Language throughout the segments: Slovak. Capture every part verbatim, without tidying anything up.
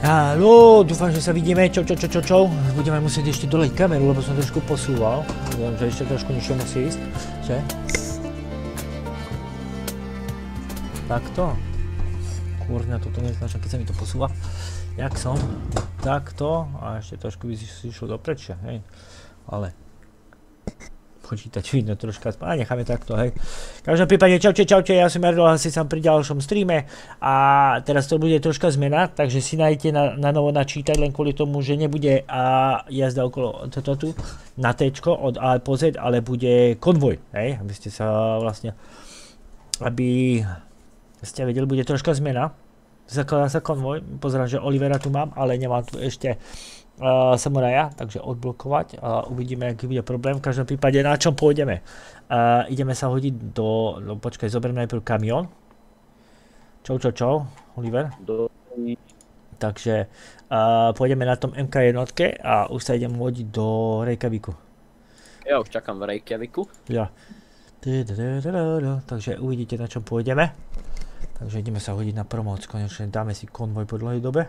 Haló, dúfam, že sa vidíme. Čau, čau, čau, čau, čau. Budeme musieť ešte doleť kameru, lebo som trošku posúval. Viem, že ešte trošku niečo musí ísť. Že? Takto. Kurňa, toto neznášam, keď sa mi to posúva. Jak som? Takto. A ešte trošku by si išlo do prečia, hej. Ale počítač vidno troška, a necháme takto, hej. V každom prípade, čaute, čaute, ja som Jardo, asi som pri ďalšom streame a teraz to bude troška zmena, takže si nájdete na, na novo načítať, len kvôli tomu, že nebude a jazda okolo toto tu, na T-čko od A po Z, ale bude konvoj, hej, aby ste sa vlastne, aby ste vedeli, bude troška zmena. Zakladá sa konvoj, pozerám, že Olivera tu mám, ale nemám tu ešte Uh, samuraja, takže odblokovať a uvidíme, aký bude problém. V každom prípade, na čom pôjdeme. Uh, ideme sa hodiť do, no počkaj, zoberiem najprv kamión. Čau, čau, čau, Oliver. Do... Takže uh, pôjdeme na tom em ká jednotke a už sa idem hodiť do Reykjaviku. Ja už čakám v Reykjaviku. Ja. Takže uvidíte, na čom pôjdeme. Takže ideme sa hodiť na promoc, konečne dáme si konvoj po dlhej dobe.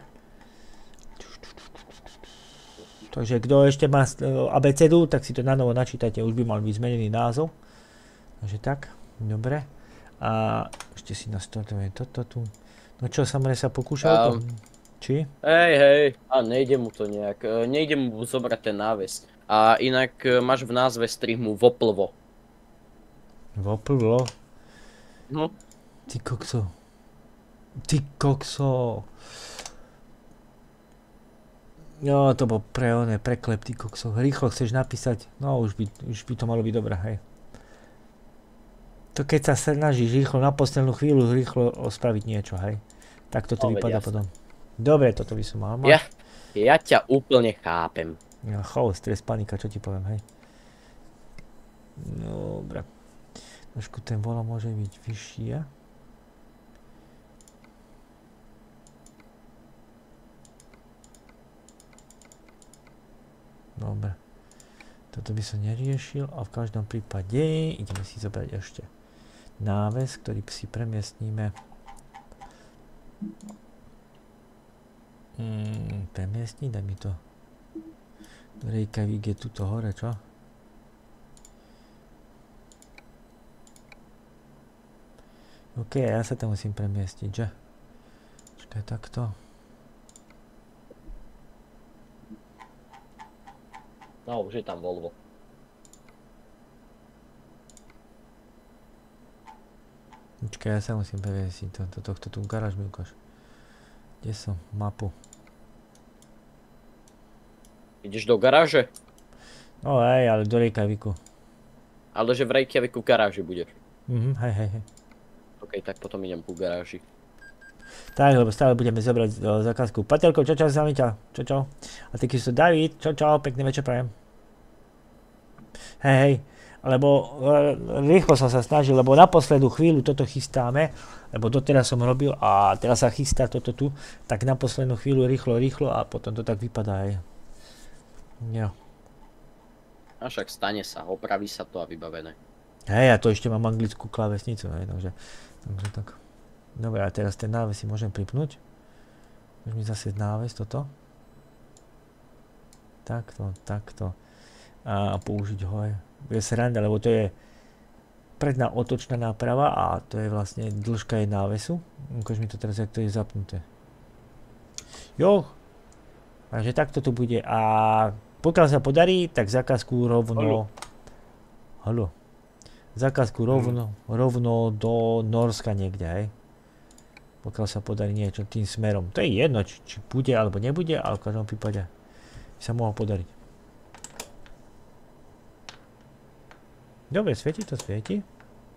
Takže kto ešte má abecedu, tak si to na novo načítajte, už by mal byť zmenený názov. Takže tak, dobre. A ešte si nastartujeme toto tu. No čo, samozrejme sa pokúšal to? Či? Hej, hej, a nejde mu to nejak, nejde mu zobrať ten náves. A inak máš v názve streamu Voplvo. Voplvo? No. Ty kokso. Ty kokso. Jo, to bol pre oné, preklep, ty kokso. Rýchlo chceš napísať, no už by, už by to malo byť dobré, hej. To keď sa snažíš rýchlo na poslednú chvíľu rýchlo spraviť niečo, hej. Tak toto no, vypadá potom. Dobre, toto by som mal mať. Ja, ja ťa úplne chápem. Ja, chaos, stres, panika, čo ti poviem, hej. Dobre. Trošku ten vola môže byť vyšší, ja? Dobre, toto by som neriešil a v každom prípade ideme si zobrať ešte náves, ktorý si premiestníme. Hmm, premiestniť, daj mi to. Reykjavík je tuto hore, čo? OK, ja sa tam musím premiestiť, že? Počkaj, takto. No, už je tam Volvo. Počkaj, ja sa musím previesiť to, to, tohto tu garáž mi ukáž. Kde som? Mapu. Ideš do garáže? No hej, ale do Reykjaviku. Ale že v Reykjaviku v garáži budeš. Mhm, hej, hej, hej. OK, tak potom idem ku garáži. Tak, lebo stále budeme zobrať uh, zákazku. Paterko, čau, čau, zami ťa. Čau, čau. A taký sú David, čau, čau, pekný večer prajem. Hej, hej, lebo uh, rýchlo som sa snažil, lebo na poslednú chvíľu toto chystáme, lebo doteraz som robil a teraz sa chystá toto tu, tak na poslednú chvíľu rýchlo, rýchlo a potom to tak vypadá, hej. Jo. A však stane sa, opraví sa to a vybavené. Hej, a to ešte mám anglickú klávesnicu, hej, takže, takže tak. Dobre, a teraz ten náves si môžem pripnúť. Môžem mi zase náves toto. Takto, takto. A použiť ho aj. Bude sranda, lebo to je predná otočná náprava a to je vlastne dĺžka je návesu. Ukáž mi to teraz, jak to je zapnuté. Jo. Takže takto to bude. A pokiaľ sa podarí, tak zákazku rovno... Haló. Zákazku rovno, rovno do Norska niekde, hej. Pokiaľ sa podarí niečo tým smerom. To je jedno, či, či bude alebo nebude, ale v každom prípade by sa mohlo podariť. Dobre, svieti to, svieti.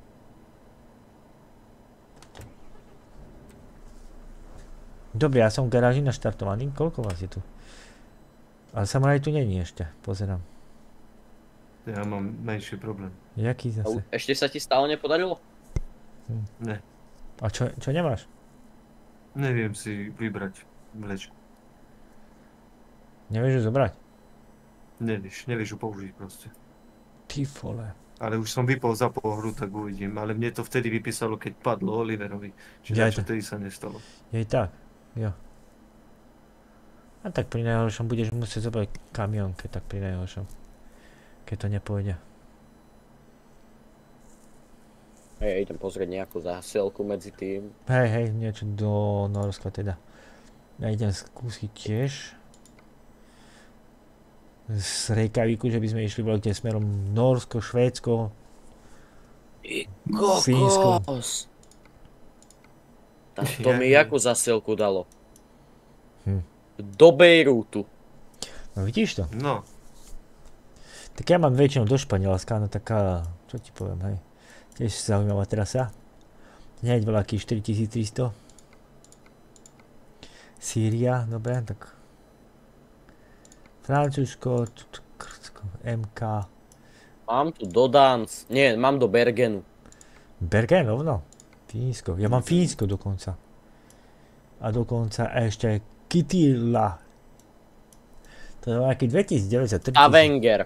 Dobre, ja som v garáži naštartovaný. Koľko vás je tu? Ale samuraj tu není ešte, pozerám. Ja mám menší problém. Jaký zase? Ešte sa ti stále nepodarilo? Hm. Ne. A čo, čo nemáš? Neviem si vybrať vlečku. Nevieš ju zobrať? Nevieš, nevieš ju použiť proste. Ty vole. Ale už som vypol, zapol hru, tak uvidím. Ale mne to vtedy vypísalo, keď padlo Oliverovi. Čiže Ja čo vtedy sa nestalo. Je tak, jo. A tak pri najhoršom budeš musieť zobrať kamión, keď tak pri najhoršom. Keď to nepôjde. Hej, idem pozrieť nejakú zásielku medzi tým. Hej, hej, niečo do Norska teda. Ja idem skúsiť tiež. Z Reykjavíku, že by sme išli veľkým smerom Norsko, Švédsko, Fínsko. To mi jakú zásielku dalo? Hm. Do Bejrútu. No vidíš to? No. Tak ja mám väčšinou do Španielska, no taká, čo ti poviem, hej. Tiež zaujímavá trasa. Hneď veľaký štyritisíctristo. Sýria, dobre, tak. Francúzsko, em ká. Mám tu do Dánc, nie, mám do Bergenu. Bergen, rovno. Fínsko, ja mám Fínsko dokonca. A dokonca ešte Kitila. To je nejaký dvetisícdeväťdesiat, tritisíc. Stavanger.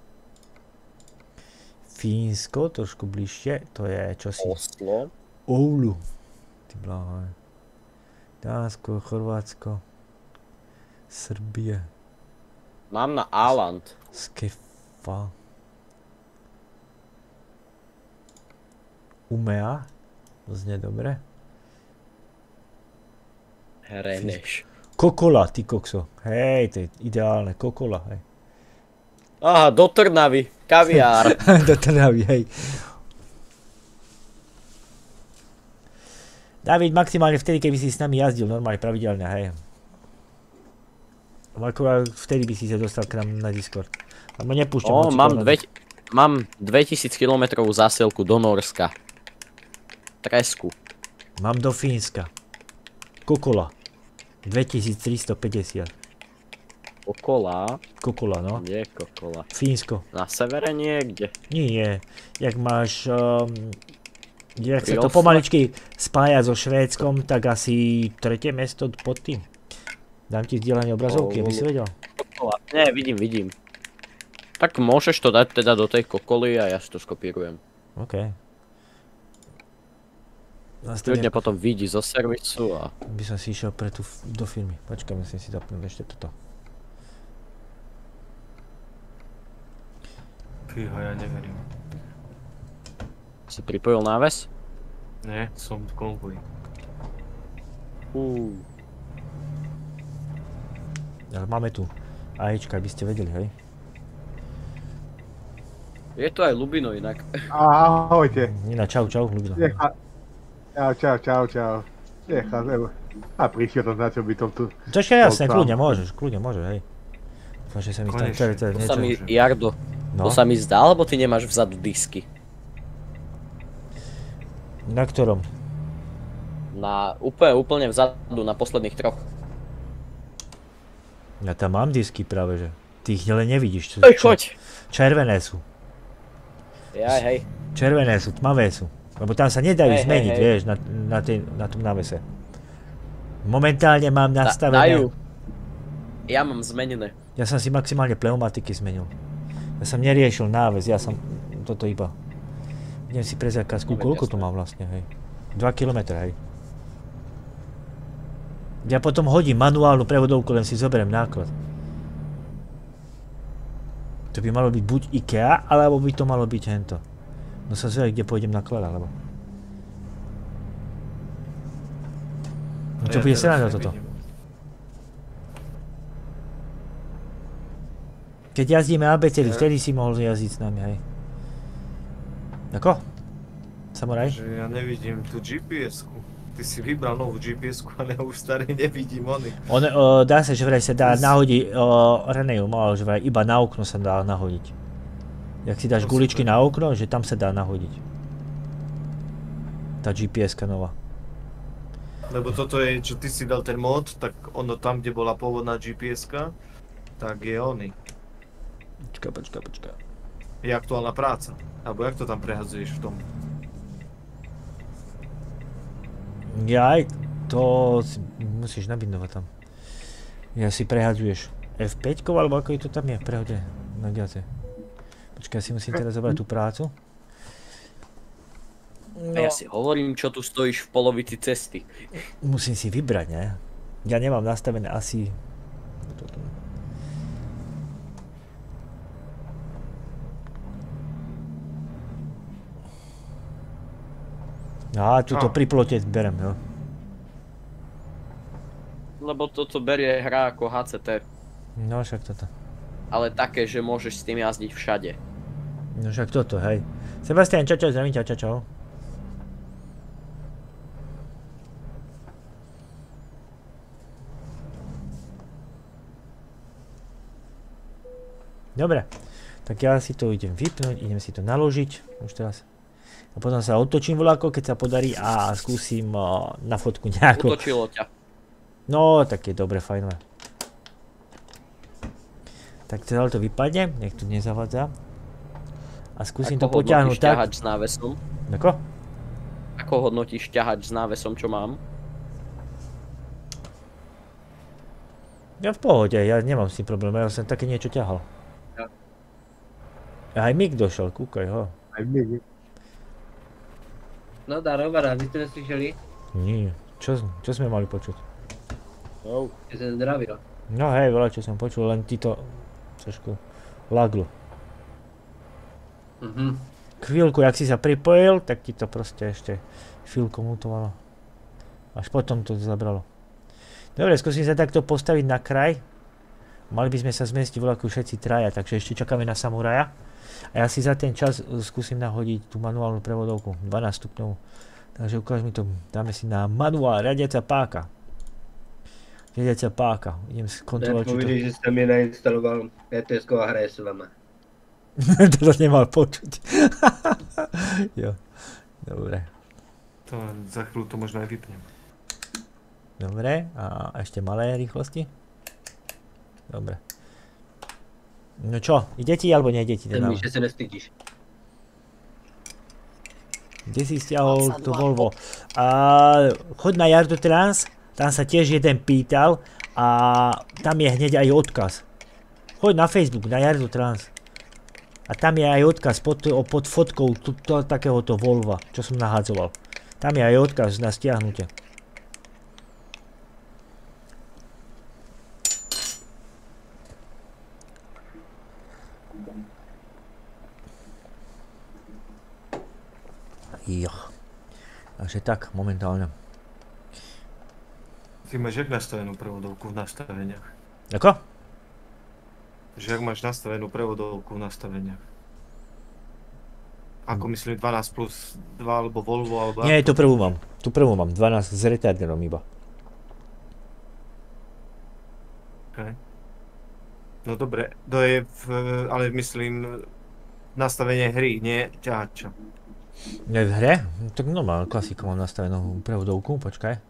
Fínsko, trošku bližšie, to je čosi. Oslo. Oulu. Ty bláhaj. Dánsko, Chorvátsko. Srbie. Mám na Áland. Skefa. Umea. To znie dobre. Hreneš. Kokola, ty kokso. Hej, to je ideálne. Kokola, hej. Aha, do Trnavy. Kaviár. Do Trnavy, hej. David, maximálne vtedy, keby si s nami jazdil normálne, pravidelne, hej. Akurát vtedy by si sa dostal k nám na Discord. Lebo nepúšťam Ó, hocikoho mám, na dve, mám dvetisíc kilometrovú zásielku do Norska. Tresku. Mám do Fínska. Kokola. dvetisíctristopäťdesiat. Kokola? Kokola, no. Kde je Kokola? Fínsko. Na severe niekde. Nie, jak máš... Um, jak Pri sa to Osle? pomaličky spája so Švédskom, tak asi tretie mesto pod tým. Dám ti zdieľanie obrazovky, aby si vedel. Kokola. Nie, vidím, vidím. Tak môžeš to dať teda do tej Kokoly a ja si to skopírujem. OK. Ľudne potom vidí zo servisu a... By som si išiel pre tú, do firmy. Počkaj, musím si zapnúť ešte toto. Fíha, ja neverím. Si pripojil náves? Nie, som v konvoji. Uuu. Ale máme tu AIčka, aby ste vedeli, hej? Je to aj Lubino inak. Ahojte. Nina, čau, čau, Ľubino. Necha... Čau, čau, čau, čau. Nechádzem. A prišiel to, na čo by tom tu... To ešte jasné, Bol tam. kľudne môžeš, kľudne môžeš, hej. Dúfam, že sa mi stane Konečne. celé, celé To sa niečo. mi, Jardo, No, to sa mi zdá, alebo ty nemáš vzadu disky? na ktorom? Na, úplne, úplne vzadu, na posledných troch. Ja tam mám disky práve, že. Ty ich len nevidíš. Čo, Ej, čo- choď! Červené sú. Jaj, hej. Červené sú, tmavé sú. Lebo tam sa nedajú Hej, hej, zmeniť, hej. vieš, na, na, tej, na tom návese. Momentálne mám Da, nastavené... dajú. Ja mám zmenené. Ja som si maximálne pneumatiky zmenil. Ja som neriešil náves, ja som toto iba... Idem si prezrieť kasku, Neveď, koľko to jasné. má vlastne, hej. dva kilometre, hej. Ja potom hodím manuálnu prevodovku, len si zoberiem náklad. To by malo byť buď IKEA, alebo by to malo byť hento. No sa zvedať, kde pôjdem nakladať, alebo... No A čo ja bude teraz sranda toto? nevidím. Keď jazdíme abecedy, Ja- vtedy si mohol jazdiť s nami, hej. Ako? Samuraj? Že ja nevidím tú G P S-ku. Ty si vybral novú G P S-ku, ale ja už starý nevidím ony. On, o, dá sa, že vraj sa dá nahodiť, o, René ju mal, že vraj iba na okno sa dá nahodiť. Jak si dáš No, guličky super. na okno, že tam sa dá nahodiť. Tá G P S-ka nová. Lebo toto je, čo ty si dal ten mod, tak ono tam, kde bola pôvodná G P S-ka, tak je ony. Počka, počka, počka. Je aktuálna práca. Alebo jak to tam prehadzuješ v tom? Jaj, to si musíš nabindovať tam. Ja si prehadzuješ F päť, alebo ako je to tam je v prehode na giace. Počkaj, si musím teraz zobrať tú prácu. A ja si hovorím, čo tu stojíš v polovici cesty. Musím si vybrať, ne? Ja nemám nastavené asi Toto. Á, tuto A. pri plote berem, jo. Lebo toto berie hra ako há cé té. No však toto. Ale také, že môžeš s tým jazdiť všade. No však toto, hej. Sebastian, čau čau, zdravím, čau čau čau. Dobre, tak ja si to idem vypnúť, idem si to naložiť, už teraz. A potom sa otočím voľako, keď sa podarí a skúsim uh, na fotku nejako. Utočilo ťa. No, tak je dobre, fajnové. Tak celé to vypadne, nech tu nezavadza. A skúsim to potiahnuť tak. Ako hodnotíš ťahač s návesom? Ako? Ako hodnotíš ťahač s návesom, čo mám? Ja v pohode, ja nemám s tým problém, ja som také niečo ťahal. Ja. Aj Mik došel, kúkaj ho. Aj my. No dá rovara, vy ste neslyšeli? Nie, čo, čo sme mali počuť? Oh. Že som zdravil. No hej, veľa čo som počul, len ty to trošku laglo. Mhm. Chvíľku, jak si sa pripojil, tak ti to proste ešte chvíľku mutovalo. Až potom to zabralo. Dobre, skúsim sa takto postaviť na kraj. Mali by sme sa zmestiť voľako všetci traja, takže ešte čakáme na samuraja. A ja si za ten čas skúsim nahodiť tú manuálnu prevodovku, dvanásť stupňov. Takže ukáž mi to, dáme si na manuál, riadiaca páka. Riadiaca páka, idem kontrolovať, či to... Nepovedíš, že som mi nainstaloval é té esku a hraje s vama. To som nemal počuť. Jo, dobre. To za chvíľu to možno aj vypnem. Dobre, a ešte malé rýchlosti. Dobre. No čo, ide ti alebo nejde ti ten Ten mi, návrh? že sa nestydíš. Kde si stiahol to Volvo? A, choď na Jardo Trans, tam sa tiež jeden pýtal a tam je hneď aj odkaz. Choď na Facebook, na Jardo Trans. A tam je aj odkaz pod, pod fotkou t- t- takéhoto Volva, čo som nahádzoval. Tam je aj odkaz na stiahnutie. Jo. Takže tak, momentálne. Ty máš jak nastavenú prevodovku v nastaveniach? Ako? Že jak máš nastavenú prevodovku v nastaveniach? Ako myslím dvanásť plus dva alebo Volvo alebo... Nie, tú prvú mám. Tú prvú mám, dvanásť s retarderom iba. Okay. No dobre, to je v, ale myslím nastavenie hry, nie ťahača. Je v hre? No, tak normálne, klasika mám nastavenú prevodovku, počkaj.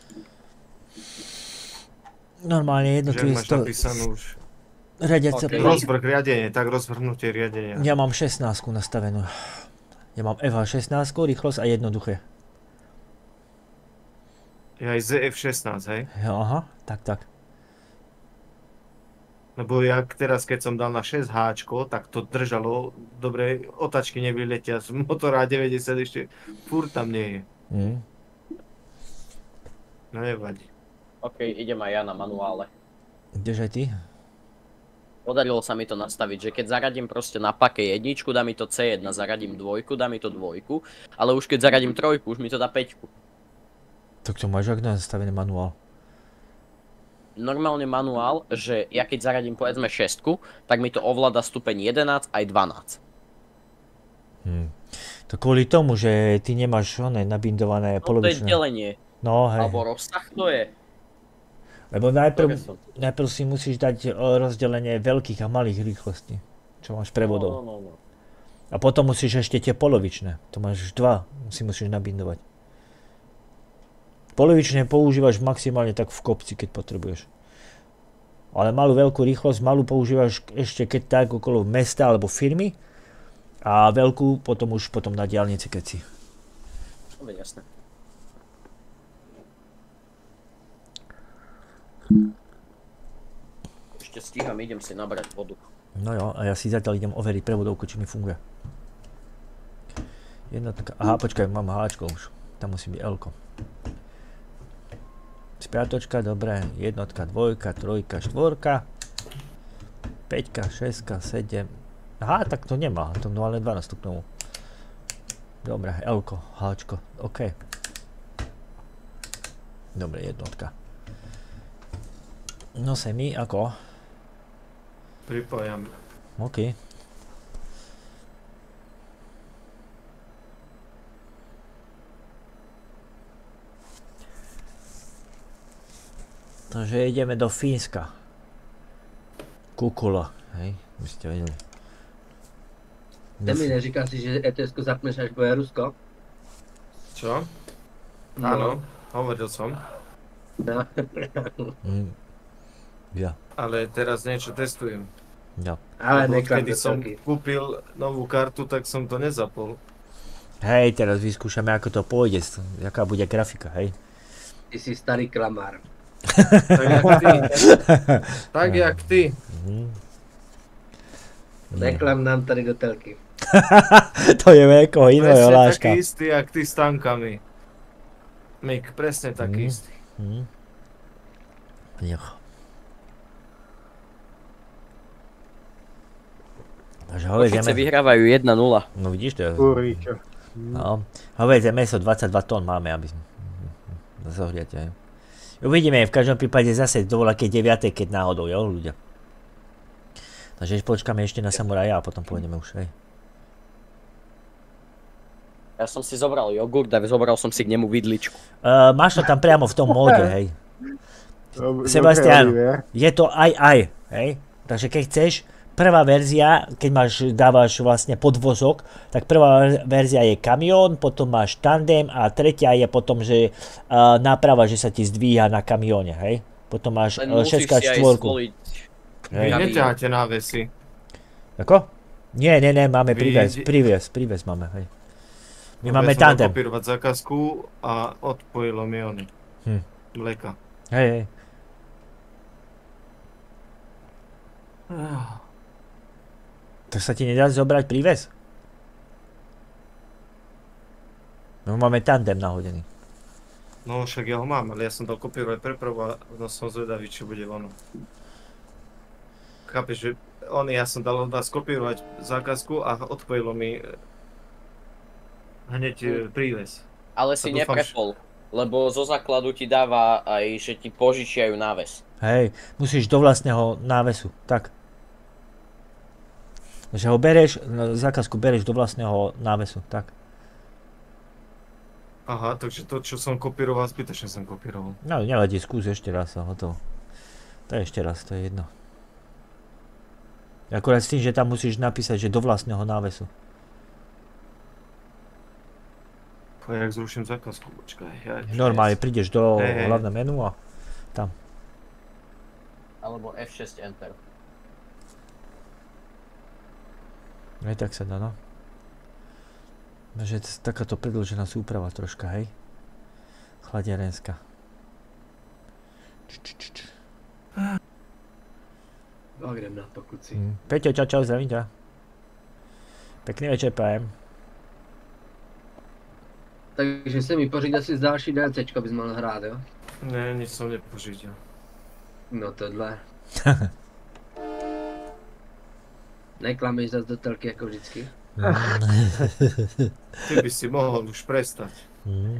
Normálne Že jednotlivé jak máš sto... napísanú už riadiaca Okay. okay. rozvrh riadenie, tak rozvrhnutie riadenia. Ja mám šestnásť nastavenú. Ja mám ef há šestnásť, rýchlosť a jednoduché. Je aj zet ef šestnásť, hej? Jo, aha, tak, tak. Lebo ja teraz, keď som dal na šesť háčko, tak to držalo, dobre, otačky nevyletia z motora deväťdesiat ešte, furt tam nie je. Mm. No nevadí. OK, idem aj ja na manuále. Kdeže ty? Podarilo sa mi to nastaviť, že keď zaradím proste na pake jedničku, dá mi to cé jedna, zaradím dvojku, dá mi to dvojku, ale už keď zaradím trojku, už mi to dá päťku. Tak to máš ak nastavený manuál. Normálne manuál, že ja keď zaradím povedzme šestku, tak mi to ovláda stupeň jedenásť aj dvanásť. Hm. To kvôli tomu, že ty nemáš oné nabindované No to je polovičné. delenie, No hej. alebo rozsah to je. Lebo najprv, Ktoré som? najprv si musíš dať o, rozdelenie veľkých a malých rýchlostí, čo máš prevodov. No, no, no. A potom musíš ešte tie polovičné, to máš dva, si musíš nabindovať. Polovičné používaš maximálne tak v kopci, keď potrebuješ. Ale malú veľkú rýchlosť, malú používaš ešte keď tak okolo mesta alebo firmy. A veľkú potom už potom na diaľnici, keď si. No, veď jasné. Ešte stíham, idem si nabrať vodu. No jo, a ja si zatiaľ idem overiť prevodovku, či mi funguje. Jednotka, aha, počkaj, mám háčko už. Tam musí byť L-ko. Spiatočka, dobre, jednotka, dvojka, trojka, štvorka, päťka, šestka, sedem. Aha, tak to nemá, to má len dvanásť stupňov. Dobre, L-ko, H-čko, OK. Dobre, jednotka. No semi, ako? Pripájam. OK. Takže ideme do Fínska. Kukula, hej, by ste vedeli. Ty mi neříká si, že é té esko zapneš, až bude Rusko? Čo? No. Áno, hovoril som. No. Mm. Ja, Ale teraz niečo testujem. ja. Ale Lebo neklam odkedy do som telky. kúpil novú kartu, tak som to nezapol. Hej, teraz vyskúšame, ako to pôjde, jaká bude grafika, hej. Ty si starý klamár. Tak jak ty. Tak jak ty. Mhm. Neklam nám tady do telky. To je veľko iné, Presne Joláška. taký istý, jak ty s tankami. Mik, presne taký Mhm. istý. Mhm. Jo. Takže Košice hovedzie vyhrávajú jedna nula. No vidíš, to je... Kurníčo. No, hovedzie meso dvadsaťdva tón máme, aby sme... Zohriate, hej. Uvidíme v každom prípade zase do voľakej deviatej, keď náhodou, jo, ľudia. Takže počkáme ešte na samuraja a potom pôjdeme už, hej. Ja som si zobral jogurt a zobral som si k nemu vidličku. Uh, máš to tam priamo v tom móde, hej. Dobre, Sebastian, Oliver. je to aj aj, hej. Takže keď chceš, prvá verzia, keď máš, dávaš vlastne podvozok, tak prvá verzia je kamión, potom máš tandem a tretia je potom, že uh, náprava, že sa ti zdvíha na kamióne, hej. Potom máš Len uh, musíš šesť si aj štyri. zvoliť. Vy Hej. neťaháte návesy. Ako? Nie, nie, nie, máme Vy príves, ide- príves, príves máme, hej. My Lebo máme ja som dal tandem. kopírovať zákazku a odpojilo mi ony. Hm. Mleka. Hej, hej. To sa ti nedá zobrať príves? No máme tandem nahodený. No však ja ho mám, ale ja som dal kopírovať prepravu a no som zvedavý, čo bude ono. Chápeš, že on, ja som dal od nás kopírovať zákazku a odpojilo mi e, hneď e, príves. Ale si A dúfam, neprepol, lebo zo základu ti dáva aj, že ti požičiajú náves. Hej, musíš do vlastného návesu, tak. Že ho bereš, no, zákazku bereš do vlastného návesu, tak. Aha, takže to, čo som kopíroval, zbytočne som kopíroval. No nevadí, skús ešte raz a hotovo. To je ešte raz, to je jedno. Akurát s tým, že tam musíš napísať, že do vlastného návesu. A jak zruším zákazku, počkaj. Ja, Normálne prídeš do Hej, hej. hlavného menu a tam. Alebo ef šesť Enter. Aj tak sa dá, no. Takže to je takáto predĺžená súprava troška, hej. Chladiarenská. Č, č, č, č. Zagrem na to, kuci. Mm. Peťo, čau, čau, zdravím ťa. Pekný večer prajem. Takže se mi pořídil si další DLCčko, bys mohl hrát, jo? Ne, nič som nepožítil. No tohle. Neklameš zase do telky jako vždycky. Ty by si mohol už prestať. Mm.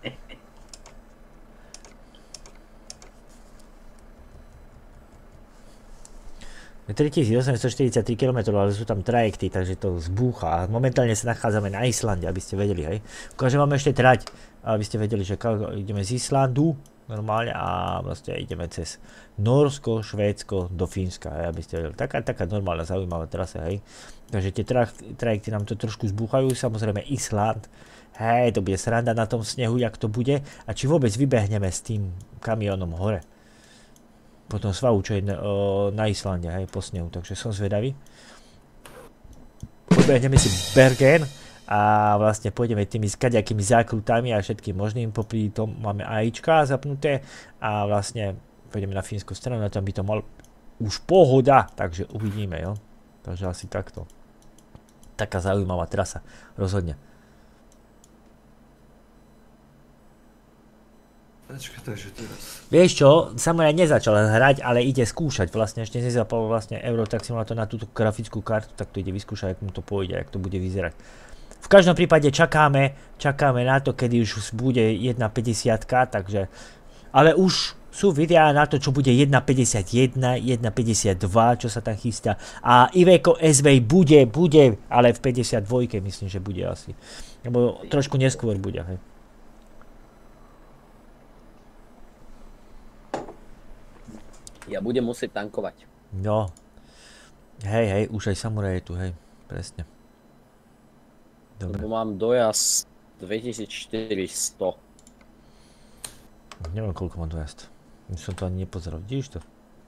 tritisícosemstoštyridsaťtri kilometrov, ale sú tam trajekty, takže to zbúcha. A momentálne sa nachádzame na Islande, aby ste vedeli, hej. Ukážem vám ešte trať, aby ste vedeli, že ideme z Islandu normálne a vlastne ideme cez Norsko, Švédsko do Fínska, hej, aby ste vedeli. Taká, taká normálna, zaujímavá trasa, hej. Takže tie tra trajekty nám to trošku zbúchajú, samozrejme Island, hej, to bude sranda na tom snehu, jak to bude a či vôbec vybehneme s tým kamiónom hore. Po tom svahu, čo je na, o, na Islande, hej, po snehu, takže som zvedavý. Pobehneme si Bergen a vlastne pôjdeme tými skaďakými zákrutami a všetkým možným, popri tom máme AIčka zapnuté a vlastne pôjdeme na fínsku stranu, na tom by to mal už pohoda, takže uvidíme, jo. Takže asi takto. Taká zaujímavá trasa, rozhodne. Počkaj, takže teraz. Vieš čo, Samuraj nezačal hrať, ale ide skúšať vlastne, ešte nezapal vlastne Eurotrack Simulator na túto grafickú kartu, tak to ide vyskúšať, ako mu to pôjde, ako to bude vyzerať. V každom prípade čakáme, čakáme na to, kedy už bude jedna päťdesiat, takže, ale už sú videá na to, čo bude jedna päťdesiatjeden, jedna päťdesiatdva, čo sa tam chystá. A Iveco es vé bude, bude, ale v päťdesiatdva myslím, že bude asi. Lebo trošku neskôr bude, hej. Ja budem musieť tankovať. No. Hej, hej, už aj Samuraj je tu, hej. Presne. Dobre. Lebo mám dojazd dvetisícštyristo. Neviem, koľko mám dojazd. Som to ani nepozeral, vidíš to?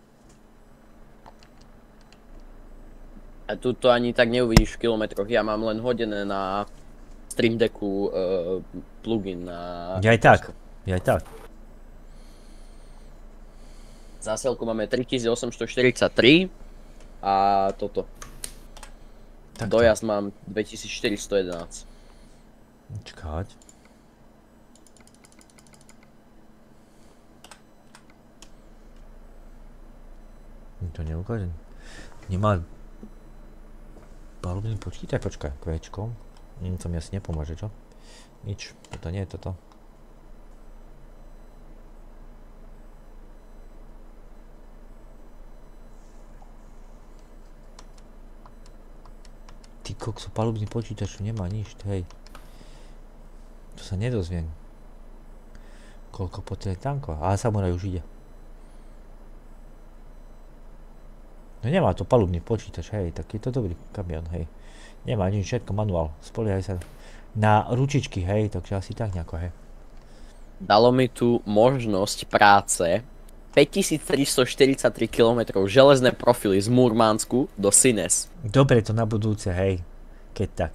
A tu to ani tak neuvidíš v kilometroch, ja mám len hodené na Stream Decku uh, plugin na... Ja aj tak, ja aj tak. Zásielku máme tritisícosemstoštyridsaťtri a toto. Tak Dojazd mám dvetisícštyristojedenásť. Čakať. To neukáže. Nemá palubný počítač, počkaj, kvéčko. To mi asi nepomôže, čo? Nič, toto nie je toto. Ty kokso, palubný počítač nemá nič, hej. To sa nedozviem. Koľko potrebuje tanko? A Samuraj už ide. No nemá to palubný počítač, hej, tak je to dobrý kamión, hej. Nemá nič, všetko manuál, spoliehaj sa na ručičky, hej, takže asi tak nejako, hej. Dalo mi tu možnosť práce päťtisíctristoštyridsaťtri kilometrov železné profily z Murmansku do Sines. Dobre to na budúce, hej, keď tak.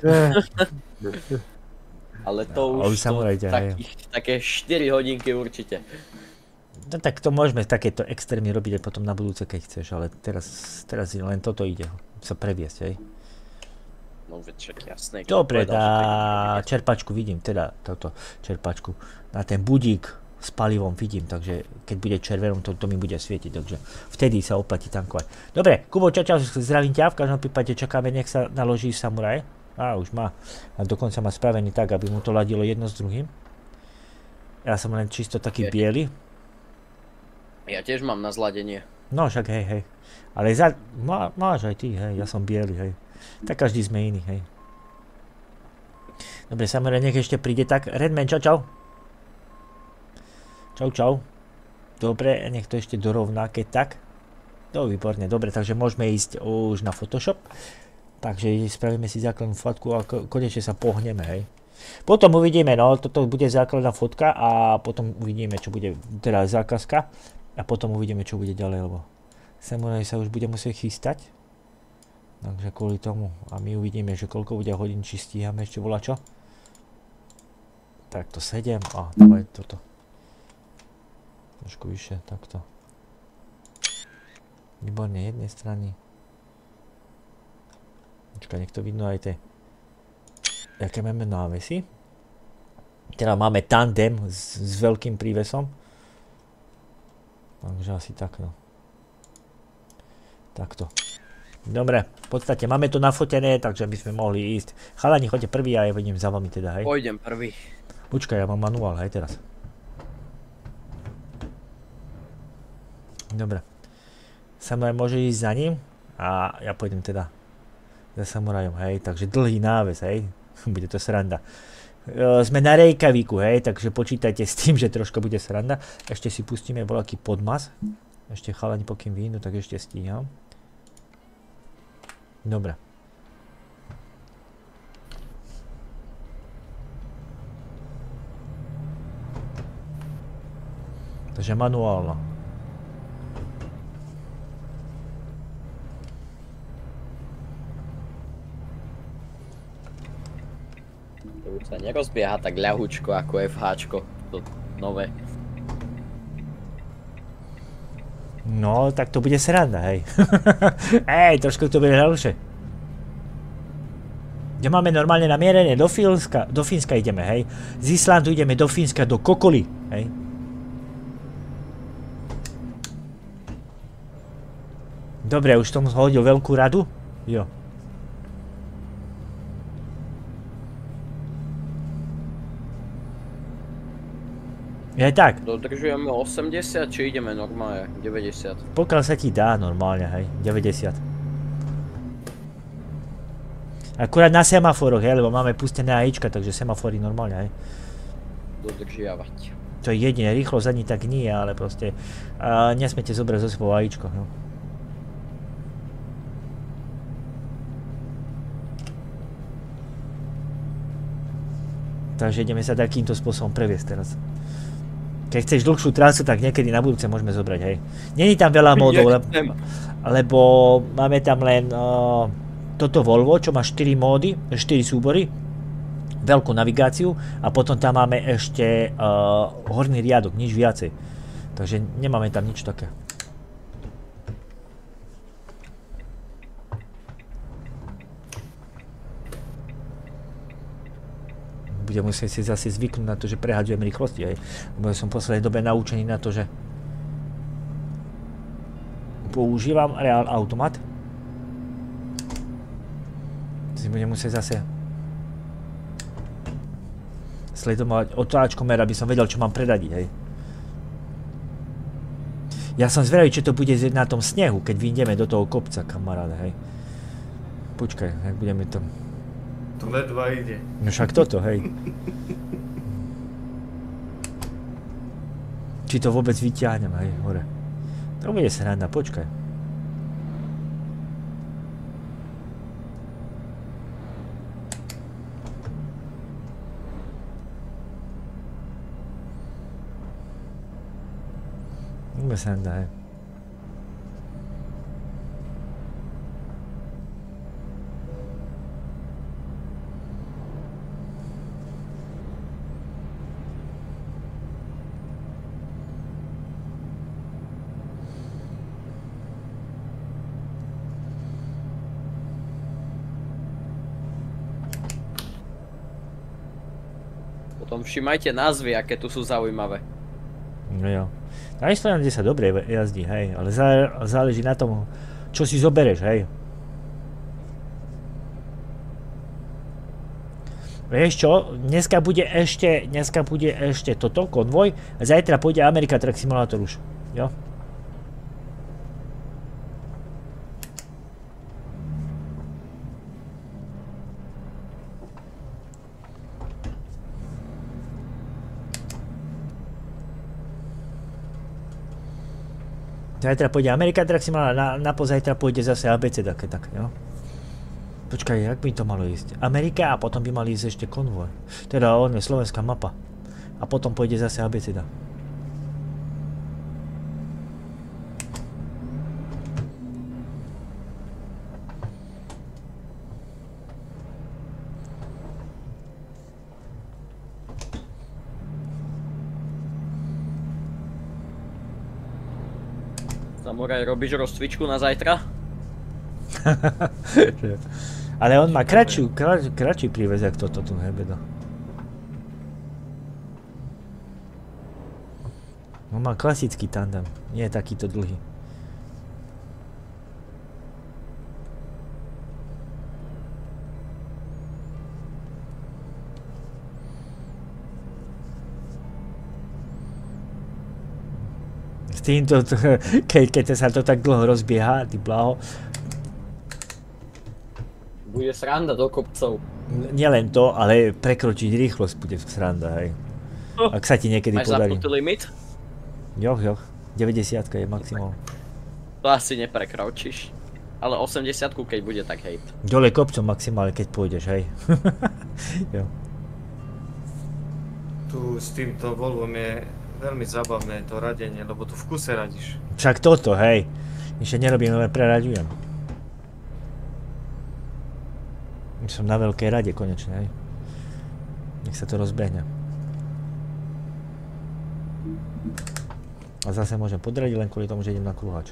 Ale to No, už to Samuraj ide, hej. takých, také štyri hodinky určite. No tak to môžeme takéto extrémy robiť aj potom na budúce, keď chceš, ale teraz, teraz len toto ide sa previesť, hej. No veď však jasné. keď Dobre, povedal, tá že to ide. čerpačku vidím, teda toto čerpačku. Na ten budík s palivom vidím, takže keď bude červenom, to, to mi bude svietiť, takže vtedy sa oplatí tankovať. Dobre, Kubo, čau, čau, zdravím ťa, v každom prípade čakáme, nech sa naloží Samuraj. Á, už má. A dokonca má spravený tak, aby mu to ladilo jedno s druhým. Ja som len čisto taký Je. biely. Ja tiež mám na zladenie. No však hej, hej. Ale za... Má, máš aj ty, hej, ja som biely, hej. Tak každý sme iný, hej. Dobre, Samuraj, nech ešte príde tak. Redman, čau, čau. Čau, čau. Dobre, nech to ešte dorovná, keď tak. No, výborne, dobre, takže môžeme ísť už na Photoshop. Takže spravíme si základnú fotku a konečne sa pohneme, hej. Potom uvidíme, no, toto bude základná fotka a potom uvidíme, čo bude, teda zákazka. A potom uvidíme, čo bude ďalej, lebo Samuraj sa už bude musieť chystať. Takže kvôli tomu. A my uvidíme, že koľko bude hodín, či stíhame ešte volačo. Takto sedem a dávaj toto. Trošku vyššie, takto. Výborne, jednej strany. Počkaj, nech to vidno aj tie. Jaké máme návesy. Teda máme tandem s, s veľkým prívesom. Takže asi tak, no. Takto. Dobre, v podstate máme to nafotené, takže by sme mohli ísť. Chalani, choďte prvý a ja vediem za vami teda, hej. Pôjdem prvý. Počkaj, ja mám manuál, hej, teraz. Dobre. Samuraj môže ísť za ním a ja pôjdem teda za Samurajom, hej, takže dlhý náves, hej. Bude to sranda. E, sme na Reykjavíku, hej, takže počítajte s tým, že troška bude sranda. Ešte si pustíme voľaký podmas. Ešte chalani pokým vyjdu, tak ešte stíham. Dobre. Takže manuálno. To už sa nerozbieha tak ľahučko ako FHčko, to nové. No, tak to bude sranda, hej. Ej, trošku to bude ľahšie. Kde máme normálne namierené? Do Fínska, do Fínska ideme, hej. Z Islandu ideme do Fínska, do Kokoli, hej. Dobre, už som hodil veľkú radu? Jo. Je tak. Dodržujeme osemdesiat, či ideme normálne deväťdesiat? Pokiaľ sa ti dá normálne, hej, deväťdesiat. Akurát na semaforoch, hej, lebo máme pustené AIčka, takže semafory normálne, hej. Dodržiavať. To je jedine, rýchlosť ani tak nie, ale proste uh, nesmiete zobrať zo sebou AIčko, no. Takže ideme sa takýmto spôsobom previesť teraz. Keď chceš dlhšiu trasu, tak niekedy na budúce môžeme zobrať, hej. Není tam veľa módov, lebo, lebo máme tam len uh, toto Volvo, čo má štyri módy, štyri súbory, veľkú navigáciu a potom tam máme ešte uh, horný riadok, nič viacej. Takže nemáme tam nič také. Budem musieť si zase zvyknúť na to, že prehádzujem rýchlosti, hej. Lebo som v poslednej dobe naučený na to, že používam reál automat. Si budem musieť zase sledovať otáčkomer, aby som vedel, čo mám predadiť, hej. Ja som zvedavý, čo to bude na tom snehu, keď vyjdeme do toho kopca, kamaráde, hej. Počkaj, jak budeme to... To ledva ide. No však toto, hej. Či to vôbec vyťahnem, hej, hore. To bude sranda, počkaj. Bude sranda, hej. Potom všimajte názvy, aké tu sú zaujímavé. No jo. Na Islande sa dobre jazdí, hej, ale zá, záleží na tom, čo si zobereš, hej. Vieš čo, dneska bude ešte, dneska bude ešte toto, konvoj, a zajtra pôjde America Truck Simulator už, jo. Zajtra pôjde America Truck Simulator, na, na pozajtra pôjde zase á bé cé také tak, jo. Počkaj, jak by to malo ísť? Amerika a potom by mali ísť ešte konvoj. Teda on je slovenská mapa. A potom pôjde zase á bé cé. Samuraj, robíš rozcvičku na zajtra? Ale on má kratšiu, krat, kratší prívez, jak toto tu, hebedo. On má klasický tandem, nie je takýto dlhý. S týmto, keď, keď sa to tak dlho rozbieha, ty blaho. Bude sranda do kopcov. Nielen to, ale prekročiť rýchlosť bude sranda, hej. Ak sa ti niekedy Máš podarí. zapnutý limit? Joch, joch. deväťdesiat je maximum. To asi neprekročíš. Ale osemdesiat, keď bude, tak hejt. Dole kopcom maximálne, keď pôjdeš, hej. Jo. Tu s týmto Volvom je veľmi zábavné to radenie, lebo tu v kuse radíš. Však toto, hej. Ešte nerobím, len preraďujem. Už som na veľkej rade konečne, hej. Nech sa to rozbehne. A zase môžem podradiť len kvôli tomu, že idem na kruhač.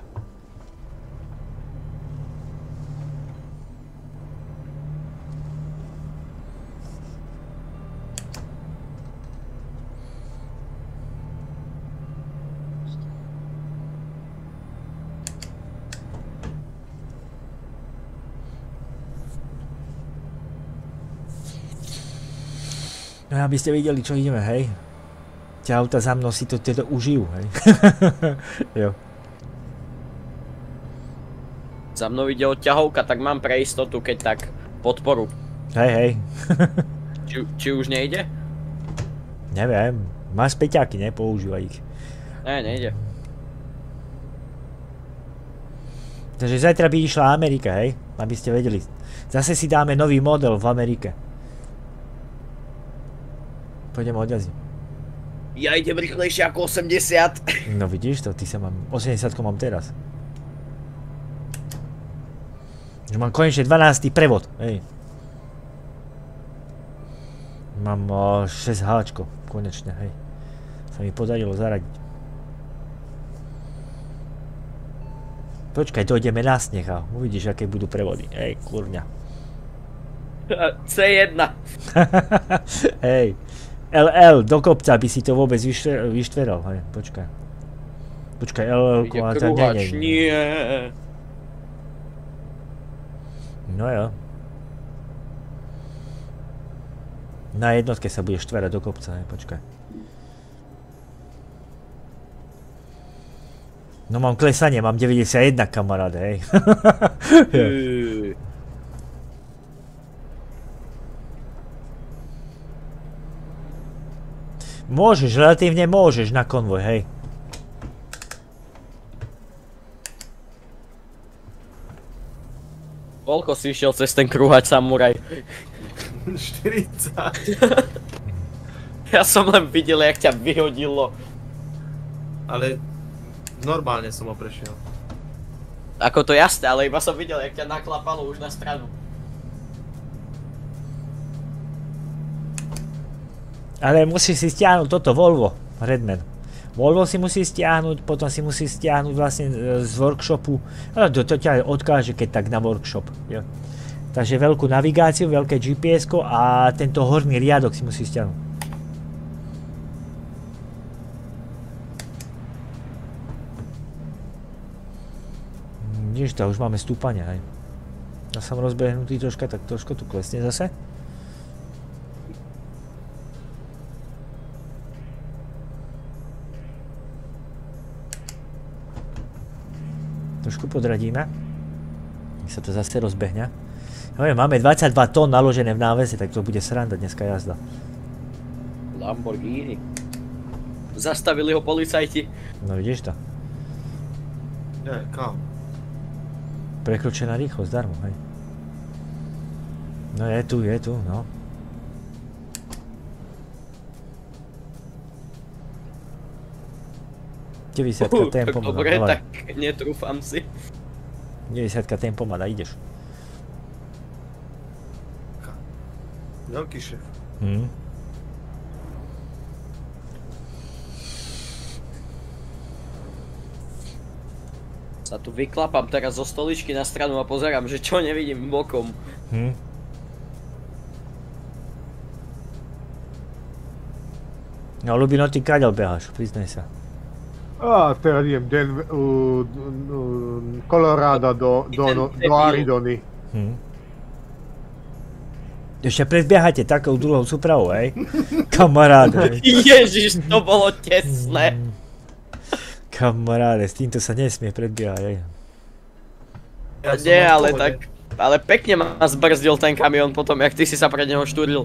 No aby ste videli, čo ideme, hej. Tie auta za mnou si to teda užijú, hej. Jo. Za mnou ide odťahovka, tak mám pre istotu, keď tak podporu. Hej, hej. Či, či už nejde? Neviem. Máš peťáky, ne? Používaj ich. Ne, nejde. Takže zajtra by išla Amerika, hej? Aby ste vedeli. Zase si dáme nový model v Amerike. Pôjdeme odjazdiť. Ja idem rýchlejšie ako osemdesiat. No vidíš to, ty sa mám... osemdesiat mám teraz. Že mám konečne dvanásty prevod, hej. Mám o, šesť háčko, konečne, hej. Sa mi podarilo zaradiť. Počkaj, dojdeme na sneh a uvidíš, aké budú prevody. Hej, kurňa. cé jedna. Hej. el el, do kopca by si to vôbec vyštveral, hej, počkaj. Počkaj, el el-ku, ale tam nie, nie. Nie. No jo. Na jednotke sa bude štverať do kopca, hej, počkaj. No mám klesanie, mám deväťdesiatjeden kamaráde, hej. Môžeš, relatívne môžeš na konvoj, hej. Koľko si išiel cez ten krúhač samuraj? štyridsať. Ja som len videl, jak ťa vyhodilo. Ale normálne som ho prešiel. Ako to jasné, ale iba som videl, jak ťa naklapalo už na stranu. Ale musíš si stiahnuť toto Volvo, Redman. Volvo si musí stiahnuť, potom si musí stiahnuť vlastne z workshopu. No to, to ťa odkáže, keď tak na workshop. Jo. Takže veľkú navigáciu, veľké G P S-ko a tento horný riadok si musí stiahnuť. Vidíš to, už máme stúpania, hej. Ja som rozbehnutý troška, tak trošku tu klesne zase. Trošku podradíme. Nech sa to zase rozbehne. No, máme dvadsaťdva tón naložené v návese, tak to bude sranda dneska jazda. Lamborghini. Zastavili ho policajti. No vidíš to. Ne, kam? Prekročená rýchlosť, darmo, hej. No je tu, je tu, no. deväťdesiatka tempo má, dobre, dávaj. tak netrúfam si. deväťdesiatka tempo má, ideš. Veľký šéf. Hm. Sa tu vyklapám teraz zo stoličky na stranu a pozerám, že čo nevidím bokom. Hm. No Lubino, ty kadeľ beháš, priznaj sa. A teraz idem Denver, u, u, Colorado do, do, do, do Arizony. Hm. Ešte predbiehate takou druhou súpravou, hej? Kamaráde. Ježiš, to bolo tesné. Mm. Kamaráde, s týmto sa nesmie predbiehať, hej. Ja som Nie, mal v ale pohode. tak... Ale pekne ma zbrzdil ten kamión potom, jak ty si sa pred neho štúril.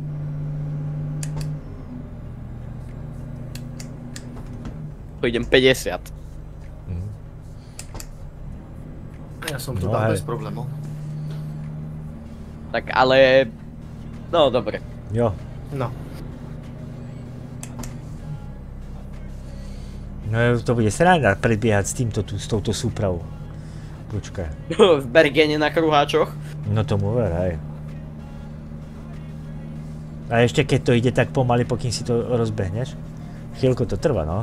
Idem päťdesiat. Mm. Ja som tu No dal hej. bez problémov. Tak ale... No dobre. Jo. No. No to bude sranda predbiehať s týmto tu, s touto súpravou. Počkaj. V Bergene na kruháčoch. No tomu ver, hej. A ešte keď to ide tak pomaly, pokým si to rozbehneš. Chvíľku to trvá, no.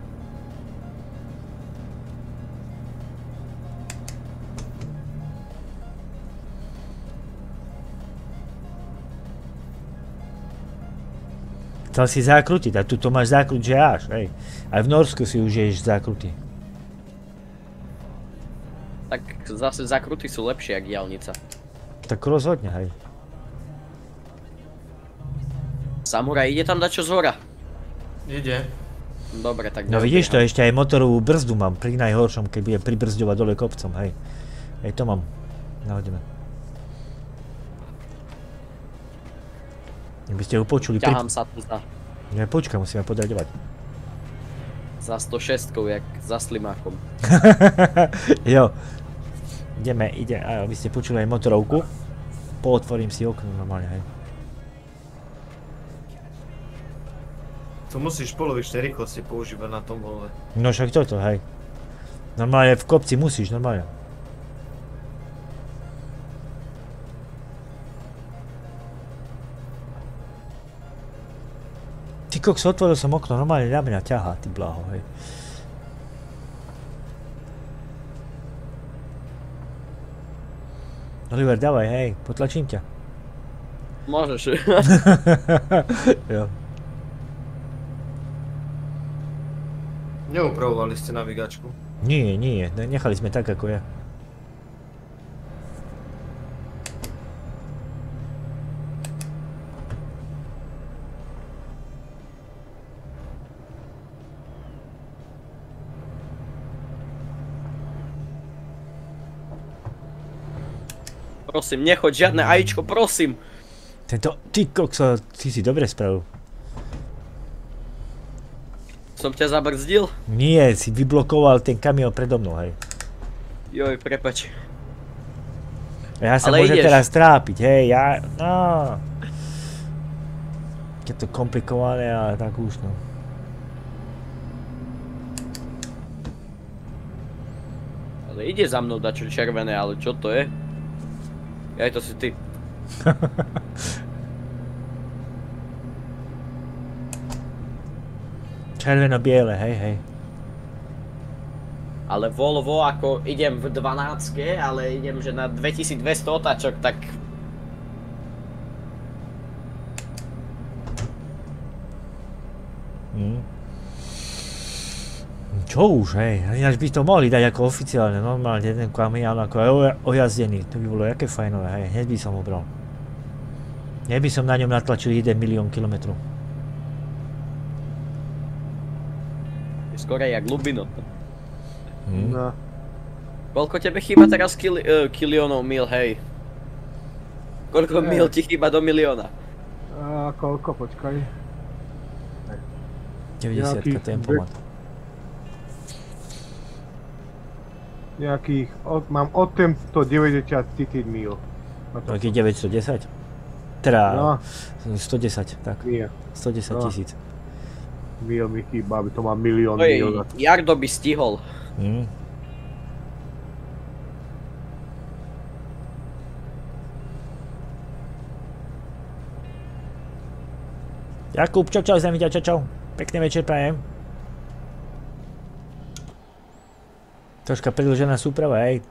Chcel si zakrutiť, a tuto máš zákrut, že až, hej. Aj v Norsku si už ješ zakrutý. Tak zase zakruty sú lepšie, jak diaľnica. Tak rozhodne, hej. Samuraj, ide tam dať čo z hora? Ide. Dobre, tak No vidíš to, ešte aj motorovú brzdu mám pri najhoršom, keď bude pribrzďovať dole kopcom, hej. Hej, to mám nahodené. By ste ho počuli. Ťahám sa tu za... Ne, počkaj, musíme podraďovať. Za sto šesť, jak za slimákom. Jo. Ideme, ide, a vy ste počuli aj motorovku. Pootvorím si okno normálne, hej. To musíš polovičné rýchlosti používať na tom vole. No však toto, hej. Normálne v kopci musíš, normálne. Ty koks, otvoril som okno, normálne na mňa ťahá, ty bláho, hej. Oliver, dávaj, hej, potlačím ťa. Môžeš. Jo. Neupravovali ste navigačku? Nie, nie, nechali sme tak ako ja. Prosím, nechoď žiadne ajíčko, prosím. Tento, ty kokso, ty si dobre spravil. Som ťa zabrzdil? Nie, si vyblokoval ten kamión predo mnou, hej. Joj, prepač. Ja sa Ale môžem ideš. teraz trápiť, hej, ja, no. Je to komplikované, ale tak už, no. Ale ide za mnou dačo červené, ale čo to je? Aj to si ty. Červeno-biele, hej, hej. Ale Volvo, ako idem v dvanáctke, ale idem že na dvetisícdvesto otáčok, tak... Hm. Čo už, hej, ináč by to mohli dať ako oficiálne, normálne jeden kamión ako aj oja- ojazdený, to by bolo jaké fajnové, hej, hneď by som ho bral. Hneď by som na ňom natlačil jeden milión kilometrov. Skoro jak Lubino. Hm. No. Koľko tebe chýba teraz kili, uh, kiliónov mil, hej? Koľko Ne. mil ti chýba do milióna? A koľko, počkaj. deväťdesiat Nejaký tempomat. Nejakých, od, mám osemstodeväťdesiat tisíc mil. Na to Taký som- deväťstodesať? Teda No, stodesať, tak. nie. stodesať No. tisíc. Mil mi chýba, aby to má milión mil. Oj, Jardo by stihol. Hm. Jakub, čau, čau, zemi ťa, čau, čau. Pekný večer prajem. Troška predĺžená súprava, hej.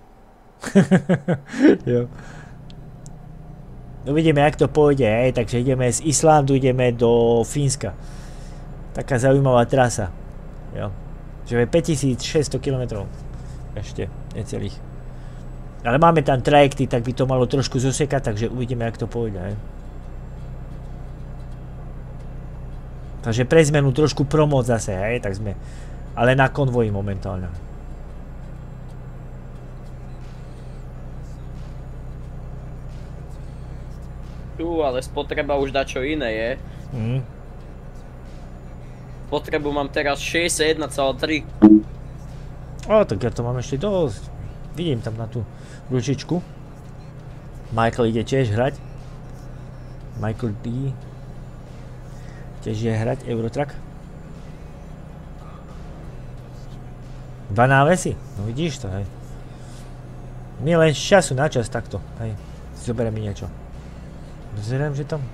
Jo. Uvidíme, jak to pôjde, hej, takže ideme z Islandu, ideme do Fínska. Taká zaujímavá trasa. Jo. Že je päťtisícšesťsto kilometrov. Ešte, necelých. Ale máme tam trajekty, tak by to malo trošku zosekať, takže uvidíme, jak to pôjde, hej. Takže pre zmenu trošku promoc zase, hej, tak sme, ale na konvoji momentálne. Tu, ale spotreba už dačo iné je. Mhm. Potrebu mám teraz šesťdesiatjeden celá tri. O, tak ja to mám ešte dosť. Vidím tam na tú ručičku. Michael ide tiež hrať. Michael D. Tiež ide hrať Eurotrack. Dva návesy? No vidíš to, hej. My len z času na čas takto, hej. Zoberiem mi niečo. Pozerám, že tam...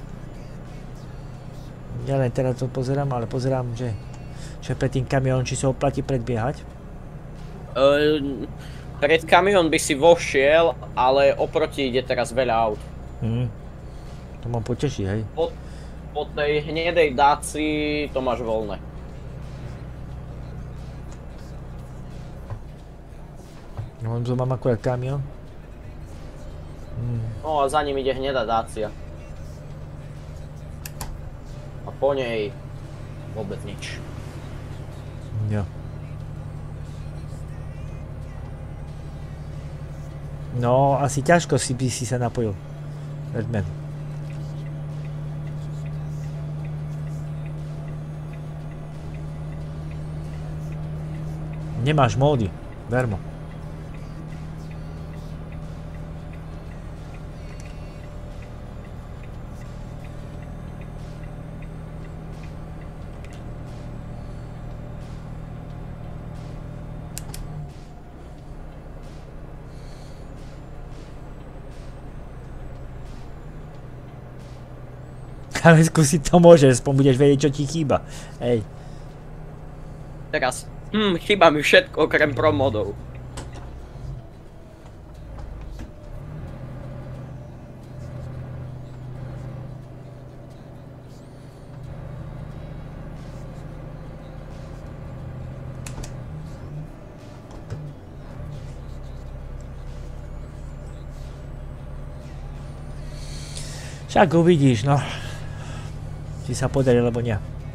Ja len teraz to pozerám, ale pozerám, že... Že pred tým kamiónom, či sa oplatí predbiehať. Uh, pred kamión by si vošiel, ale oproti ide teraz veľa aut. Hm. To ma poteší, hej. Po, po tej hnedej dáci to máš voľné. No, tu mám akurát kamión. Hm. No a za ním ide hnedá dácia. po nej vôbec nič. Jo. No, asi ťažko si by si sa napojil. Redman. Nemáš módy, vermo. Ale skúsiť to môžeš, aspoň budeš vedieť, čo ti chýba. Hej. Teraz, hm, chýba mi všetko okrem promodov. Však uvidíš, no. Či sa podarí, alebo nie.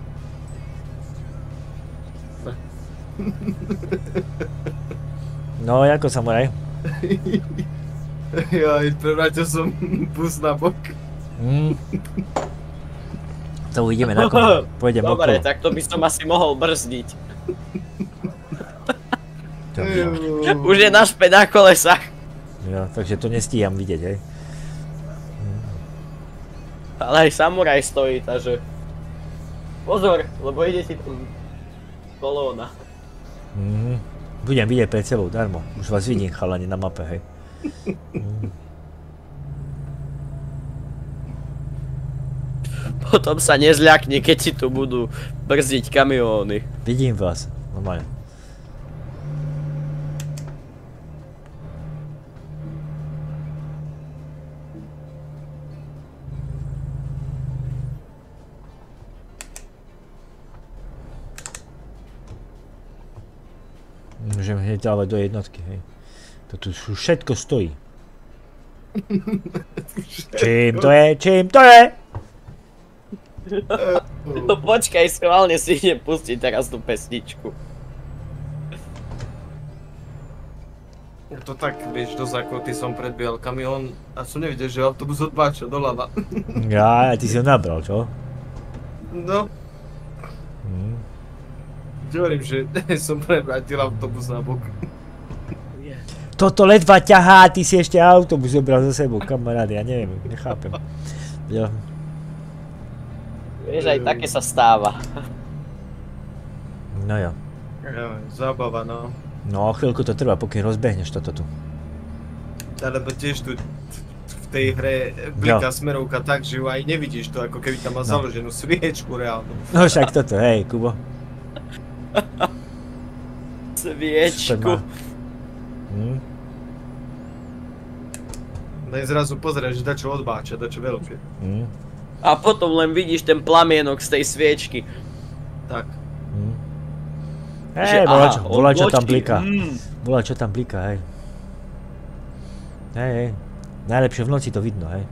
No, ako samuraj? Jaj, prevrátil som bus na bok. Mm. To uvidíme, na kom pôjdem okolo. Dobre, tak to by som asi mohol brzdiť. Už je naspäť na kolesách. Jo, takže to nestíham vidieť, hej. Ale aj samuraj stojí, takže... Pozor, lebo ide ti tam kolóna. Mm. Budem vidieť pred sebou, darmo. Už vás vidím, chalani, na mape, hej. Mm. Potom sa nezľakne, keď si tu budú brzdiť kamióny. Vidím vás, normálne. Môžem hneď dávať do jednotky, hej. To tu všetko stojí. Čím to je? Čím to je? No počkaj, schválne si idem pustiť teraz tú pesničku. Ja to tak, vieš, dosť ako ty som predbiehal kamión a som nevidel, že autobus odbáča doľava. Ja, ty si ho nabral, čo? No. Hm. Hovorím, že som prevrátil autobus na bok. Toto ledva ťahá, ty si ešte autobus zobral za sebou, kamaráde, ja neviem, nechápem. Jo. Vieš, aj také sa stáva. No jo. Jo, zábava, no. No, chvíľku to trvá, pokým rozbehneš toto tu. Alebo tiež tu v tej hre bliká smerovka tak, že ju aj nevidíš to, ako keby tam má No. založenú sviečku reálnu. No však toto, hej, Kubo. Sviečku. Hm. Len zrazu pozrieš, že dačo odbáča, dačo veľké. Hm. A potom len vidíš ten plamienok z tej sviečky. Tak. Hm. Že Hej, aha, volačo, volačo tam odbočky, bliká. mm. Volačo tam bliká, hej. Hej, hej. Najlepšie v noci to vidno, hej.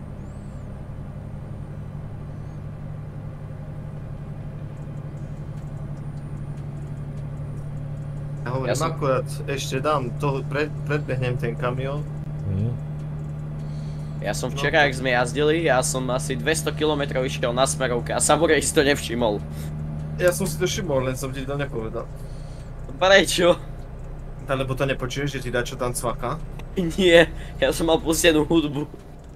Ja hovorím, Ja som- akurát ešte dám, to, pred, predbehnem ten kamión. Hm. Ja som včera, jak sme jazdili, ja som asi dvesto kilometrov išiel na smerovke a samurej si to nevšimol. Ja som si to všimol, len som ti to nepovedal. Prečo? Alebo to nepočuješ, že ti dačo tam cvaká? Nie, ja som mal pustenú hudbu.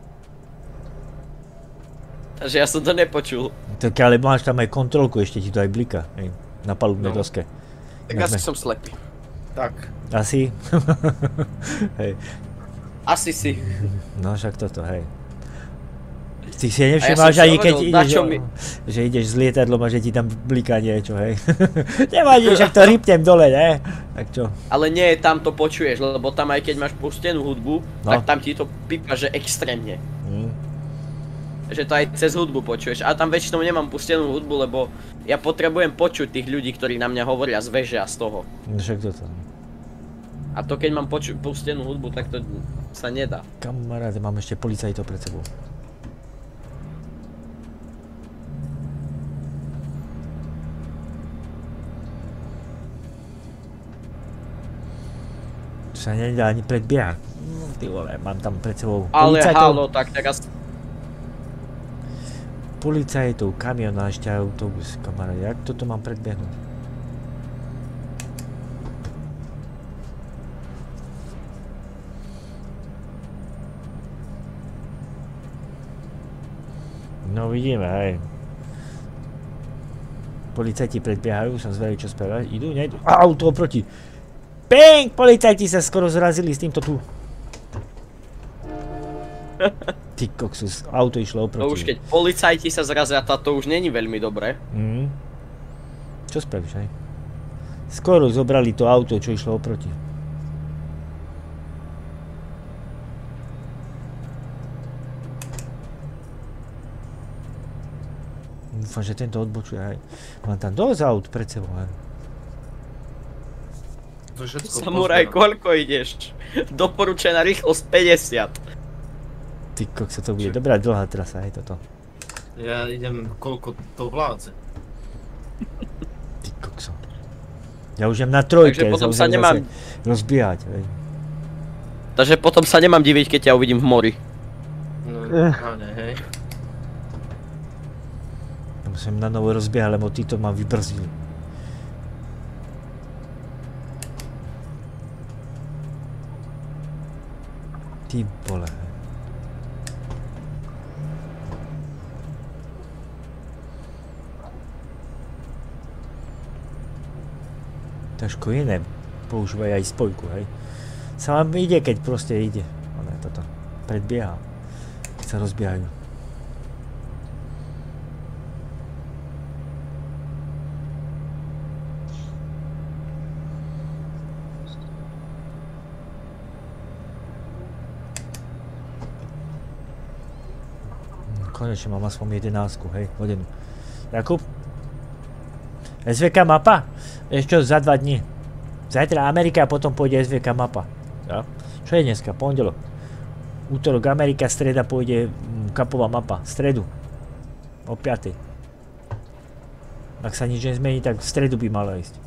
Takže ja som to nepočul. Tak ale máš tam aj kontrolku, ešte ti to aj bliká, hej. Na palubnej No. doske. Tak Ja asi sme- som slepý. Tak. Asi? Hej. Asi si. No však toto, hej. Ty si ja nevšimáš som si ani keď hovoril, ideš, načo o- mi- že ideš s lietadlom a že ti tam bliká niečo, hej. Nevadí, však to ripnem dole, ne? Tak čo? Ale nie, tam to počuješ, lebo tam aj keď máš pustenú hudbu, No. tak tam ti to pípa, že extrémne. Hm. Že to aj cez hudbu počuješ. A tam väčšinou nemám pustenú hudbu, lebo ja potrebujem počuť tých ľudí, ktorí na mňa hovoria z veže a z toho. No však toto. A to keď mám poču- pustenú hudbu, tak to sa nedá. Kamaráde, mám ešte policajtov pred sebou. To sa nedá ani predbiehať. No, ty vole, mám tam pred sebou Ale policajtov. halo, tak teraz... Policajtov, kamión a ešte autobus, kamarát. Jak toto mám predbiehnúť? No vidíme, hej. Policajti predbiehajú, som zvedavý, čo spraviť. Idú, nejdu. A auto oproti. Bang! Policajti sa skoro zrazili s týmto tu. Ty koksus, auto išlo oproti. No už keď policajti sa zrazia, to už není veľmi dobré. Mm. Čo spravíš, hej? Skoro zobrali to auto, čo išlo oproti. Dúfam, že tento odbočuje, hej. Mám tam dosť aut pred sebou, hej. To všetko Samuraj, pozberám. koľko ideš? Doporučená rýchlosť päťdesiat. Ty kokso, to bude dobrá dlhá trasa, hej, toto. Ja idem, koľko to vládze. Ty kokso. Ja už idem na trojke, Takže potom sa sa musím nemám... zase rozbiehať, hej. Takže potom sa nemám diviť, keď ťa uvidím v mori. No, Eh. ne, hej. Ja musím na novo rozbiehať, lebo títo ma vybrzdili. Ty vole, hej. Trošku iné používaj aj spojku, hej. Sa vám ide, keď proste ide. Ale toto predbieha. Keď sa rozbiehajú. Konečne mám aspoň jedenásku, hej, hodenú. Jakub? es vé ká mapa? Ešte za dva dní. Zajtra Amerika a potom pôjde es vé ká mapa. Ja? Čo je dneska? Pondelok. Útorok Amerika, streda pôjde mm, kapová mapa. Stredu. O piatej. Ak sa nič nezmení, tak v stredu by mala ísť.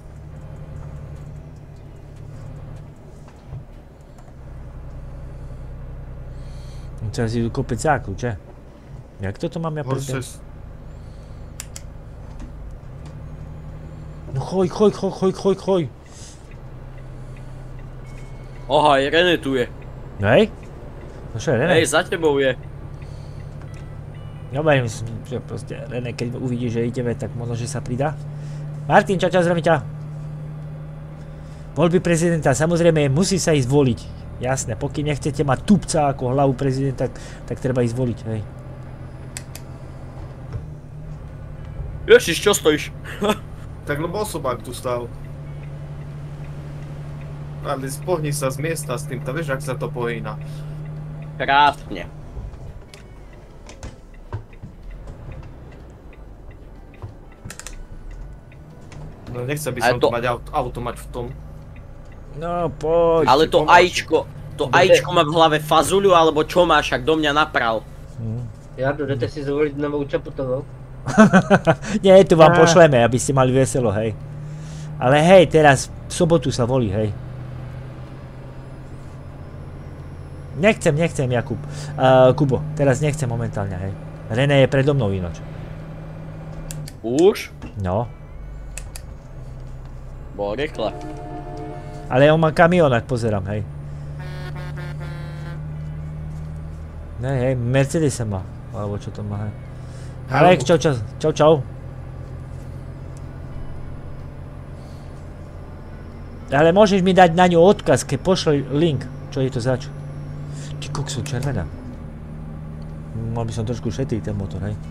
No teraz idú kopec zákľúče. Jak toto mám ja predbiehať? Horses. No choj, choj, choj, choj, choj, choj. Oha, aj René tu je. Hej? No čo je, René? Hej, za tebou je. Ja verím, že proste René, keď uvidí, že ideme, tak možno, že sa pridá. Martin, čau, čau, zdravím ťa. Voľby prezidenta, samozrejme, musí sa ísť voliť. Jasné, pokiaľ nechcete mať tupca ako hlavu prezidenta, tak, tak treba ísť voliť, hej. Ježiš, čo stojíš? Tak lebo osobák tu stál. Ale spohni sa z miesta s týmto, vieš, ak sa to pohýna. Krásne. No nechcel by Ale som to- to mať auto, auto mať v tom. No, poď. Ale to pomáš. ajíčko, to ajíčko má v hlave fazuľu, alebo čo máš, ak do mňa napral. Hm. Jardo, jdete si zvolit novou Čaputovou? Nie, tu vám Á. pošleme, aby ste mali veselo, hej. Ale hej, teraz v sobotu sa volí, hej. Nechcem, nechcem, Jakub. Uh, Kubo, teraz nechcem momentálne, hej. René je predo mnou ináč. Už? No. Bolo rýchle. Ale on má kamión, ak pozerám, hej. Ne, hej, Mercedes má. Alebo čo to má, hej. Alex, čau, čau, čau, čau. Ale môžeš mi dať na ňu odkaz, keď pošle link. Čo je to zač? Ty koksu, červená. Mal by som trošku šetriť ten motor, hej.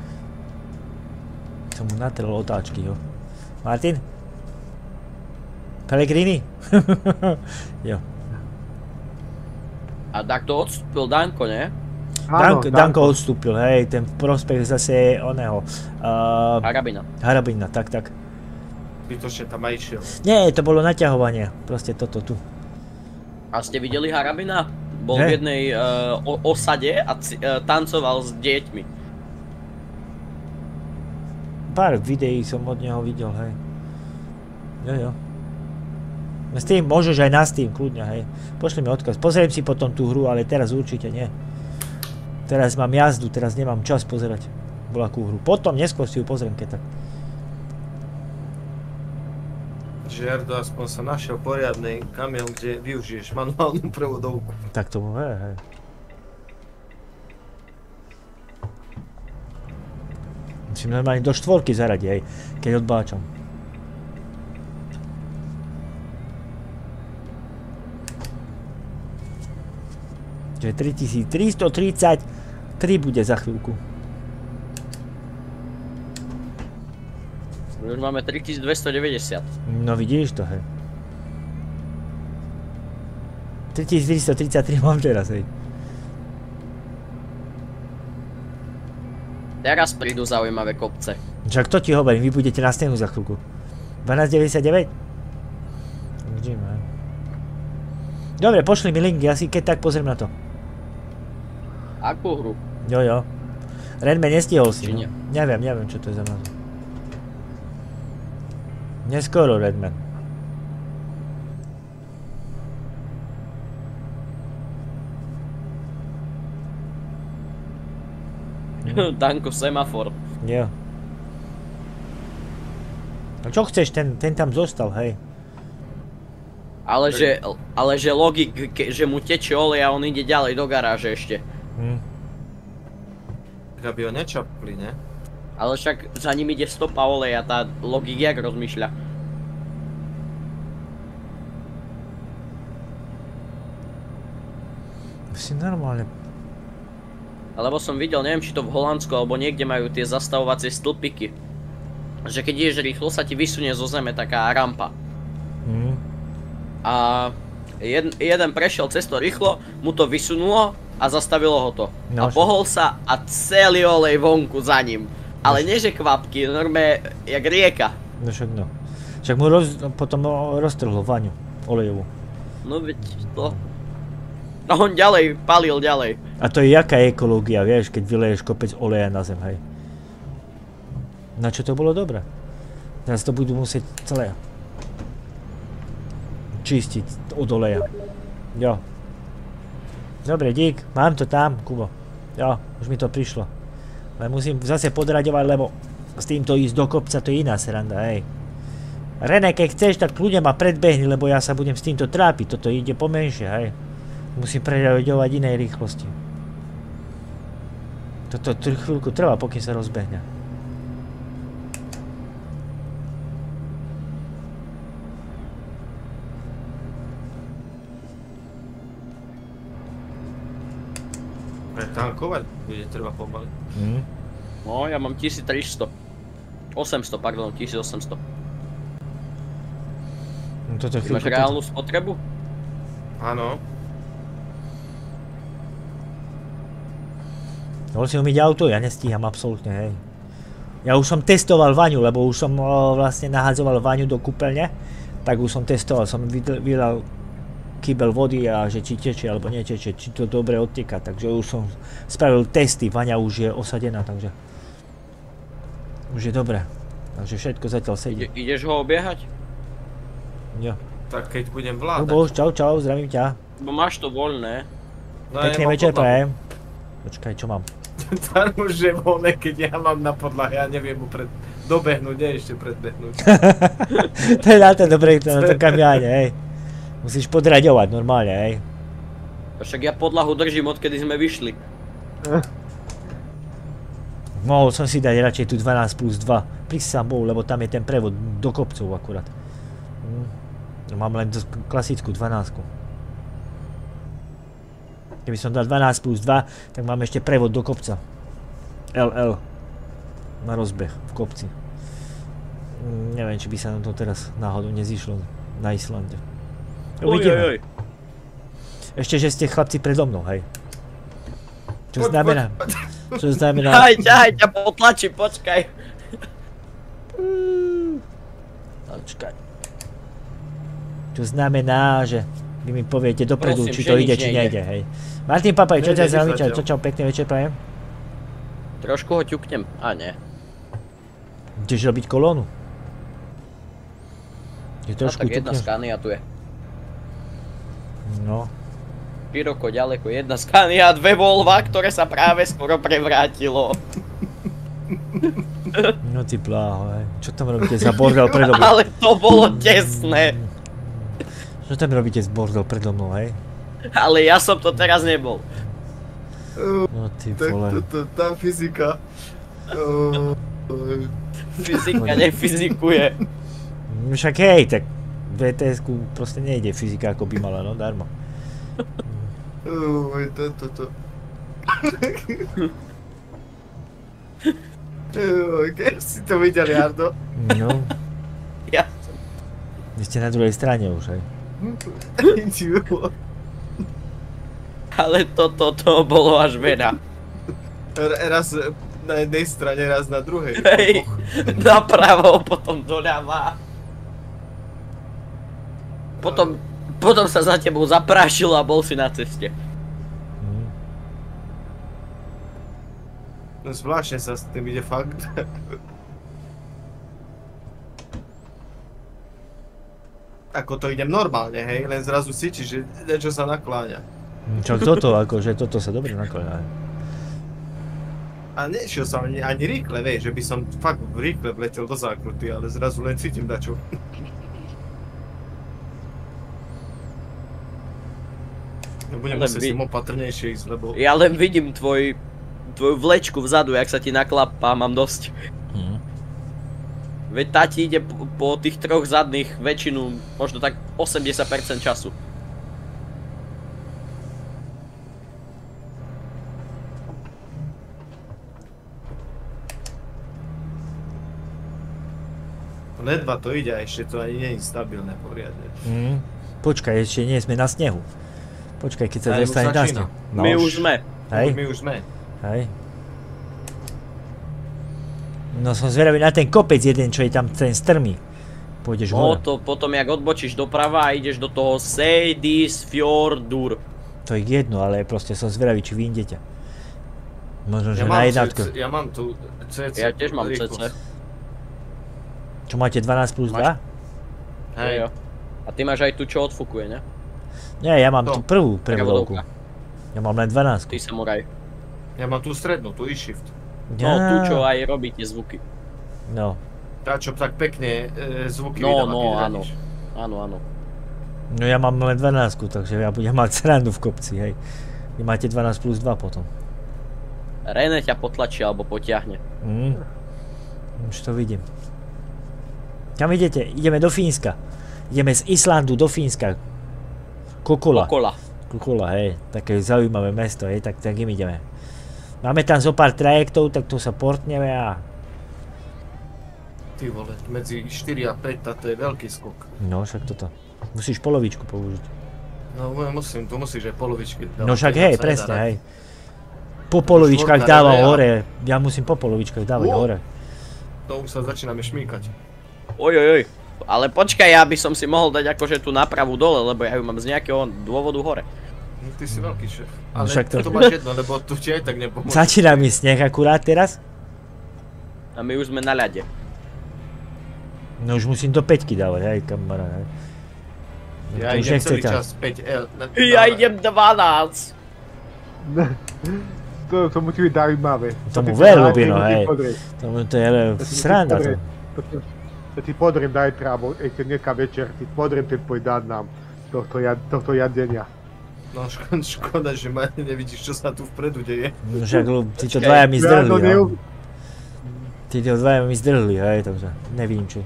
Som mu natrel otáčky, jo. Martin? Pellegrini? Jo. A tak to odstúpil Danko, ne? Áno, Danko, Danko odstúpil, hej, ten prospech zase oného. Uh, Harabina. Harabina, tak, tak. Bytočne tam aj išiel. Nie, to bolo naťahovanie. Proste toto tu. A ste videli Harabina? Bol Ne. v jednej uh, o- osade a ci- uh, tancoval s deťmi. Pár videí som od neho videl, hej. Jo, jo. S tým môžeš aj na Steam, kľudne, hej. Pošli mi odkaz. Pozriem si potom tú hru, ale teraz určite nie. Teraz mám jazdu, teraz nemám čas pozerať voľakú hru. Potom neskôr si ju pozriem, keď tak. Žiardo, aspoň sa našiel poriadny kamión, kde využiješ manuálnu prevodovku. Tak tomu je, hej. Musím normálne do štvorky zaradiť, hej, keď odbáčam. Čiže tritisíctristotridsaťtri bude za chvíľku. My už máme tritisícdvestodeväťdesiat. No vidíš to, hej. tritisíctristotridsaťtri mám teraz, hej. Teraz prídu zaujímavé kopce. Však to ti hovorím, vy budete na stenu za chvíľku. dvanásť deväťdesiatdeväť? Vidíme, hej. Dobre, pošli mi link, ja si keď tak pozriem na to. Akú hru? Jo, jo. Redman nestihol si, Či no. nie? Neviem, neviem, čo to je za názov. Neskoro Redman. Danko, semafor. Jo. A čo chceš, ten, ten tam zostal, hej. Ale že, ale že logik, ke- že mu teče olej a on ide ďalej do garáže ešte. Hm. Tak aby ho nečapli, ne? Ale však za ním ide stopa oleja, tá logik jak rozmýšľa. Si normálne. Lebo som videl, neviem či to v Holandsku alebo niekde majú tie zastavovacie stĺpiky. Že keď ideš rýchlo, sa ti vysunie zo zeme taká rampa. Hm. A jed, jeden prešiel cez to rýchlo, mu to vysunulo a zastavilo ho to. No, A pohol sa a celý olej vonku za ním. Ale nie že kvapky, normálne jak rieka. No však no. Však mu roz, potom roztrhlo vaňu olejovú. No veď to... A on ďalej, palil ďalej. A to je jaká ekológia, vieš, keď vyleješ kopec oleja na zem, hej. Na čo to bolo dobré? Teraz to budú musieť celé čistiť od oleja. Jo. Dobre, dík, mám to tam, Kubo. Jo, už mi to prišlo. Ale musím zase podraďovať, lebo s týmto ísť do kopca to je iná sranda, hej. René, keď chceš, tak kľudne ma predbehni, lebo ja sa budem s týmto trápiť, toto ide pomenšie, hej. Musím preraďovať inej rýchlosti. Toto chvíľku trvá, pokým sa rozbehne. Pretankovať bude treba pomaly. Hm. No, ja mám tisíctristo. osemsto, pardon, tisícosemsto. No toto Ty máš chvíľku... reálnu spotrebu? Áno. Mohol si umyť auto, ja nestíham absolútne, hej. Ja už som testoval vaňu, lebo už som o, vlastne nahádzoval vaňu do kúpeľne, tak už som testoval, som vydal kýbel vody a že či teče alebo neteče, či to dobre odteká, takže už som spravil testy, vaňa už je osadená, takže už je dobré, takže všetko zatiaľ sedí. Ide, ideš ho obiehať? Jo. Tak keď budem vládať. Luboš, čau čau, zdravím ťa. Bo máš to voľné. No, ja Pekný nemám večer podlahu. prajem. Počkaj, čo mám? Tam už je voľné, keď ja mám na podlahe, ja neviem mu pred... dobehnúť, nie ešte predbehnúť. To je na to dobré, to na to kamiáne, hej. Musíš podraďovať normálne, hej. Však ja podlahu držím, odkedy sme vyšli. Mohol som si dať radšej tu dvanásť plus dva. Prísam bol, lebo tam je ten prevod do kopcov akurát. Hm. Mám len klasickú dvanásku. Keby som dal dvanásť plus dva, tak mám ešte prevod do kopca. el el. Na rozbeh v kopci. Hm, neviem, či by sa nám to teraz náhodou nezišlo na Islande. Uvidíme. Ešte, že ste chlapci predo mnou, hej. Čo znamená? Čo znamená? Ťahaj, ťahaj, ťa potlačím, počkaj. Počkaj. Čo znamená, že vy mi poviete dopredu, Prosím, či že to nič ide, či nejde. nejde, hej. Martin Papaj, čo Nejde ťa nič zaujíma, zatiaľ. čo čau, pekný večer prajem. Trošku ho ťuknem. A nie. Ideš robiť kolónu? Je No trošku tak jedna ťukneš. Scania tu je. No. Široko, ďaleko, jedna Scania a dve Volva, ktoré sa práve skoro prevrátilo. No ty bláho, hej. Čo tam robíte za bordel predo mnou? Ale to bolo tesné. Čo tam robíte z bordel predo mnou, hej? Ale ja som to teraz nebol. No ty Tak vole. to, to, tá fyzika. Uh, uh, Fyzika nefyzikuje. No však hej, tak v é té esku proste nejde fyzika ako by mala, no darmo. uh, to, to, to. uh, keď si to videl, Jardo? No, Ja vy ste na druhej strane už, hej. Ale toto to bolo až veľa. Raz na jednej strane, raz na druhej. Hej, napravo, potom doľava. Potom, potom sa za tebou zaprášil a bol si na ceste. Hm. No zvláštne sa s tým ide fakt. Ako to idem normálne, hej, len zrazu cítiš, že niečo sa nakláňa. Čo toto, akože toto sa dobre nakladá. A nešiel som ani, ani rýchle, vieš, že by som fakt rýchle vletel do zákruty, ale zrazu len cítim dačo. No budem Ale musieť vy- s tým opatrnejšie ísť, lebo... Ja len vidím tvoj, tvoju vlečku vzadu, jak sa ti naklapá, mám dosť. Hm. Veď tá ti ide po, po tých troch zadných väčšinu, možno tak osemdesiat percent času. Ledva to ide a ešte to ani nie je stabilné poriadne. Hm. Počkaj, ešte nie sme na snehu. Počkaj, keď sa Ale už dostane na začína. snehu. No, My už sme. Hej, My už sme. hej. No som zvedavý na ten kopec jeden, čo je tam ten strmý. Pôjdeš No hore. to potom jak odbočíš doprava a ideš do toho Seydisfjordur. To je jedno, ale proste som zvedavý, či vy idete. Možno, že Ja na mám, jednotku. C- ja mám tu cé cé. Ja tiež mám cé cé. rýchlosť. Čo máte dvanásť plus Máš- dva? Hej. Hej. A ty máš aj tu, čo odfúkuje, ne? Nie, ja mám To. tú prvú prevodovku. Prevodovka. Ja mám len dvanásť. Ty samuraj. Ja mám tú strednú, tú e-shift. No, tu čo aj robí tie zvuky. No, Tá, čo tak pekne e, zvuky No, vydáva, no, keď áno. radíš. Áno, áno. no ja mám len dvanásť, takže ja budem mať srandu v kopci, hej. Vy máte dvanásť plus dva potom. René ťa potlačí alebo potiahne. Mm. Už to vidím. Kam idete? Ideme do Fínska. Ideme z Islandu do Fínska. Kokola. Okola. Kokola, hej. Také zaujímavé mesto, hej, tak, tak im ideme. Máme tam zo pár trajektov, tak to sa portneme a... Ty vole, medzi štyri a päť, to je veľký skok. No, však toto. Musíš polovičku použiť. No musím, tu musíš aj polovičky dávať. No však inak hej, sa presne, nedá hej. Po polovičkách štvorka dávam reveja. hore. Ja musím po polovičkách dávať Wow. hore. To už sa začíname šmýkať. Oj, oj, oj. Ale počkaj, ja by som si mohol dať akože tú nápravu dole, lebo ja ju mám z nejakého dôvodu hore. No, ty si veľký šéf. No Ale však to- to máš jedno, lebo tu ti aj tak nepomôže. Začína mi sneh akurát teraz. A my už sme na ľade. No už musím do päťky dávať, hej, kamarát, hej. No, Ja to už idem nechce celý ťa. čas päť el. na- Ja na- idem dvanásť. To, to musí byť zaujímavé. Tomu To ti veľmi, zaujímavé, no, to ti hej. podrie. Tomu to je ale To ti sranda to. podrie. To ti- To ti podriem zajtra, alebo ešte dneska večer, ti podriem ten tvoj dáznam tohto, jad, tohto jadenia. No škoda, škoda, že ma nevidíš, čo sa tu vpredu deje. No však lu- títo Počkaj, dvaja mi Ja zdrhli, to no. neu- Títo dvaja mi zdrhli, hej, takže nevím či.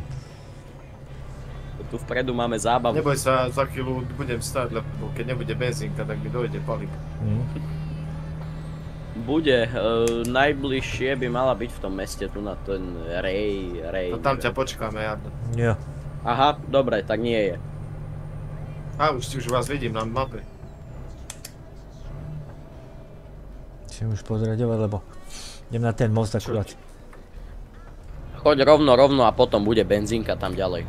Tu vpredu máme zábavu. Neboj sa, za chvíľu budem stáť, lebo keď nebude benzínka, tak mi dojde palivo. Hm. Bude, uh, najbližšie by mala byť v tom meste, tu na ten Rej, Rej. No tam ťa počkáme, Jarno. Jo. Aha, dobre, tak nie je. A už, už vás vidím na mape. Musím už pozraďovať, lebo idem na ten most akurát. Choď rovno, rovno a potom bude benzínka tam ďalej.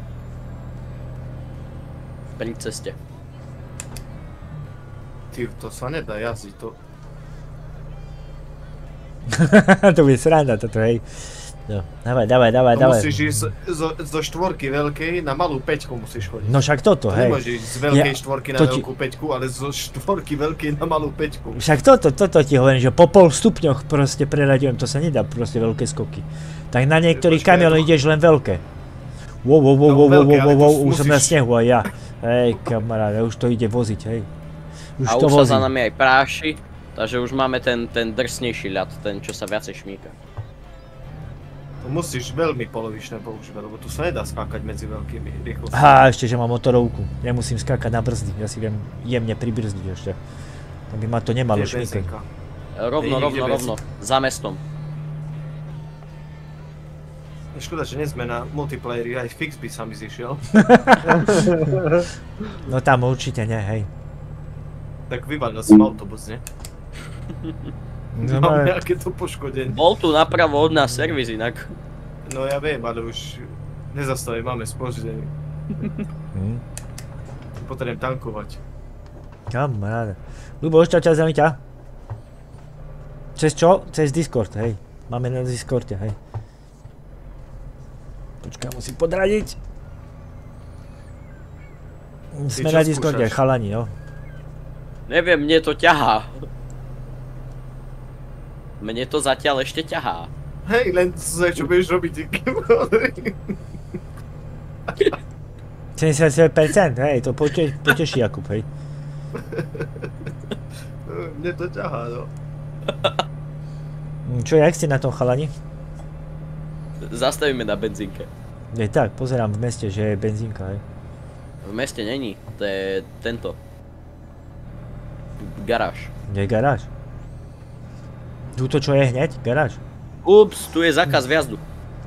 Pri ceste. Ty, to sa nedá jazdiť, to... To bude sranda toto, hej. Jo, dávaj, dávaj, dávaj, To dávaj. musíš ísť zo, zo štvorky veľkej na malú peťku musíš chodiť. No však toto, hej. Nemôžeš ísť z veľkej Ja- štvorky na to ti- veľkú peťku, ale zo štvorky veľkej na malú peťku. Však toto, toto ti hovorím, že po pol stupňoch proste preraďujem, to sa nedá proste veľké skoky. Tak na niektorých Počkaj, kamionoch to- ideš len veľké. Wow, wow, wow, No, wow, wow, veľké, wow, ale to wow, už som na musíš- snehu aj ja. Hej, kamaráde, už to ide voziť, hej. Už A to už sa vozí. za nami aj práši, takže už máme ten, ten drsnejší ľad, ten čo sa viacej šmíka. To musíš veľmi polovičné používať, lebo tu sa nedá skákať medzi veľkými rýchlosťami. Aha, ešte, že mám motorovku. Nemusím skákať na brzdy, ja si viem jemne pribrzdiť ešte. Aby ma to nemalo Kde je šmíkať. benzínka? Rovno, Nie, rovno, nikde rovno, za mestom. Škoda, že nie sme na multiplayeri, aj fix by sa mi zišiel. No tam určite nie, hej. Tak vyvalil som autobus, ne? No, Mám ale- nejaké to poškodenie. Bol tu napravo od nás servis inak. No ja viem, ale už nezastaví, máme spoždenie. Hm, Potrebujem tankovať. kamaráde. Ľubo, už ťa za ťa. Cez čo? Cez Discord, hej. Máme na Discorde, hej. Počkaj, musím podradiť. Sme čo na Discorde, skúšaš? chalani, jo. Neviem, mne to ťahá. Mne to zatiaľ ešte ťahá. Hej, len sa čo budeš robiť. sedemdesiatsedem percent, hej, to pote, poteší Jakub, hej. Mne to ťahá, no. Čo, jak ste na tom, chalani? Zastavíme na benzínke. Je tak, pozerám v meste, že je benzínka, hej. V meste není, to je tento. Garáž. Kde je garáž? Tuto čo je hneď? Garáž? Ups, tu je zákaz vjazdu.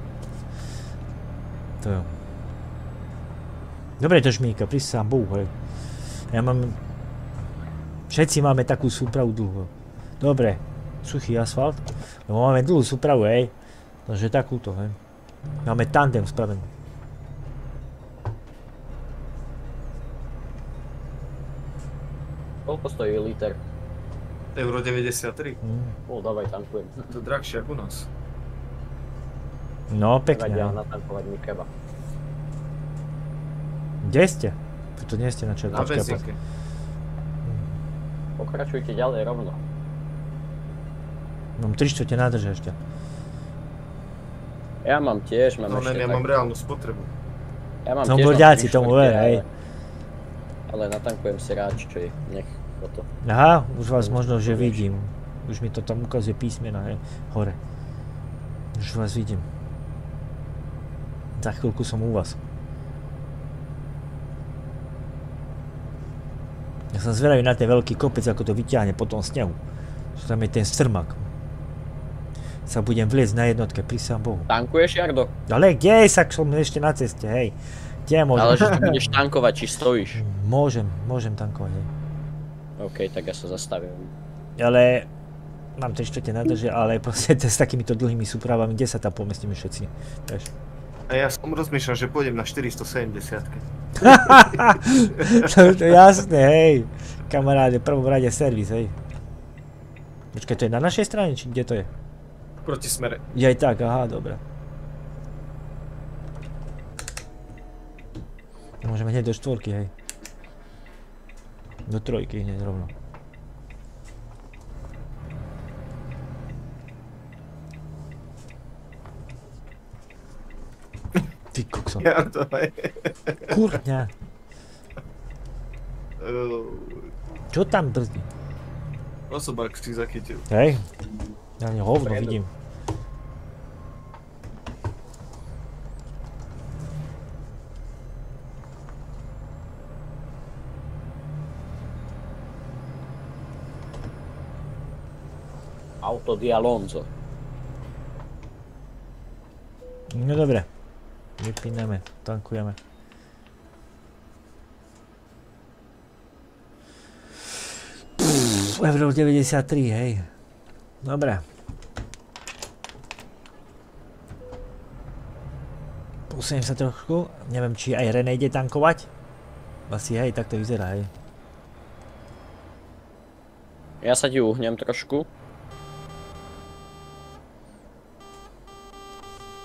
To jo. Dobre to šmíka, prísť sám Bohu, hej. Ja mám... Všetci máme takú súpravu dlhú. Dobre, suchý asfalt. Lebo máme dlhú súpravu, hej. Takže takúto, hej. Máme tandem spravený. Koľko stojí liter? Euro deväťdesiattri. Hm. O, dávaj, tankujem. To je drahšie ako u nás. No, pekne. Vedia hej. natankovať mi keba. Kde ste? Tuto nie ste na čo? Na počkaj, benzínke. Pokračujte ďalej rovno. Mám tri štvrte nádrže ešte. Ja mám tiež, mám No ešte len ja tak... mám reálnu spotrebu. Ja mám Som tiež borďáci, tri tomu štvrte, ver, hej. ale- Ale natankujem si rád, čo je. Nech toto. Aha, už vás možno, že vidím. Už mi to tam ukazuje písmena, hej, hore. Už vás vidím. Za chvíľku som u vás. Ja som zvedavý na ten veľký kopec, ako to vyťahne po tom snehu. Že tam je ten strmak. Sa budem vliecť na jednotke, prísam Bohu. Tankuješ, Jardo? Ale kde sa som ešte na ceste, hej? Kde môžem? Ale že tu budeš tankovať, či stojíš. Môžem, môžem tankovať, hej. OK, tak ja sa zastavím. Ale mám tri štvrte nádrže, ale proste s takýmito dlhými súpravami, kde sa tam pomestíme všetci, vieš? A ja som rozmýšľal, že pôjdem na štyristosedemdesiat. to, to jasné, hej. Kamaráde, v prvom rade servis, hej. Počkaj, to je na našej strane, či kde to je? Proti smere. Je aj tak, aha, dobré. Môžeme hneď do štvorky, hej. Do trojky hneď rovno. Ty kokso. Ja to aj... Kurňa. Uh, Čo tam brzdí? Osobák si zachytil. Hej. Ja ne hovno Predu. vidím. Auto di Alonso. No dobre. Vypíname, tankujeme. Pff, euro deväťdesiattri, hej. Dobre. Posuniem sa trošku. Neviem, či aj René ide tankovať. Asi hej, tak to vyzerá, hej. Ja sa ti uhnem trošku.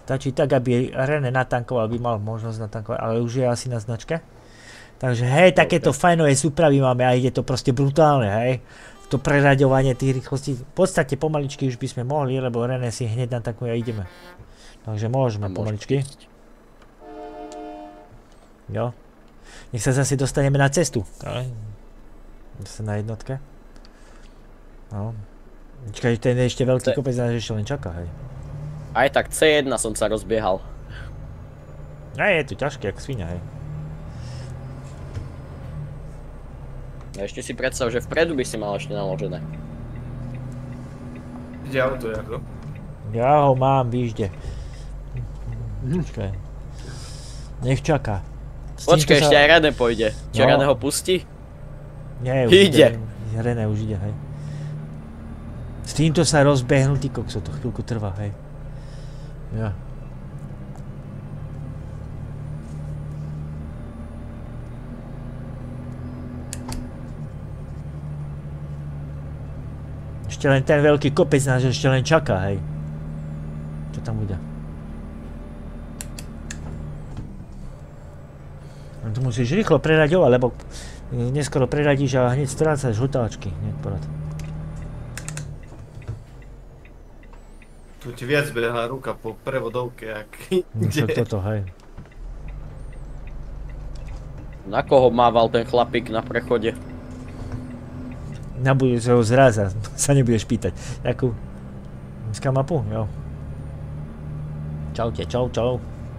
Stačí tak, aby René natankoval, by mal možnosť natankovať, ale už je asi na značke. Takže hej, takéto fajnové súpravy máme a ide to proste brutálne, hej. To preraďovanie tých rýchlostí. V podstate pomaličky už by sme mohli, lebo René si hneď natankuje a ideme. Takže môžeme pomaličky. Jo. Nech sa zase dostaneme na cestu. Zase na jednotke. No. Počkaj, ten je ešte veľký kopec, nás ešte len čaká, hej. Aj tak cé jedna som sa rozbiehal. A je to ťažké, jak sviňa, hej. Ešte si predstav, že vpredu by si mal ešte naložené. Kde auto, Jardo? Ja ho mám, výžde. Počkaj. Nech čaká. Počkaj, ešte aj René pôjde. Čo, No. René ho pustí? Nie, už Ide. René už ide, hej. S týmto sa rozbehnú, ty kokso, to chvíľku trvá, hej. Ja. Ešte len ten veľký kopec nás ešte len čaká, hej. Čo tam bude? No tu musíš rýchlo preraďovať, lebo neskoro preradíš a hneď strácaš žutáčky. Hneď porad. Tu ti viac behá ruka po prevodovke, jak No však ide. toto, hej. Na koho mával ten chlapík na prechode? Na budúceho zraza sa nebudeš pýtať. Jakú? Dneska mapu? Jo. Čaute, čau, čau.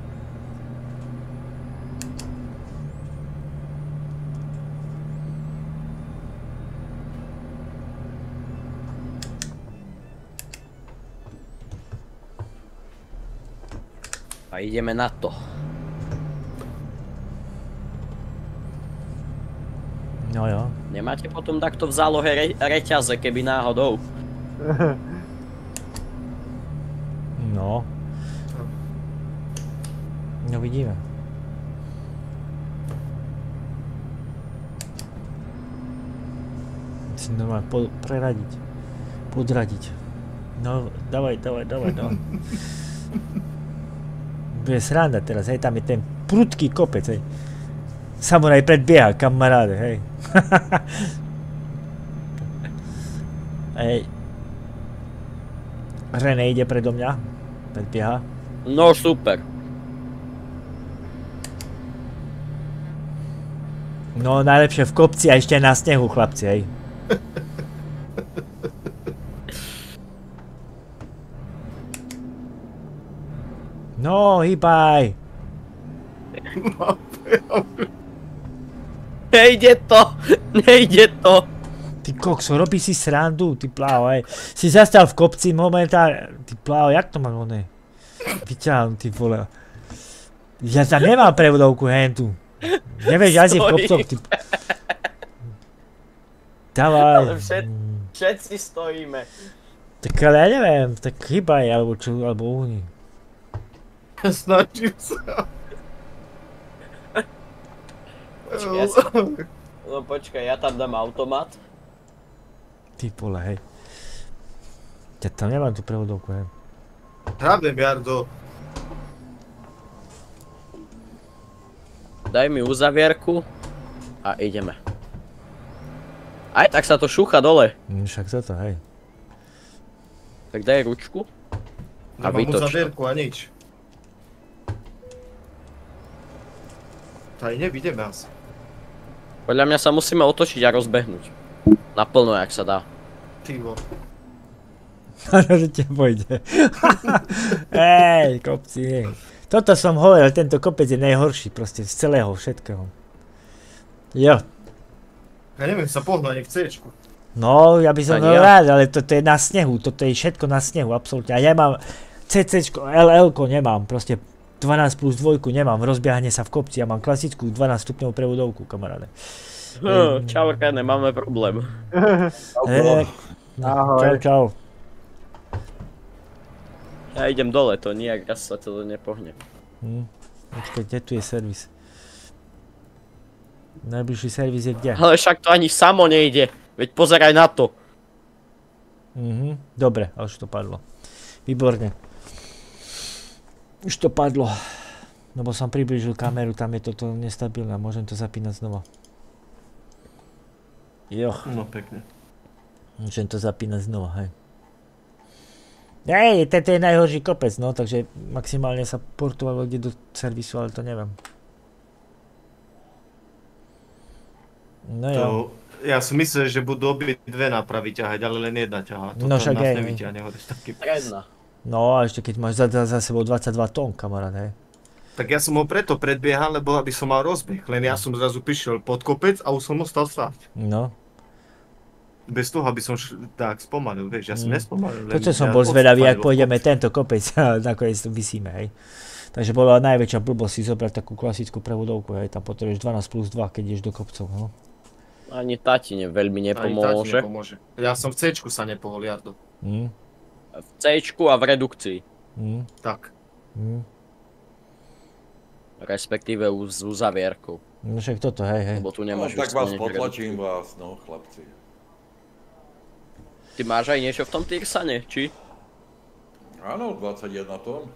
A ideme na to. No jo. Nemáte potom takto v zálohe re reťaze, keby náhodou? No. No vidíme. Musím normálne po preradiť. Podradiť. No, dávaj, dávaj, dávaj, dávaj. Bude sranda teraz, hej, tam je ten prudký kopec, hej. Samuraj predbieha, kamaráde, hej. Hej. René ide predo mňa. Predbieha. No super. No najlepšie v kopci a ešte na snehu, chlapci, hej. No, hýbaj. Nejde to, nejde to. Ty kokso, robí si srandu, ty plávo, hej. Si zastal v kopci momentálne. Ty plávo, jak to mám oné? Vyťahám, ty vole. Ja tam nemám prevodovku hentu. Nevieš jazyk v kopcoch, ty... Dávaj. Ale všet, všetci stojíme. Tak ale ja neviem, tak hýbaj, alebo čo, alebo uhni. Snažím sa. Počkaj, ja si... No počkaj, ja tam dám automat. Ty vole, hej. Ja tam nemám tú prevodovku, hej. Hrábem, Jardo. Daj mi uzavierku a ideme. Aj tak sa to šúcha dole. Hm, však toto, hej. Tak daj ručku. A Nemám vytoč to. uzavierku a nič. Tady nevidíme asi. Podľa mňa sa musíme otočiť a rozbehnúť. Naplno, jak sa dá. Tyvo. Áno, že ťa pôjde. Ej, kopci, hej. Toto som hovoril, tento kopec je najhorší proste z celého všetkého. Jo. Ja neviem sa pohnúť ani v C-čku. No, ja by som Ani to ja. rád, ale toto je na snehu, toto je všetko na snehu, absolútne. A ja mám CCčko, el elko nemám, proste dvanásť plus dva nemám, rozbiehanie sa v kopci, ja mám klasickú dvanásť stupňovú prevodovku, kamaráde. Hm, čau René, máme problém. E, Ahoj. čau, čau. Ja idem dole, to nijak raz sa to nepohne. Hm. Počkaj, kde tu je servis? Najbližší servis je kde? Ale však to ani samo nejde. Veď pozeraj na to. Mhm, dobre, ale už to padlo. Výborne. Už to padlo. Lebo som priblížil kameru, tam je toto nestabilné, môžem to zapínať znova. Joch. No pekne. Môžem to zapínať znova, hej. Hej, toto je najhorší kopec, no, takže maximálne sa portovalo kde do servisu, ale to neviem. No jo. To, ja som myslel, že budú obie dve nápravy ťahať, ale len jedna ťahá. To No tam však nás hej, nevyťahne hore s takým. Jedna. No a ešte keď máš za, za sebou dvadsaťdva tón, kamarát, hej. Tak ja som ho preto predbiehal, lebo aby som mal rozbeh. Len ja som zrazu prišiel pod kopec a už som ostal stáť. No. Bez toho, aby som š- tak spomalil, vieš, ja som Mm. nespomalil. len Toto som ja bol zvedavý, odstavil ak v pôjdeme kopci. tento kopec a nakoniec tu vysíme, hej. Takže bola najväčšia blbosť si zobrať takú klasickú prevodovku, hej, tam potrebuješ dvanásť plus dva, keď ideš do kopcov, no. Ani tatine veľmi Ani táti nepomôže. nepomôže. Ja som v C-čku sa nepohol, Jardo. Mm, V C-čku a v redukcii. mm, Tak. mm. Respektíve s uzavierkou. No však toto, hej, hej. Lebo tu No, nemáš tak vás vyslovene potlačím redukciu. vás, no chlapci. Ty máš aj niečo v tom Tyrsane, či? Áno, dvadsaťjeden tón.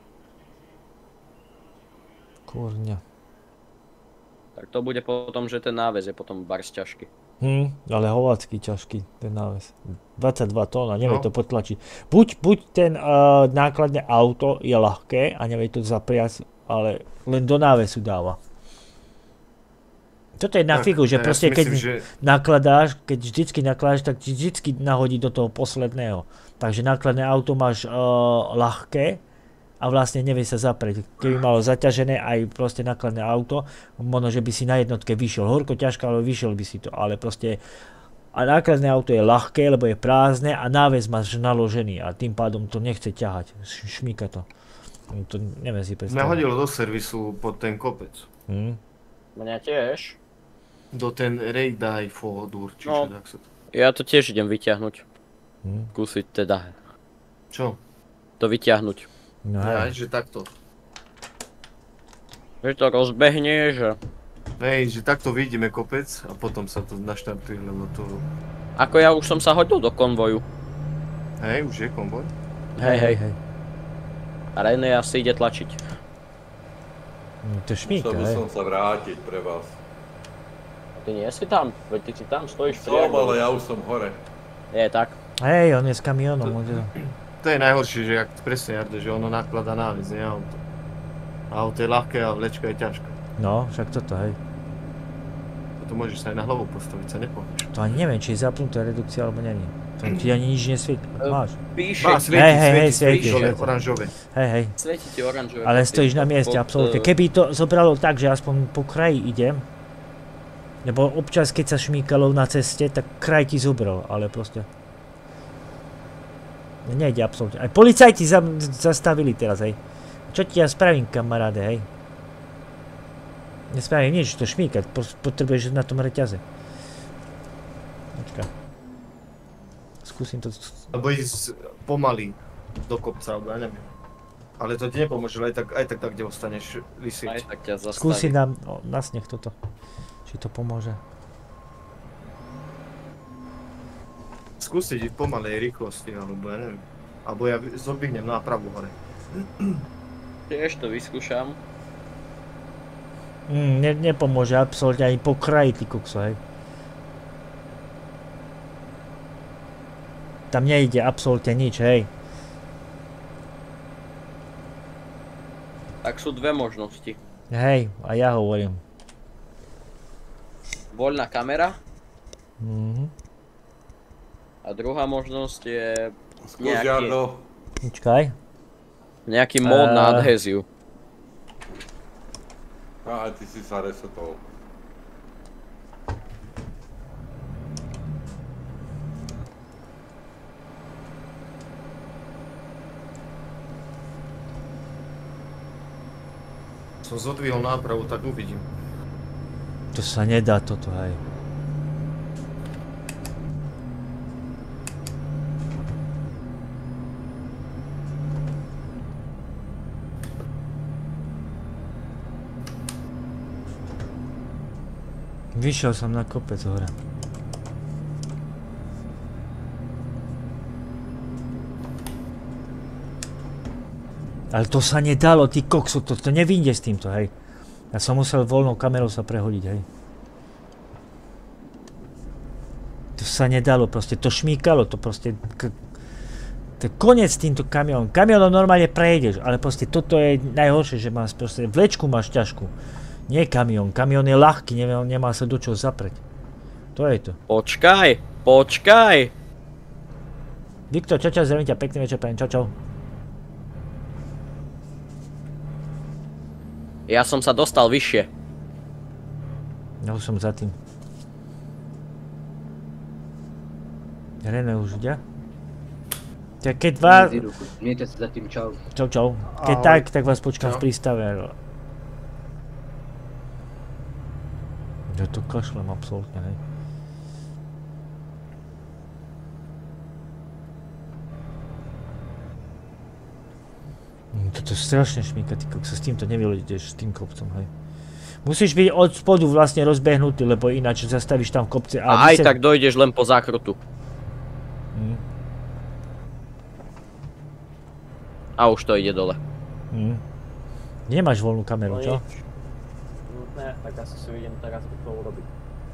Kurňa. Tak to bude potom, že ten náves je potom bars ťažký. Hm, ale hovacký ťažký, ten náves. dvadsaťdva tón a nevie No. to potlačiť. Buď, buď ten uh, nákladné auto je ľahké a nevie to zapriať, ale len do návesu dáva. Toto je na Tak, figu, že ja si proste keď myslím, že nakladáš, keď vždycky nakladáš, tak ti vždycky nahodí do toho posledného. Takže nákladné auto máš uh, ľahké a vlastne nevie sa zaprieť. Keby malo zaťažené aj proste nákladné auto, možno, že by si na jednotke vyšiel. Horko ťažko, ale vyšiel by si to. Ale proste a nákladné auto je ľahké, lebo je prázdne a náves máš naložený a tým pádom to nechce ťahať. Š- Šmíka to. To neviem si mňa predstaviť. hodilo do servisu pod ten kopec. Hm? Mňa tiež. Do ten Rejdaj Fodur, či No. čo tak sa to... Ja to tiež idem vyťahnuť. Hm? Skúsiť teda. Čo? To vyťahnuť. No Aj, hej. že takto. Že to rozbehne, že... Hej, že takto vidíme kopec a potom sa to naštartuje, lebo to... Ako ja už som sa hodil do konvoju. Hej, už je konvoj. Hej, hej. hej. A René asi ide tlačiť. Hm, to šmíka, Musel by hej. som sa vrátiť pre vás. Ty nie si tam, veď ty si tam stojíš Som, ale ja už som hore. Je tak. Hej, on je s kamionom. On je... To je najhoršie, že jak presne Jardo, že ono nakladá návis, nie auto. A auto je ľahké a vlečka je ťažká. No, však toto, hej. Toto môžeš sa aj na hlavu postaviť, sa nepohneš. To ani neviem, či je zapnutá redukcia alebo není. To ti ani nič nesvieti. Máš. Píše, Má, svieti, Hej, hej, hej, svieti, svieti, svieti, svieti. oranžové. Hej, hej. svieti ti oranžové. Ale pod- stojíš na mieste, pod, absolútne. eh, Keby to zobralo tak, že aspoň po kraji idem, lebo občas, keď sa šmíkalo na ceste, tak kraj ti zobral, ale proste... Nejde absolútne. Aj policajti za, zastavili teraz, hej. Čo ti ja spravím, kamaráde, hej? Nespravím nič, to šmíkať, potrebuješ na tom reťaze. Počkaj. Skúsim to... Alebo ísť pomaly do kopca, alebo ja neviem. Ale to ti nepomôže, aj tak, aj tak tak, kde ostaneš Aj vysieť. tak ťa zastaví. Skúsim nám no, na sneh toto. Či to pomôže. Skúsiť v pomalej rýchlosti, alebo ja neviem. Alebo ja zobihnem nápravu hore. Tiež to vyskúšam. Mm, ne, nepomôže absolútne ani po kraji, ty kokso, hej. Tam nejde absolútne nič, hej. Tak sú dve možnosti. Hej, a ja hovorím. Voľná kamera Mhm. a druhá možnosť je Skús, Nejaký- Jardo. Počkaj. nejaký mód na Eh. adhéziu. Á, ty si sa resetol. Som zodvihol nápravu, tak uvidím. To sa nedá toto, hej. Vyšiel som na kopec hore. Ale to sa nedalo, ty kokso, to, to nevyjde s týmto, hej. Ja som musel voľnou kamerou sa prehodiť, hej. To sa nedalo, proste to šmíkalo, to proste... To je koniec s týmto kamionom. Kamionom normálne prejdeš, ale proste toto je najhoršie, že máš proste... Vlečku máš ťažkú. Nie kamión, kamión je ľahký, nemá, nemá sa do čoho zapreť. To je to. Počkaj, počkaj. Viktor, čau, čau, zdravím ťa, pekný večer, prajem, čau, čau. Ja som sa dostal vyššie. Ja už som za tým. René už ide? Tak keď vás... Miejte sa za tým, čau. Čau, čau. Keď Ahoj. tak, tak vás počkám Čau. v prístave. Ja to kašlem absolútne, hej. Hm, toto je strašne šmíka, ty kokso, s týmto nevyletíš, s tým kopcom, hej. Musíš byť od spodu vlastne rozbehnutý, lebo ináč zastavíš tam v kopci a... A aj vysed- tak dojdeš len po zákrutu. Hm, A už to ide dole. hm. Nemáš voľnú kameru, čo? Ne, tak asi si idem teraz to urobiť.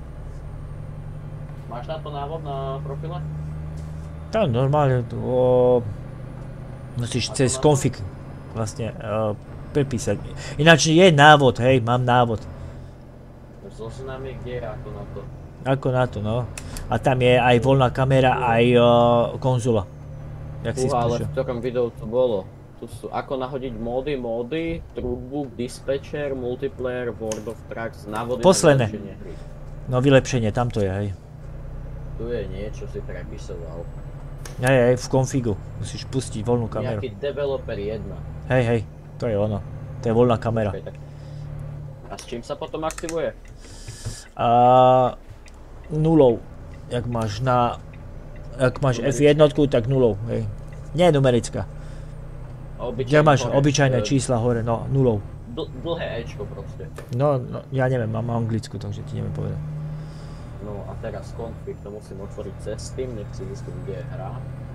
Máš na to návod na profile? Tam normálne, o... musíš cez config vlastne uh, prepísať. Ináč je návod, hej, mám návod. Zoznamy, kde je ako na to? Ako na to, no. A tam je aj voľná kamera, aj uh, konzola. Jak si Uha, ale spúšťa. v ktorom videu to bolo? Tu sú ako nahodiť módy, módy, truckbook, dispatcher, multiplayer, World of Trucks, návody Posledné. na vylepšenie hry. No vylepšenie, tam to je, hej. Tu je niečo, si prepisoval. Hej, hej, v konfigu. Musíš pustiť voľnú kameru. Nejaký developer jedna. Hej, hej, to je ono. To je voľná kamera. Okay, tak. A s čím sa potom aktivuje? A nulou. Jak máš na... Jak máš ef jeden, tak nulou, hej. Nie numerická. Obyčajne Jak máš hore, obyčajné e, čísla hore, no, nulou. dl- Dlhé Ečko proste. No, no, ja neviem, mám anglickú, takže ti neviem povedať. No a teraz config, to musím otvoriť cez Steam, nech si zistím, kde je hra.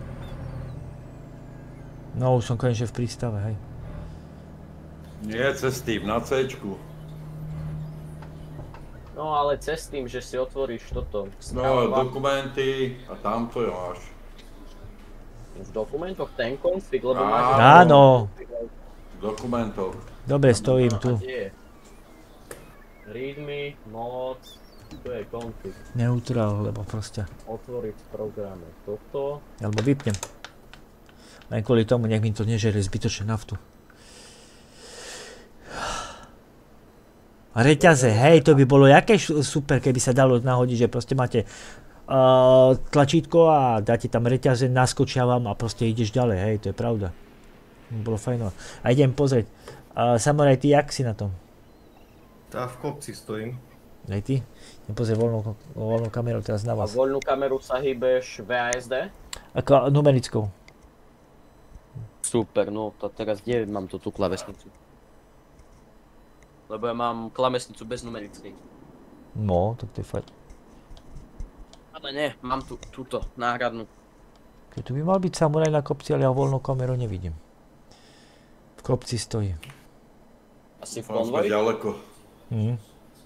No, už som konečne v prístave, hej. Nie cez Steam, na C-čku. No ale cez Steam, že si otvoríš toto. No, Správa. dokumenty a tam to je máš. V dokumentoch ten config, lebo Á. máš... Áno, V dokumentoch. dobre, stojím tu. A kde je? Readme, mods, tu je config. Neutral, lebo proste. Otvoriť v programe toto. Alebo vypnem. Len kvôli tomu, nech mi to nežere zbytočne naftu. A reťaze, hej, to by bolo jaké š- super, keby sa dalo nahodiť, že proste máte uh, tlačítko a dáte tam reťaze, naskočia vám a proste ideš ďalej, hej, to je pravda. Bolo fajno. A idem pozrieť. Uh, Samurai, ty jak si na tom? Tá v kopci stojím. Hej ty? Idem pozrieť voľnou, voľnou kamerou teraz na A vás. voľnú kameru sa hýbeš vé á es dé? Ako numerickou. Super, no to teraz kde mám tú, tú klavesnicu? Lebo ja mám klavesnicu bez numerickej. No, tak to je fajn. Ale nie, mám tu, túto, náhradnú. Keď tu by mal byť samuraj na kopci, ale ja voľnú kameru nevidím. V kopci stojí. Asi v Tam sme konvoji? ďaleko. Mhm.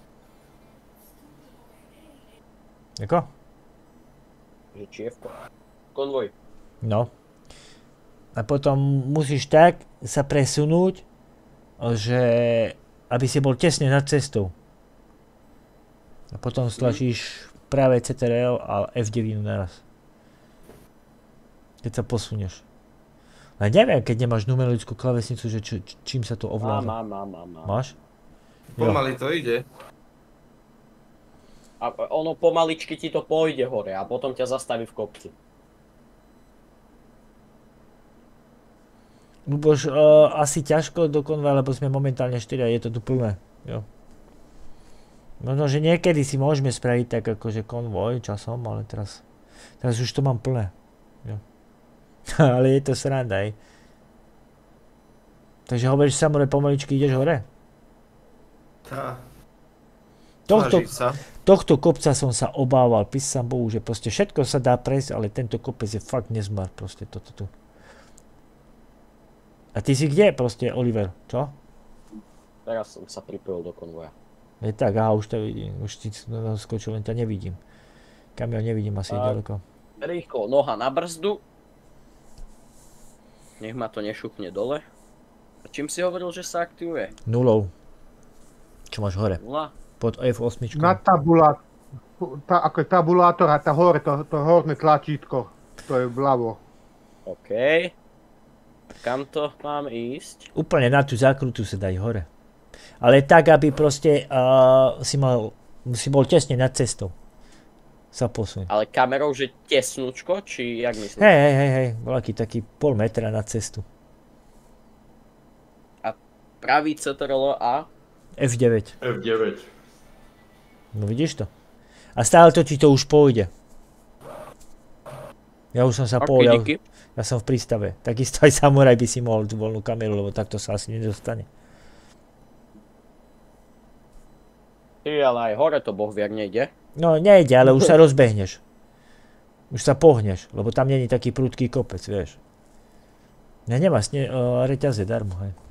Ako? Že či je v kon- konvoji? No. A potom musíš tak sa presunúť, že aby si bol tesne nad cestou. A potom stlačíš práve cé té er el a ef deväť naraz. Keď sa posunieš. Ale neviem, keď nemáš numerickú klavesnicu, že či, čím sa to Mám, ovláda. mám, mám, mám, mám. Máš? Jo. Pomaly to ide. A ono pomaličky ti to pôjde hore a potom ťa zastaví v kopci. Bož, uh, asi ťažko do konvoja, lebo sme momentálne štyria, je to tu plné. Jo. Možno, že niekedy si môžeme spraviť tak akože konvoj časom, ale teraz, teraz už to mám plné. Jo. Ale je to sranda, hej. Takže hovoríš, Samuraj, pomaličky ideš hore? Tá, Tohto, snažiť sa. tohto kopca som sa obával, písam Bohu, že proste všetko sa dá prejsť, ale tento kopec je fakt nezmar, proste toto tu. A ty si kde proste, Oliver? Čo? Teraz som sa pripojil do konvoja. Je tak, aha, už to vidím. Už ti skočil, len ťa nevidím. Kamión nevidím asi Tak. ďaleko. Rýchlo, noha na brzdu. Nech ma to nešupne dole. A čím si hovoril, že sa aktivuje? Nulou. Čo máš hore? Nula? Pod F osem. Na tabula, tá, ako je tabulátor a tá hore, to, to horné tlačítko, to je vľavo. OK. Kam to mám ísť? Úplne na tú zákrutu sa daj hore. Ale tak, aby proste uh, si, mal, si bol tesne nad cestou. Sa posuň. Ale kamerou, že tesnúčko, či jak myslíš? Hej, hej, hej, hej, voľaký taký pol metra nad cestu. Pravý C T R L a? F deväť. F deväť. No vidíš to? A stále to ti to už pôjde. Ja už som sa Ok, pohol, ja, díky. ja som v prístave. Takisto aj samuraj by si mohol tú voľnú kameru, lebo takto sa asi nedostane. Ty, ale aj hore to boh viak nejde. No nejde, ale už sa rozbehneš. Už sa pohneš, lebo tam není taký prudký kopec, vieš. Ne, nemá sne, uh, reťaze darmo, hej.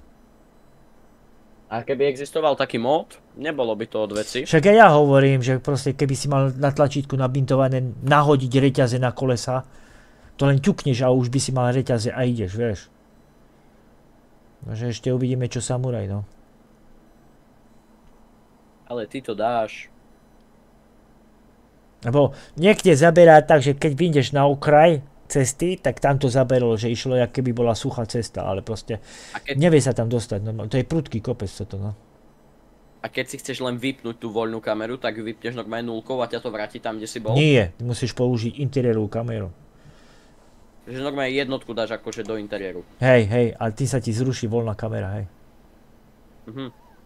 A keby existoval taký mód, nebolo by to od veci. Však aj ja hovorím, že proste keby si mal na tlačítku nabintované nahodiť reťaze na kolesa, to len ťukneš a už by si mal reťaze a ideš, vieš. Takže ešte uvidíme, čo samuraj, no. Ale ty to dáš. Lebo niekde zaberá tak, že keď vyjdeš na okraj cesty, tak tam to zaberalo, že išlo, jak keby bola suchá cesta, ale proste A keď, nevie sa tam dostať, no, to je prudký kopec toto, no. a keď si chceš len vypnúť tú voľnú kameru, tak ju vypneš normálne nulkou a ťa to vráti tam, kde si bol? Nie, ty musíš použiť interiérovú kameru. Takže normálne jednotku dáš akože do interiéru. Hej, hej, ale ty sa ti zruší voľná kamera, hej. Mhm.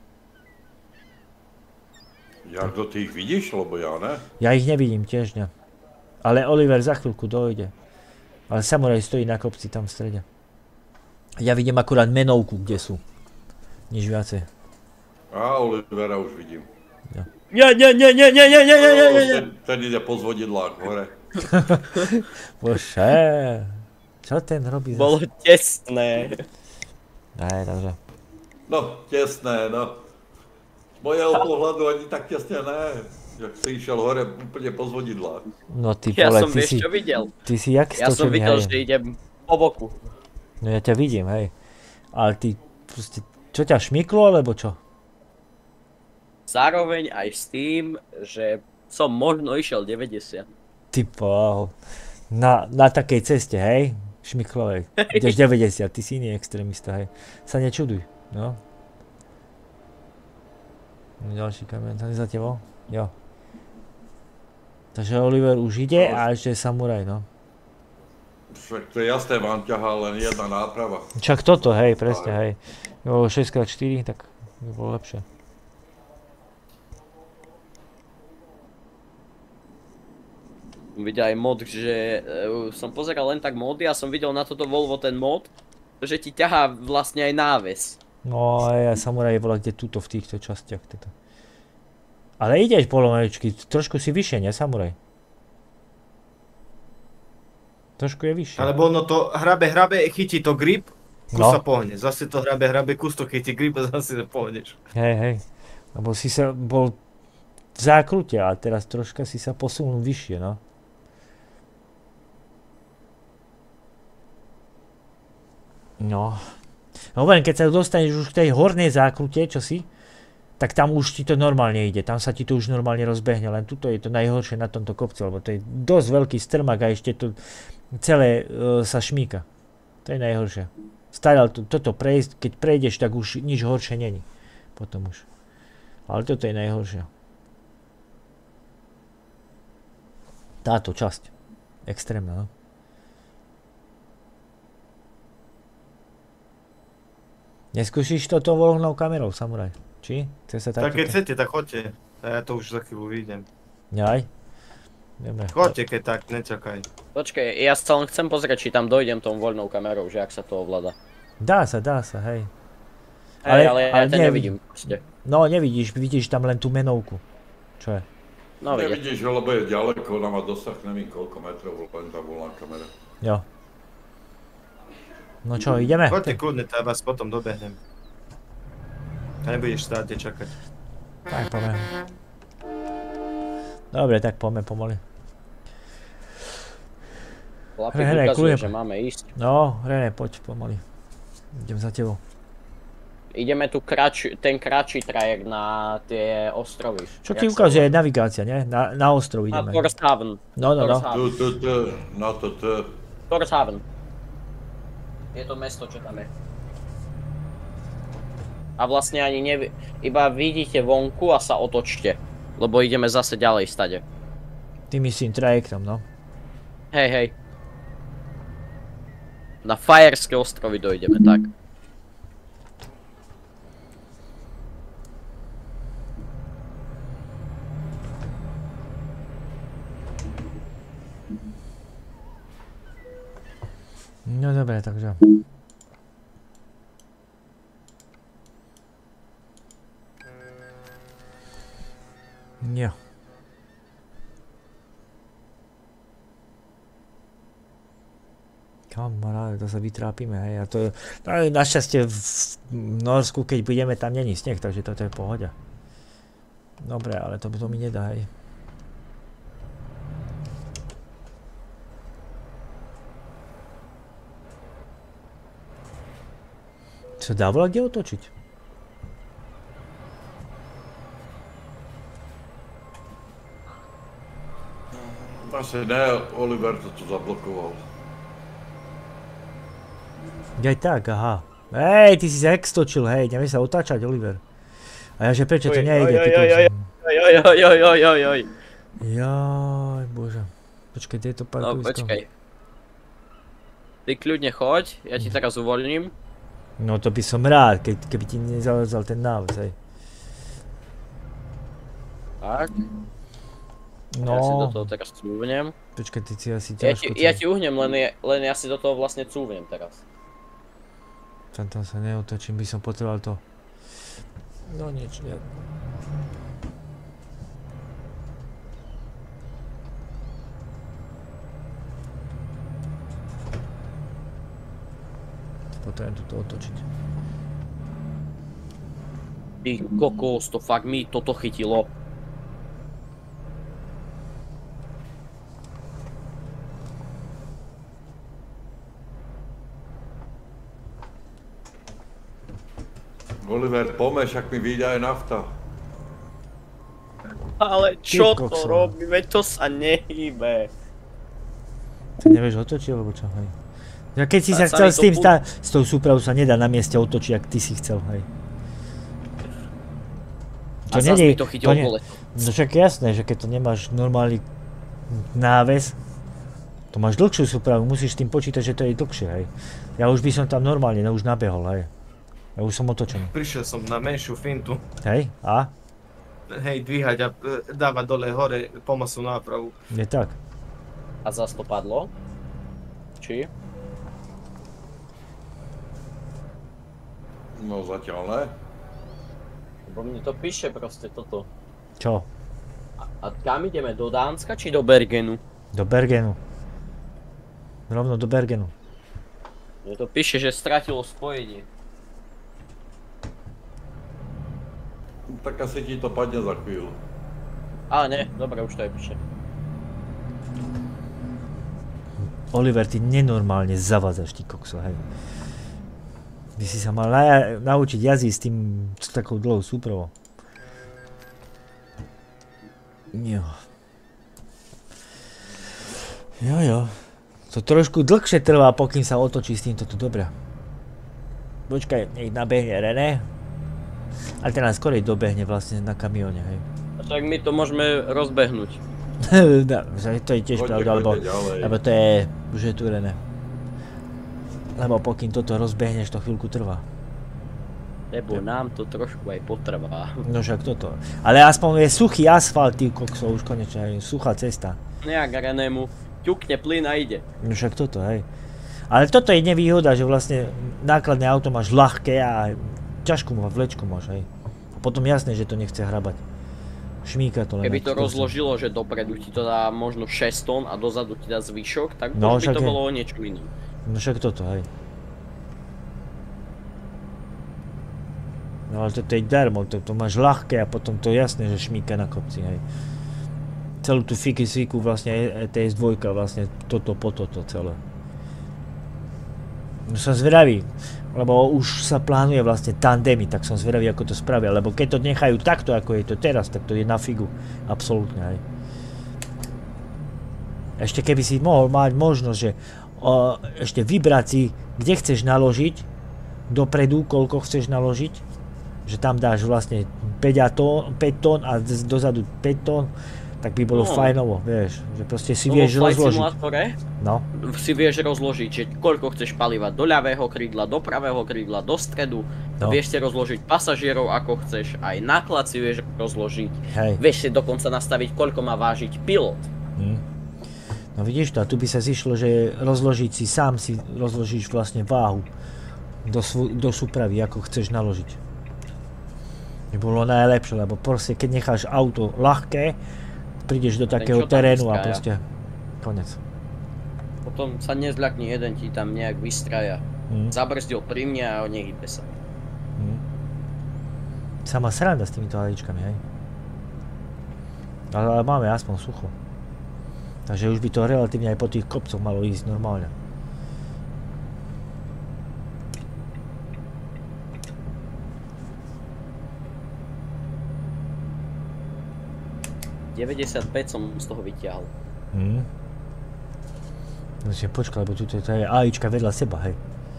Jak do tých vidíš, lebo ja ne? Ja ich nevidím tiež, ne. Ale Oliver za chvíľku dojde. Ale samuraj stojí na kopci tam v strede. Ja vidím akurát menovku, kde sú. Nič viacej. A Olivera už vidím. Nie, nie, nie, nie, nie, nie, nie, nie, nie, nie. Ten, ten ide po zvodidlách hore. Bože, čo ten robí? Bolo tesné. Aj, takže. No, tesné, no. Z mojeho pohľadu ani tak tesne ne. Jak si išiel hore úplne po zvodidlách. No ty Ja vole, som, ty vieš si, čo videl? ty si jak Ja som stočený, videl, hej. že idem po boku. No ja ťa vidím, hej. Ale ty, proste, čo ťa šmyklo, alebo čo? Zároveň aj s tým, že som možno išiel deväťdesiat. Ty pohol. Na, na takej ceste, hej? Šmyklovej. Ideš deväťdesiat, ty si iný extrémista, hej. Sa nečuduj, no. Ďalší kamión, tam je za tebou? Jo. Takže Oliver už ide a ešte je samuraj, no. Však to je jasné, vám ťahá len jedna náprava. Čak toto, hej, presne, hej. Jo, šesť krát štyri, tak by bolo lepšie. Videl aj mod, že uh, som pozeral len tak mody a som videl na toto Volvo ten mod, že ti ťahá vlastne aj náves. No aj samuraj bola kde tuto v týchto častiach. Teda. Ale ideš polomaličky, trošku si vyššie, nie samuraj? Trošku je vyššie. Alebo ono to hrabe, hrabe, chytí to grip, kus No. sa pohne. Zase to hrabe, hrabe, kus to chytí grip a zase sa pohneš. Hej, hej. Lebo si sa bol v zákrute a teraz troška si sa posunul vyššie, no. No. Hovorím, keď sa dostaneš už k tej hornej zákrute, čo si, tak tam už ti to normálne ide, tam sa ti to už normálne rozbehne, len tuto je to najhoršie na tomto kopci, lebo to je dosť veľký strmak a ešte to celé e, sa šmíka. To je najhoršie. Staral to, toto prejsť, keď prejdeš, tak už nič horšie není. Potom už. Ale toto je najhoršie. Táto časť. Extrémna, no. Neskúšiš toto voľnou kamerou, samuraj? Či? Chce sa Tak takto... keď chcete, tak choďte. A ja to už za chvíľu vidím. Ňaj? Dobre. Choďte, keď tak, nečakaj. Počkej, ja sa len chcem pozrieť, či tam dojdem tou voľnou kamerou, že ak sa to ovláda. Dá sa, dá sa, hej. Hej, ale, ale ja ale to ne- nevidím proste. No, nevidíš, vidíš tam len tú menovku. Čo je? No vidíš. Nevidíš, lebo je ďaleko, ona má dosah neviem koľko metrov, len tá voľná kamera. Jo. No čo, ideme? Poďte kľudne, ja vás potom dobehnem. A nebudeš stáť čakať. Tak poďme. Dobre, tak poďme pomaly. Chlapík René, ukazuje, kľudne. že máme ísť. No, René, poď pomaly. Idem za tebou. Ideme tu krač, ten kratší trajek na tie ostrovy. Čo Jak ti sa ukazuje navigácia, nie? Na, na ostrov volá? Na ideme. Torshavn. No, no, no. Tu, tu, tu, na to, tu. Torshavn. Je to mesto, čo tam je. A vlastne ani nevie... Iba vidíte vonku a sa otočte. Lebo ideme zase ďalej stade. Ty myslím trajektom, no. Hej, hej. Na Fajerské ostrovy dojdeme, tak. No dobre, takže. Jo. Kamaráde, to sa vytrápime, hej, a to je, no, našťastie v Norsku, keď budeme, tam není sneh, takže toto je pohoda. Dobre, ale to, to mi nedá, hej. Čo dá volať, kde otočiť? Asi ne, Oliver to tu zablokoval. Aj tak, aha. Hej, ty si sa jak stočil, hej, nevie sa otáčať, Oliver. A ja že prečo to Oj, nejde, oj, ty oj, oj, kokos. Oj, oj, oj, oj, oj, oj, oj. Jaj, bože. Počkaj, kde je to No parkovisko? počkaj. Ty kľudne choď, ja ti teraz uvoľním. No to by som rád, keď, keby ti nezavazal ten návaz, hej. Tak. Ja si do No, toho teraz cúvnem. počkaj, ty si asi Ja ti, ťažko... ja ti uhnem, len, je, len ja si do toho vlastne cúvnem teraz. Tam, tam sa neotočím, by som potreboval to. No nič, nie. Potrebujem toto otočiť. Ty kokos, to fakt mi toto chytilo. Oliver, poďme, však mi vyjde aj nafta. Ale čo Ty to kokso. robí, veď to sa nehýbe. Ty nevieš otočiť, alebo čo, hej? Ja keď si A sa sa chcel mi s to tým, pu- stá, s tou súpravou sa nedá na mieste otočiť, ak ty si chcel, hej. A zas není- mi to chytilo nie- kole. No však jasné, že keď to nemáš normálny náves, to máš dlhšiu súpravu, musíš s tým počítať, že to je dlhšie, hej. Ja už by som tam normálne, no už nabehol, hej. Ja už som otočený. Prišiel som na menšiu fintu. Hej, a? Hej, dvíhať a e, dávať dole hore pomocnú nápravu. Je tak. A zas to padlo? Či? No zatiaľ ne. Lebo mne to píše proste toto. Čo? A, a kam ideme? Do Dánska či do Bergenu? Do Bergenu. Rovno do Bergenu. Mne to píše, že stratilo spojenie. Tak asi ti to padne za chvíľu. Ale ne, dobre, už to je píše. Oliver, ty nenormálne zavádzaš, ty kokso, hej. Ty si sa mal na, naučiť jazdiť s tým, s takou dlhou súpravou. Jo. Jo, jo. To trošku dlhšie trvá, pokým sa otočí s týmto tu, dobre. Počkaj, nech nabehne René. Ale ten nás skorej dobehne vlastne na kamióne, hej. A tak my to môžeme rozbehnúť. No, to je tiež Poďte, pravda, lebo, poďte ďalej. lebo to je už je tu René. Lebo pokým toto rozbehneš, to chvíľku trvá. Lebo nám to trošku aj potrvá. No však toto. Ale aspoň je suchý asfalt, ty kokso, už konečne, aj suchá cesta. Nejak Renému ťukne plyn a ide. No však toto, hej. Ale toto je nevýhoda, že vlastne nákladné auto máš ľahké a ťažkú vlečku máš, hej. A potom jasné, že to nechce hrabať. Šmíka to len. Keby to ako- rozložilo, že dopredu ti to dá možno šesť tón a dozadu ti dá zvyšok, tak No, už by však to je. bolo o niečo iné. No však toto, hej. No ale toto je darmo, to, to máš ľahké a potom to jasné, že šmíka na kopci, hej. Celú tú fíky svíku vlastne é té es dva vlastne toto po toto celé. No som zvedavý, lebo už sa plánuje vlastne tandemy, tak som zvedavý, ako to spravia, lebo keď to nechajú takto, ako je to teraz, tak to je na figu, absolútne, hej. Ešte keby si mohol mať možnosť, že o, ešte vybrať si, kde chceš naložiť, dopredu, koľko chceš naložiť, že tam dáš vlastne päť tón a dozadu päť tón, tak by bolo no. fajnovo, vieš, že proste si no, vieš rozložiť. No. Si vieš rozložiť, že koľko chceš paliva do ľavého krídla, do pravého krídla, do stredu. No. Vieš si rozložiť pasažierov ako chceš, aj náklad si vieš rozložiť. Hej. Vieš si dokonca nastaviť, koľko má vážiť pilot. Hm. No vidíš to, a tu by sa zišlo, že rozložiť si, sám si rozložíš vlastne váhu do, do súpravy, ako chceš naložiť. By bolo najlepšie, lebo proste keď necháš auto ľahké, prídeš do takého terénu a proste konec. Potom sa nezľakni, jeden ti tam nejak vystraja. Hmm. Zabrzdil pri mne a nehybe sa. Hmm. Sama sranda s týmito haličkami, hej. Ale, ale máme aspoň sucho. Takže už by to relatívne aj po tých kopcoch malo ísť normálne. deväťdesiatpäť som z toho vyťahol. Hmm. Musím počkať, lebo tu je AIčka vedľa seba, hej.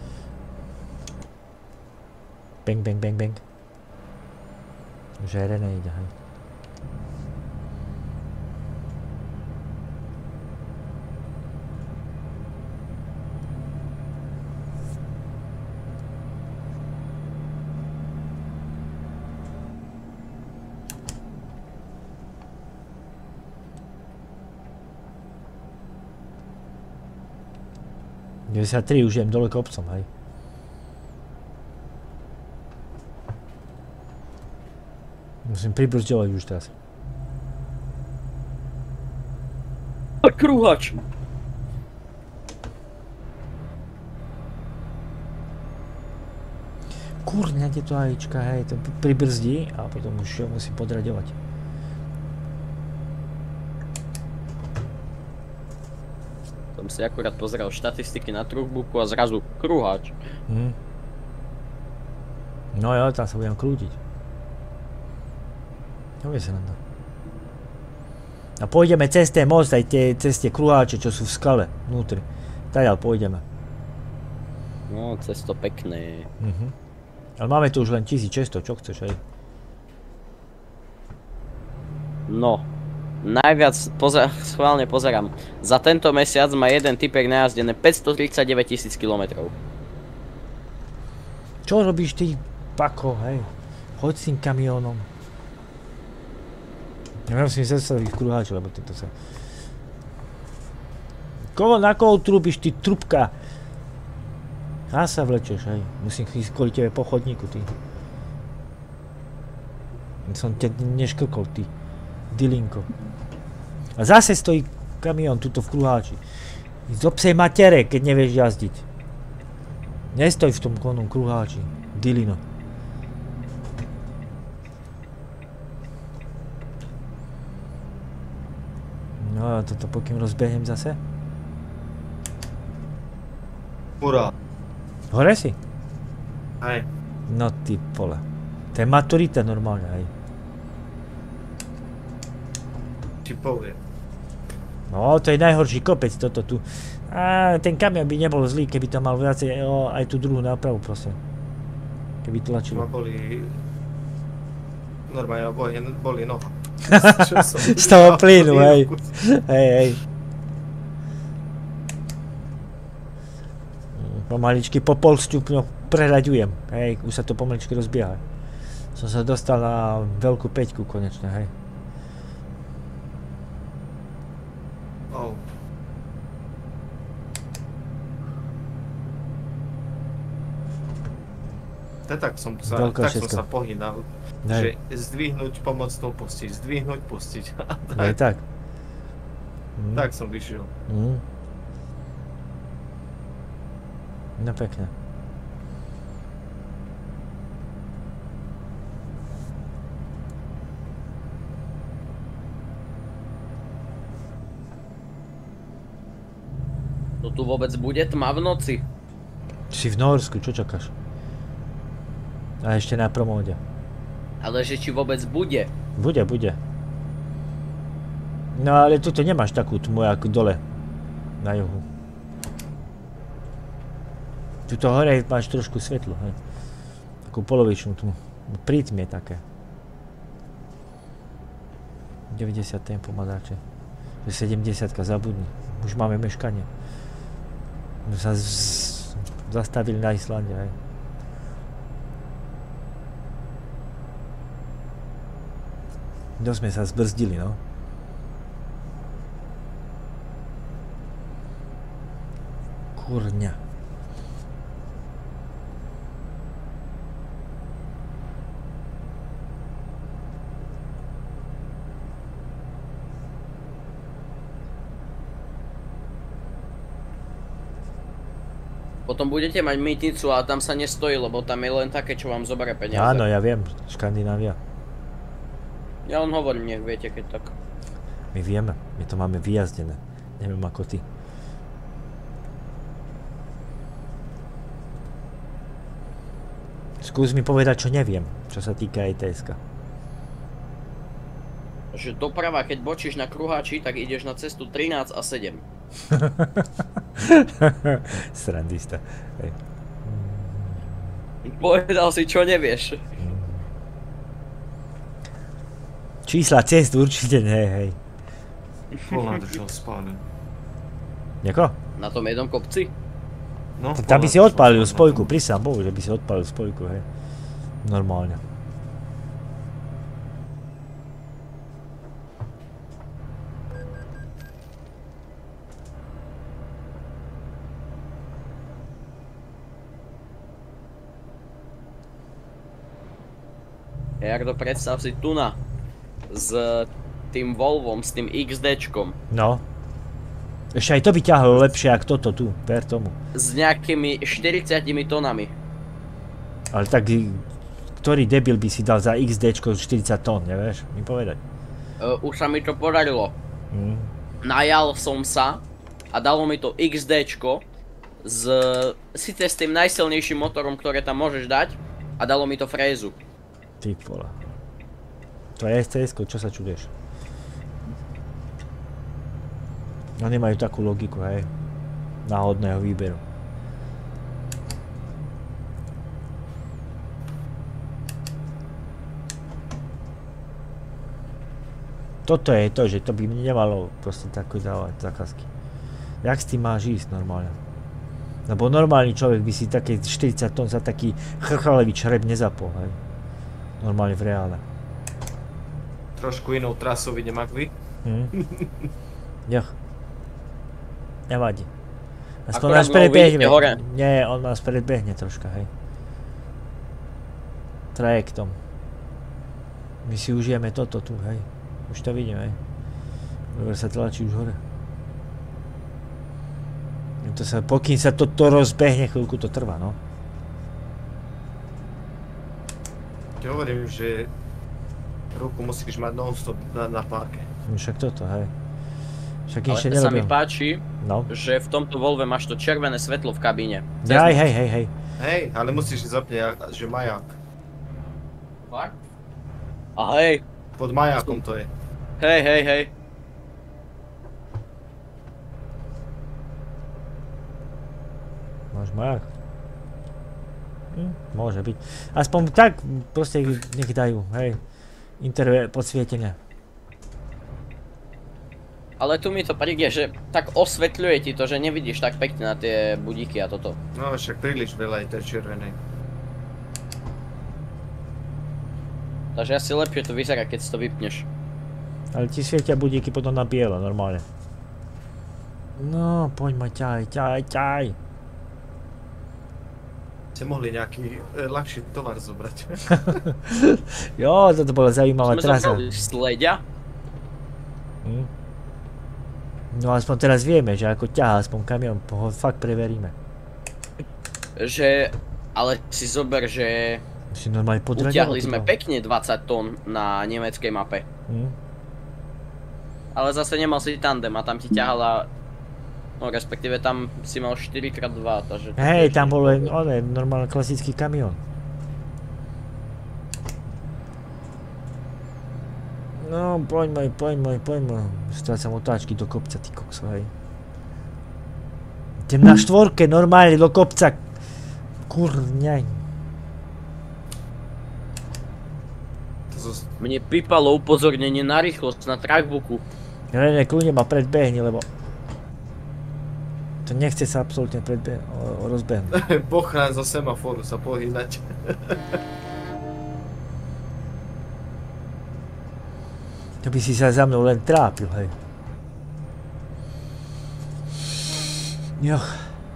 Bang, bang, bang, bang. Už aj René ide, hej. deväťdesiattri už idem dole kopcom, hej. Musím pribrzďovať už teraz. Krúhač! Kurňa, kde to ajíčka, hej, to pribrzdí a potom už musím podraďovať. Som si akurát pozeral štatistiky na truckbooku a zrazu krúhač. Hmm. No jo, tam sa budem krútiť. To je sranda. A pôjdeme cez ten most, aj tie, cez tie krúhače, čo sú v skale, vnútri. Tadiaľ pôjdeme. No, cesto pekné. Mhm. Ale máme tu už len tisícšesťsto, čo chceš, hej? No. Najviac, pozer, schválne pozerám, za tento mesiac má jeden typek najazdené päťstotridsaťdeväť tisíc kilometrov. Čo robíš ty, pako, hej? Choď s tým kamiónom. Ja musím zastaviť v krúhači, lebo tento sa... Koho, na koho trúbiš, ty trubka? Ja sa vlečeš, hej. Musím ísť kvôli tebe po chodníku, ty. Som ťa neškrkol, ty. Dilinko. A zase stojí kamión tuto v krúháči. Zo psej matere, keď nevieš jazdiť. Nestoj v tom konom krúháči. Dilino. No a toto pokým rozbehnem zase. Ura. Hore si? Hej. No ty pole. To je maturita normálne, hej. Ti poviem. No, to je najhorší kopec toto tu. A ten kamion by nebol zlý, keby to mal viacej o, aj tú druhú nápravu proste. Keby tlačilo. Ma boli... Normálne boli, boli noha. Z toho plynu, hej. Hej, hej. Pomaličky po pol stupňoch preraďujem. Hej, už sa to pomaličky rozbieha. Som sa dostal na veľkú päťku konečne, hej. Oh. Tak som sa, tak som sa pohýnal, že zdvihnúť, pomocnú pustiť, zdvihnúť, pustiť. Je tak. Mm. Tak som vyšiel. Mm. No pekne. To tu vôbec bude tma v noci? Si v Norsku, čo čakáš? A ešte na promóde. Ale že či vôbec bude? Bude, bude. No ale tuto nemáš takú tmu ako dole. Na juhu. Tuto hore máš trošku svetlo, hej. Takú polovičnú tmu. Pri tme také. deväťdesiat tempo má dáče. sedemdesiatka zabudni. Už máme meškanie. My sa zastavili na Islande, hej. Dosť sme sa zbrzdili, no. Kurňa. Potom budete mať mýtnicu, ale tam sa nestojí, lebo tam je len také, čo vám zoberie peniaze. Áno, ja viem, Škandinávia. Ja len hovorím, nech viete, keď tak. My vieme, my to máme vyjazdené. Neviem ako ty. Skús mi povedať, čo neviem, čo sa týka é té eska. Že doprava, keď bočíš na kruháči, tak ideš na cestu trinásť a sedem. Srandista. Hej. Povedal si, čo nevieš. Čísla cest určite nie, hej. Pol nádržal spálen. Jako? Na tom jednom kopci? No, Tam by si odpálil spojku, prisám Bohu, že by si odpálil spojku, hej. Normálne. Jardo, predstav si tuna s tým Volvom, s tým iks déčkom. No. Ešte aj to by ťahlo lepšie, ako toto tu, ver tomu. S nejakými štyridsiatimi tonami. Ale tak, ktorý debil by si dal za iks déčko štyridsať tón, nevieš mi povedať? Uh, už sa mi to podarilo. Mm. Najal som sa a dalo mi to iks déčko s, síce s tým najsilnejším motorom, ktoré tam môžeš dať, a dalo mi to frézu. Ty vole. To je es té esko, čo sa čuduješ? Oni majú takú logiku, hej. Náhodného výberu. Toto je to, že to by nemalo proste takú dávať zákazky. Jak s tým máš ísť normálne? Lebo normálny človek by si také štyridsať tón za taký chrchalevý črep nezapol, hej. Normálne v reále. Trošku inou trasou idem ak vy. Hm. Joch. Nevadí. Aspoň Akorát nás predbehne. hore. Nie, on nás predbehne troška, hej. Trajektom. My si užijeme toto tu, hej. Už to vidím, hej. Dobre sa tlačí už hore. To sa, pokým sa toto rozbehne, chvíľku to trvá, no. Ti hovorím, že ruku musíš mať non-stop na, na páke. No však toto, hej. Však Ale ešte sa mi nerobím. páči, No. že v tomto Volve máš to červené svetlo v kabíne. Hej, hej, hej, hej. Hej, ale musíš zapnúť, že maják. Fakt? A hej, Pod majákom to je. hej, hej, hej. Máš maják? Hm, môže byť. Aspoň tak, proste nech dajú, hej. Intervé podsvietenie. Ale tu mi to príde, že tak osvetľuje ti to, že nevidíš tak pekne na tie budíky a toto. No však príliš veľa je tej červenej. Takže asi lepšie to vyzerá, keď si to vypneš. Ale ti svietia budíky potom na bielo, normálne. No, poď ma ťaj, ťaj, ťaj. Ste mohli nejaký e, ľahší tovar zobrať. Jo, toto bola zaujímavá Sme trasa. zobrali sleďa. Hm. No aspoň teraz vieme, že ako ťahá aspoň kamión, ho fakt preveríme. Že, ale si zober, že Si normálne podradil. utiahli sme pekne dvadsať tón na nemeckej mape. Hm. Ale zase nemal si tandem a tam ti ťahala No respektíve tam si mal štyri krát dva, takže... Hej, tam bol len, ale normálny klasický kamión. No, poď môj, poď môj, poď môj. Strácam otáčky do kopca, ty kokso, hej. Idem na štvorke, normálne do kopca. Kurňaň. Mne pípalo upozornenie na rýchlosť na trackbooku. René, kľudne ma predbehni, lebo... To nechce sa absolútne predbe... rozbehnúť. Pochrán zo semaforu sa pohýnať. To by si sa za mnou len trápil, hej. Joch.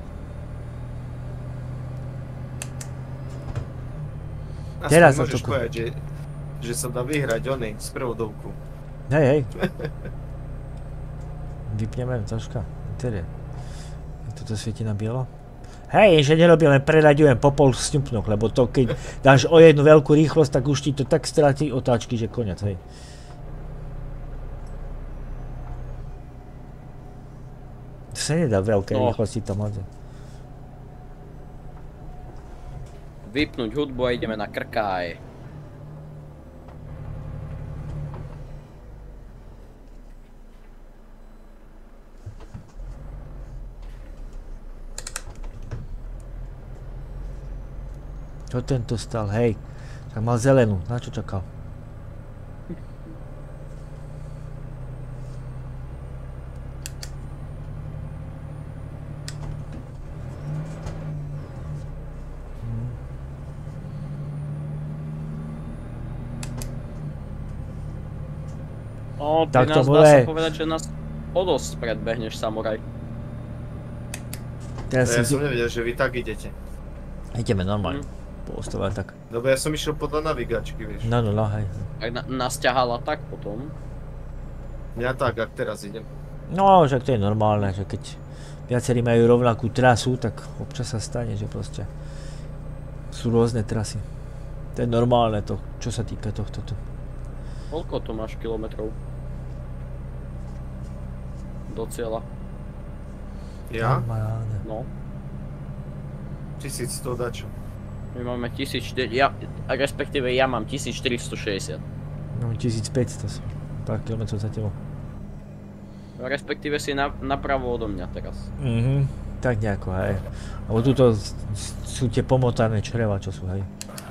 Teraz Aspoň môžeš otoku. povedať, že, že sa dá vyhrať onej z prevodovku. Hej, hej. Vypneme troška interiér. Toto svieti na bielo. Hej, že nerobím, len preraďujem po pol sňupnoch, lebo to keď dáš o jednu veľkú rýchlosť, tak už ti to tak stráti otáčky, že koniec, hej. To sa nedá veľké No. rýchlosti tam mať. Vypnúť hudbu a ideme na Krkáj. Čo tento stal, hej. Tak mal zelenú, na čo čakal? No, ty Tak to nás dá bude. sa povedať, že nás o dosť predbehneš, samuraj. Teraz Ja si... som nevedel, že vy tak idete. Ideme normálne. Poostovať tak. Lebo ja som išiel podľa navigačky, vieš. No, no, no, hej. Ak na, nás ťahala tak potom. Ja tak, ak teraz idem. No, však to je normálne, že keď viacerí majú rovnakú trasu, tak občas sa stane, že proste sú rôzne trasy. To je normálne to, čo sa týka tohto tu. Koľko to máš kilometrov? Do cieľa. Ja? Normálne. No. tisícsto dačo. My máme tisícštyristo, ja, respektíve ja mám tisícštyristošesťdesiat. No, tisícpäťsto sú. Pár kilometrov za tebou. Respektíve si na, napravo odo mňa teraz. Mhm, tak nejako, hej. Lebo tuto s- s- sú tie pomotané čreva, čo sú, hej.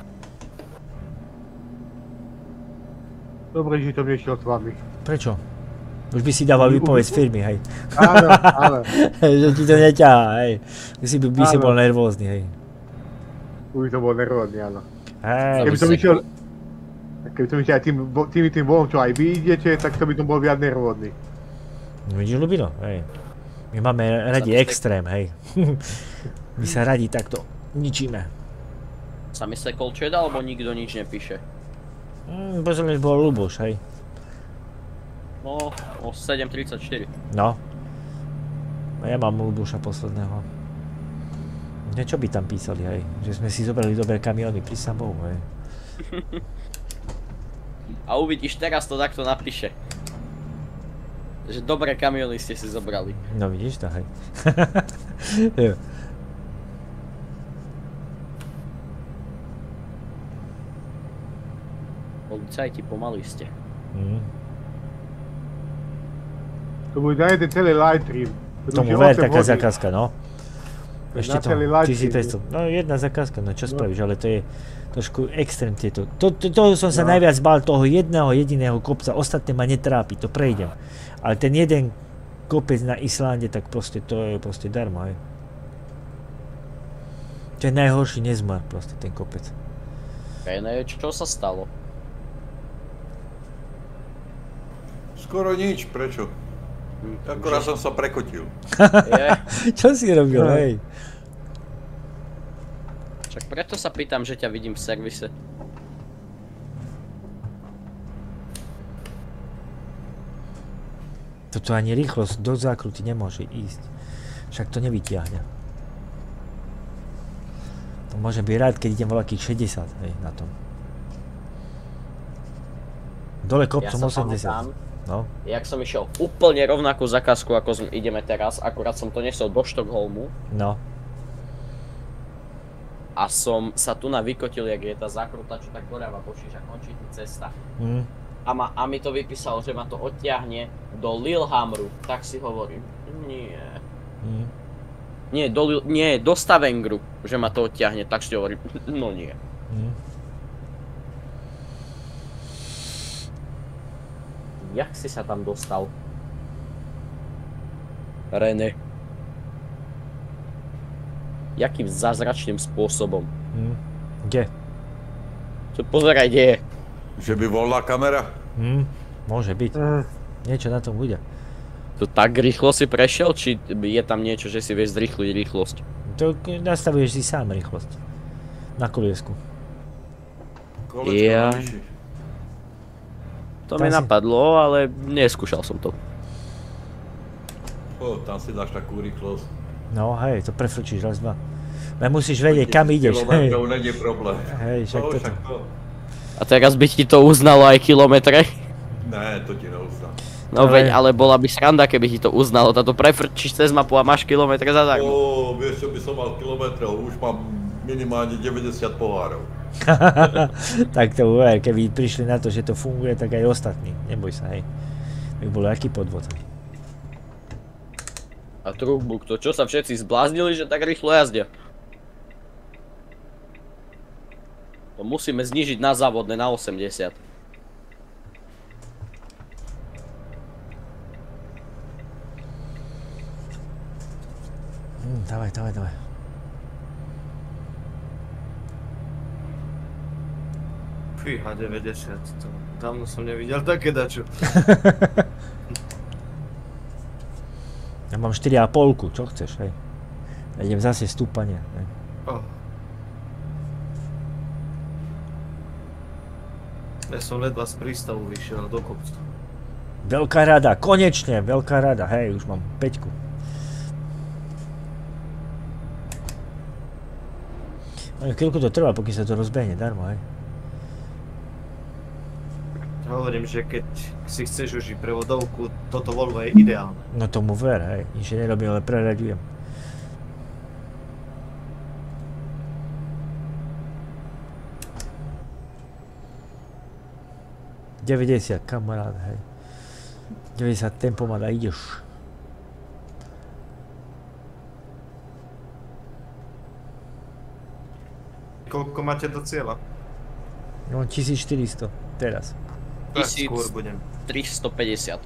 Dobre, že to nešiel s vami. Prečo? Už by si dával výpoveď z firmy, hej. Áno, áno. Že ti to neťahá, hej. By si, by si Áno. bol nervózny, hej. Už to bol nervózny, áno. Hej, Keby som išiel... Keby som išiel aj tým, bo- tým, tým volom, čo aj vy idete, tak to by som bol viac nervózny. no vidíš, Lubino, hej. My máme radi Sa to extrém, hej. My sa radi takto ničíme. Sami sekol chat, alebo nikto nič nepíše? Mm, Pozor, že bol Luboš, hej. No, o sedem tridsaťštyri. No. A ja mám Luboša posledného. Niečo by tam písali, hej. Že sme si zobrali dobré kamiony, pri Bohu, hej. A uvidíš, teraz to takto napíše. Že dobré kamiony ste si zobrali. No vidíš to, hej. Jo. Policajti, pomaly ste. Mm. To bude na jeden celý live stream. To Tomu už je ver osem taká hodín. zakázka, no. Ešte Na to, celý live tisícpäťsto. stream. No jedna zakázka, no čo No. spravíš, ale to je trošku extrém tieto. To, to, toho som sa No. najviac bál, toho jedného jediného kopca, ostatné ma netrápi, to prejdem. Ale ten jeden kopec na Islande, tak proste to je proste darmo, hej. To je najhorší nezmar, proste ten kopec. René, čo sa stalo? Skoro nič, prečo? Akorát som sa prekotil. Je, Čo si robil, No. hej? však preto sa pýtam, že ťa vidím v servise. Toto ani rýchlosť do zákruty nemôže ísť. Však to nevytiahne. To môže byť rád, keď idem voľakých šesťdesiat, hej, na tom. Dole kopcom Ja sa osemdesiat. pamätám, No. Jak som išiel úplne rovnakú zakázku, ako sme ideme teraz, akurát som to nesol do Štokholmu. No. A som sa tu na vykotil, jak je tá zákruta, čo tak doľava bočíš a končí tu cesta. Mm. A, ma, a mi to vypísalo, že ma to odtiahne do Lillehammeru. Tak si hovorím, nie. Mm. Nie, do, Lil- nie, do Stavengru, že ma to odtiahne, tak si hovorím, no nie. Mm. Jak si sa tam dostal? René. Jakým zázračným spôsobom? Mm. Kde? Čo pozeraj, kde je? Že by volná kamera? Mm. Môže byť. Mm. Niečo na tom bude. To tak rýchlo si prešiel, či je tam niečo, že si vieš zrýchliť rýchlosť? To nastavuješ si sám rýchlosť. Na koliesku. Kolečko Ja. na myši. To Tam mi si- napadlo, ale neskúšal som to. O, tam si dáš takú rýchlosť. No hej, to prefrčíš raz, dva. Ale musíš vedieť, kam ideš. Hej, Kilometrov není problém. hej, však No, toto. však to. A teraz by ti to uznalo aj kilometre? Ne, to ti neuzná. No Ale- veď, ale bola by sranda, keby ti to uznalo. Táto prefrčíš cez mapu a máš kilometre za darmo. O, vieš, čo by som mal kilometrov, už mám minimálne deväťdesiat pohárov. Tak to uver, keby prišli na to, že to funguje, tak aj ostatní. Neboj sa, hej. By bol aký podvod. A truckbook, to čo sa všetci zbláznili, že tak rýchlo jazdia? To musíme znížiť na závodné na osemdesiat. Hm, dávaj, dávaj, dávaj. Fíha, deväťdesiat. To, dávno som nevidel také dačo. Ja mám štyri a pol, čo chceš, hej. Ja idem zase stúpanie, hej. Oh. Ja som ledva z prístavu vyšiel do kopca. Veľká rada, konečne, veľká rada, hej, už mám päťku. Ale chvíľku to trvá, pokým sa to rozbehne, darmo, hej. Hovorím, že keď si chceš užiť prevodovku, toto Volvo je ideálne. No tomu ver, hej, nič nerobím, ale preraďujem. deväťdesiat, kamarát, hej. deväťdesiat tempomat a ideš. Koľko máte do cieľa? No tisícštyristo, teraz. Tak Tisíc- skôr budem. tristopäťdesiat.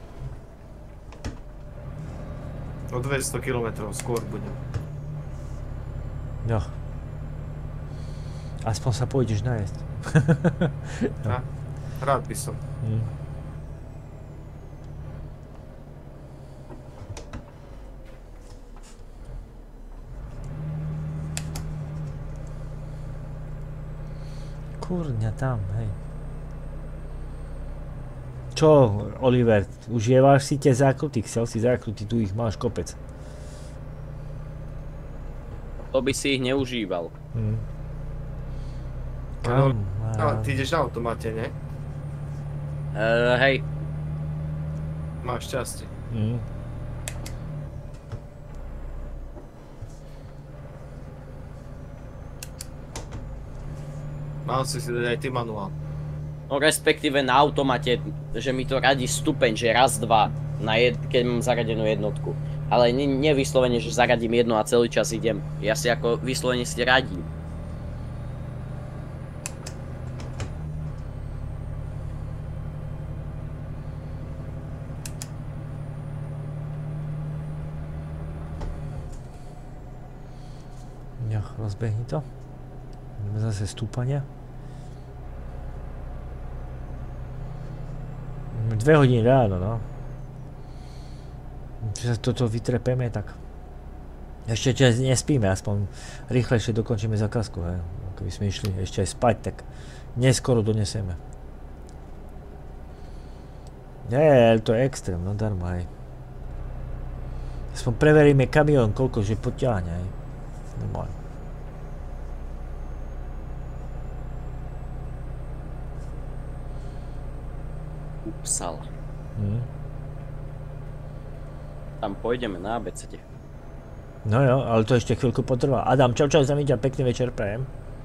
O dvesto kilometrov skôr budem. No. Aspoň sa pôjdeš najesť. A? Rád by som. Hm. Kurňa tam, hej. Čo, Oliver, užíváš si tie zákruty? Chcel si zákruty, tu ich máš kopec. To by si ich neužíval. Hm. No, Kam? no, ty ideš na automate, ne? Uh, hej, Máš šťastie. Hm. Mal si si dať aj ty manuál. no respektíve na automate, že mi to radí stupeň, že raz, dva, na jed- keď mám zaradenú jednotku. Ale ne, nevyslovene, že zaradím jedno a celý čas idem. Ja si ako vyslovene si radím. Nech rozbehni to. Ideme zase stúpania. Dve hodiny ráno, no. Čiže sa toto vytrepeme, tak ešte čas nespíme, aspoň rýchlejšie dokončíme zakázku, hej. Keby sme išli ešte aj spať, tak neskoro doneseme. Nie, to je extrém, no darmo, hej. Aspoň preveríme kamión, koľko že potiahne, hej. Normálne. Upsala. Hm. Tam pôjdeme na abecede. No jo, ale to ešte chvíľku potrvá. Adam, čau čau, zdravím ťa, pekný večer prajem.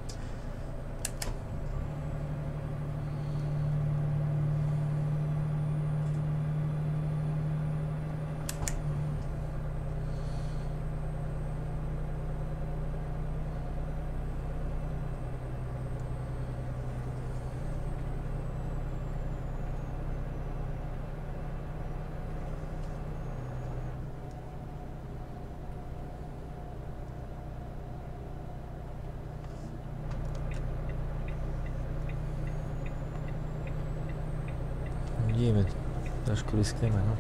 Vidíme, trošku riskneme, no.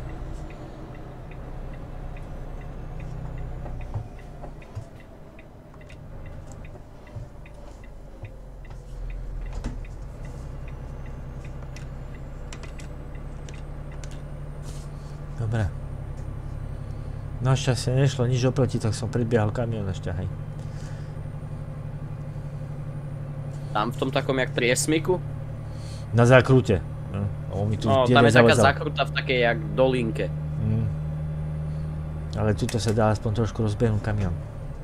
Dobre. Našťastie nešlo nič oproti, tak som predbiehal kamión ešte, hej. Tam v tom takom jak priesmiku? Na zákrute. No, mi tu no tam je taká zavazal. zákruta v takej jak dolinke. Mm. Ale tuto sa dá aspoň trošku rozbehnúť kamión.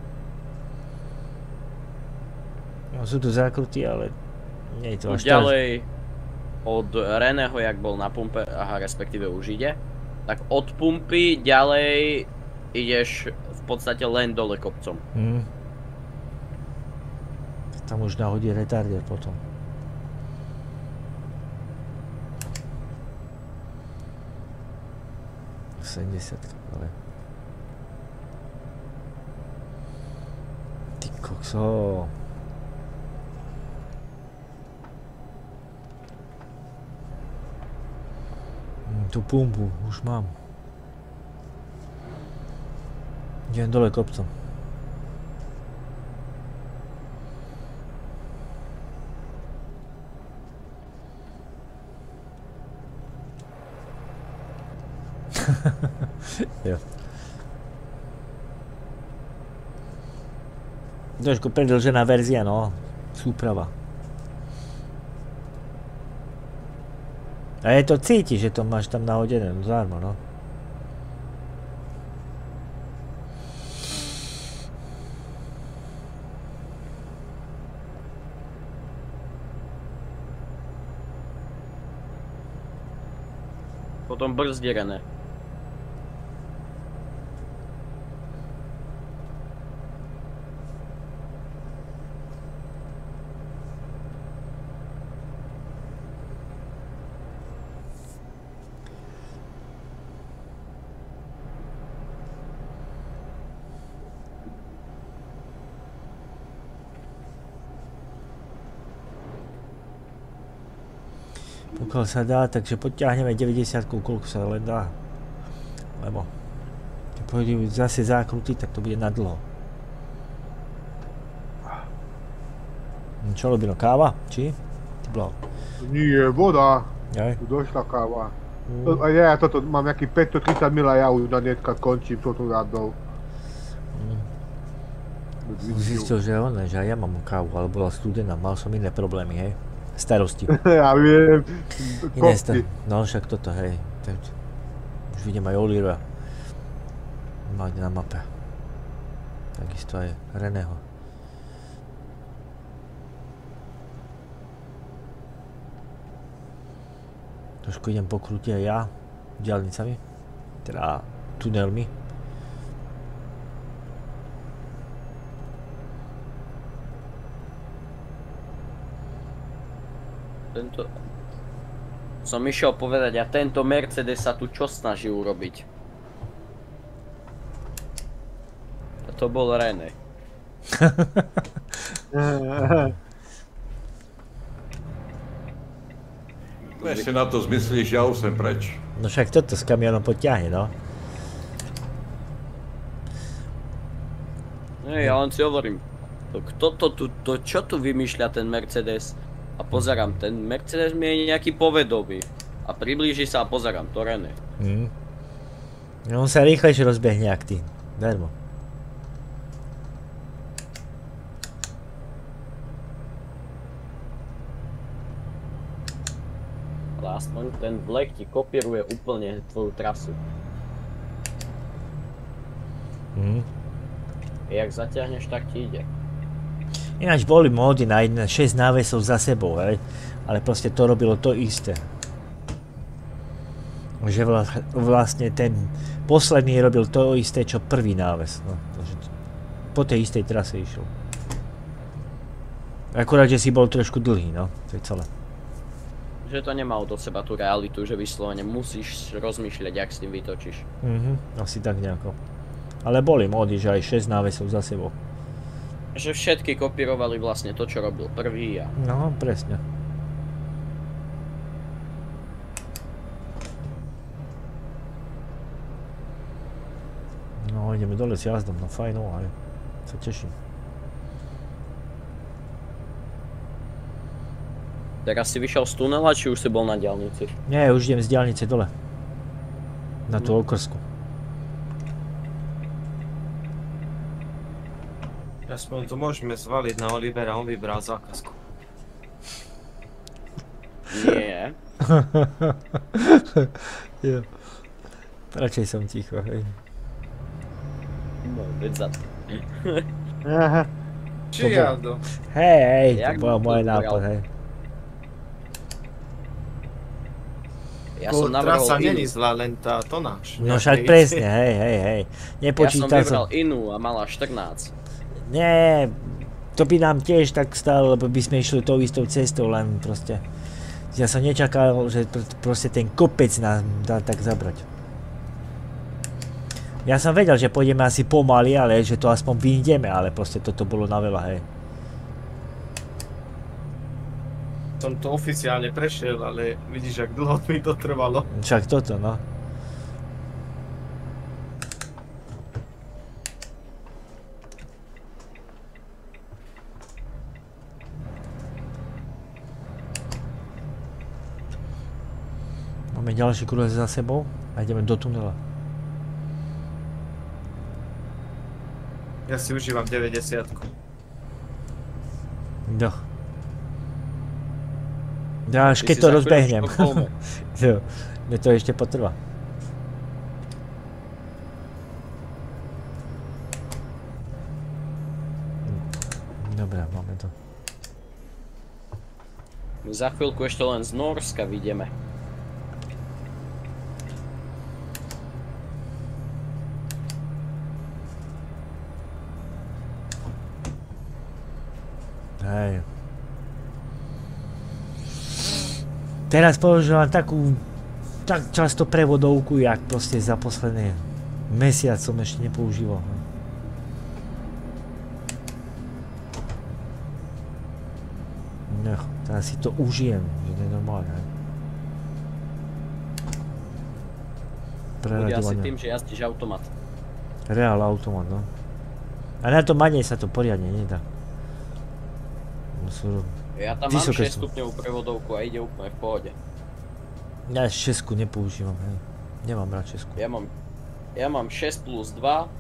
No, sú tu zákruty, ale nie je to až ďalej od Reného, jak bol na pumpe, aha, respektíve už ide, tak od pumpy ďalej ideš v podstate len dole kopcom. Mm. Tam už nahodí retardier potom. sedemdesiat, ale... Ty kokso. Tu pumpu už mám. Idem dole kopcom. Jo. Trošku predĺžená verzia, no. Súprava. A je to cíti, že to máš tam nahodené, no zármo, no. Potom brzdí René. Pokiaľ sa dá, takže potiahneme deväťdesiatku, koľko sa len dá. Lebo keď pôjdu zase zákruty, tak to bude na dlho. Čo robilo, káva? Či? Ty bolo. Nie, voda. Aj? Tu došla káva. Mm. A ja toto mám nejaký päťstotridsať milá, ja už na dneska končím toto radou. Mm. Som zistil, že on, že aj ja mám kávu, ale bola studená, mal som iné problémy, hej. Starosti. Ja viem. Iné sta- no však toto, hej. Tak, už vidím aj Olira. Mať na mape. Takisto aj Reného. Trošku idem po krúti aj ja. Diaľnicami. Teda tunelmi. Tento... Som išiel povedať, a tento Mercedes sa tu čo snaží urobiť? A to bol René. Ešte na to zmyslíš, ja už sem preč. No však toto s kamionom potiahne, no. Nie, ja len si hovorím, to, kto to tu, to čo tu vymýšľa ten Mercedes? A pozerám, ten Mercedes mi je nejaký povedový. A priblíži sa a pozerám, to René. Mm. No on sa rýchlejšie rozbehne jak ty. Darmo. Ale aspoň On ten vlek ti kopíruje úplne tvoju trasu. Mhm. Jak zaťahneš, tak ti ide. Ináč boli módy na šesť návesov za sebou, hej. Ale proste to robilo to isté. Že vlastne ten posledný robil to isté, čo prvý náves. No, po tej istej trase išiel. Akurát, že si bol trošku dlhý, no. To je celé. Že to nemalo do seba tú realitu, že vyslovene musíš rozmýšľať, jak s tým vytočíš. Mhm, asi tak nejako. Ale boli módy, že aj šesť návesov za sebou. Že všetky kopírovali vlastne to, čo robil prvý a... No, presne. No, ideme dole s jazdom, no fajn, no, aj sa teším. Teraz si vyšiel z tunela, či už si bol na diaľnici? Nie, už idem z diaľnice dole. Na tú okrsku. Aspoň to môžeme zvaliť na Olivera, on vybral zákazku. Nie. Jo. Radšej som ticho, hej. No, veď za to. Aha. Či Javdo? Hej, hej, Jak to bol by to môj bral? nápad, hej. Ja som navrhol Trasa inú. není zlá, len tá tonáž. No však presne, hej, hej, hej. Ja som Nepočítal vybral inú a mala štrnásť. Nie, to by nám tiež tak stalo, lebo by sme išli tou istou cestou, len proste... Ja som nečakal, že pr- proste ten kopec nám dá tak zabrať. Ja som vedel, že pôjdeme asi pomaly, ale že to aspoň vyjdeme, ale proste toto bolo na veľa, hej. Som to oficiálne prešiel, ale vidíš, jak dlho mi to trvalo. Však toto, no. Máme ďalší kruh za sebou a ideme do tunela. Ja si užívam deväťdesiatku. Jo. Ja až Ty keď si to za chvíľu rozbehnem. v Štokholme. Jo, mne to ešte potrvá. Dobre, máme to. Za chvíľku ešte len z Norska vidíme. Hej. Teraz používam takú tak často prevodovku, jak proste za posledný mesiac som ešte nepoužíval. No, teraz si to užijem, že to je normálne. Bude asi tým, že jazdíš automat. Reál automat, no. A na to manej sa to poriadne nedá. Sú... Ja tam mám šesť stupňovú prevodovku a ide úplne v pohode. Ja šesť nepoužívam, hej. Nemám rád šesť. Ja mám, ja mám šesť plus dva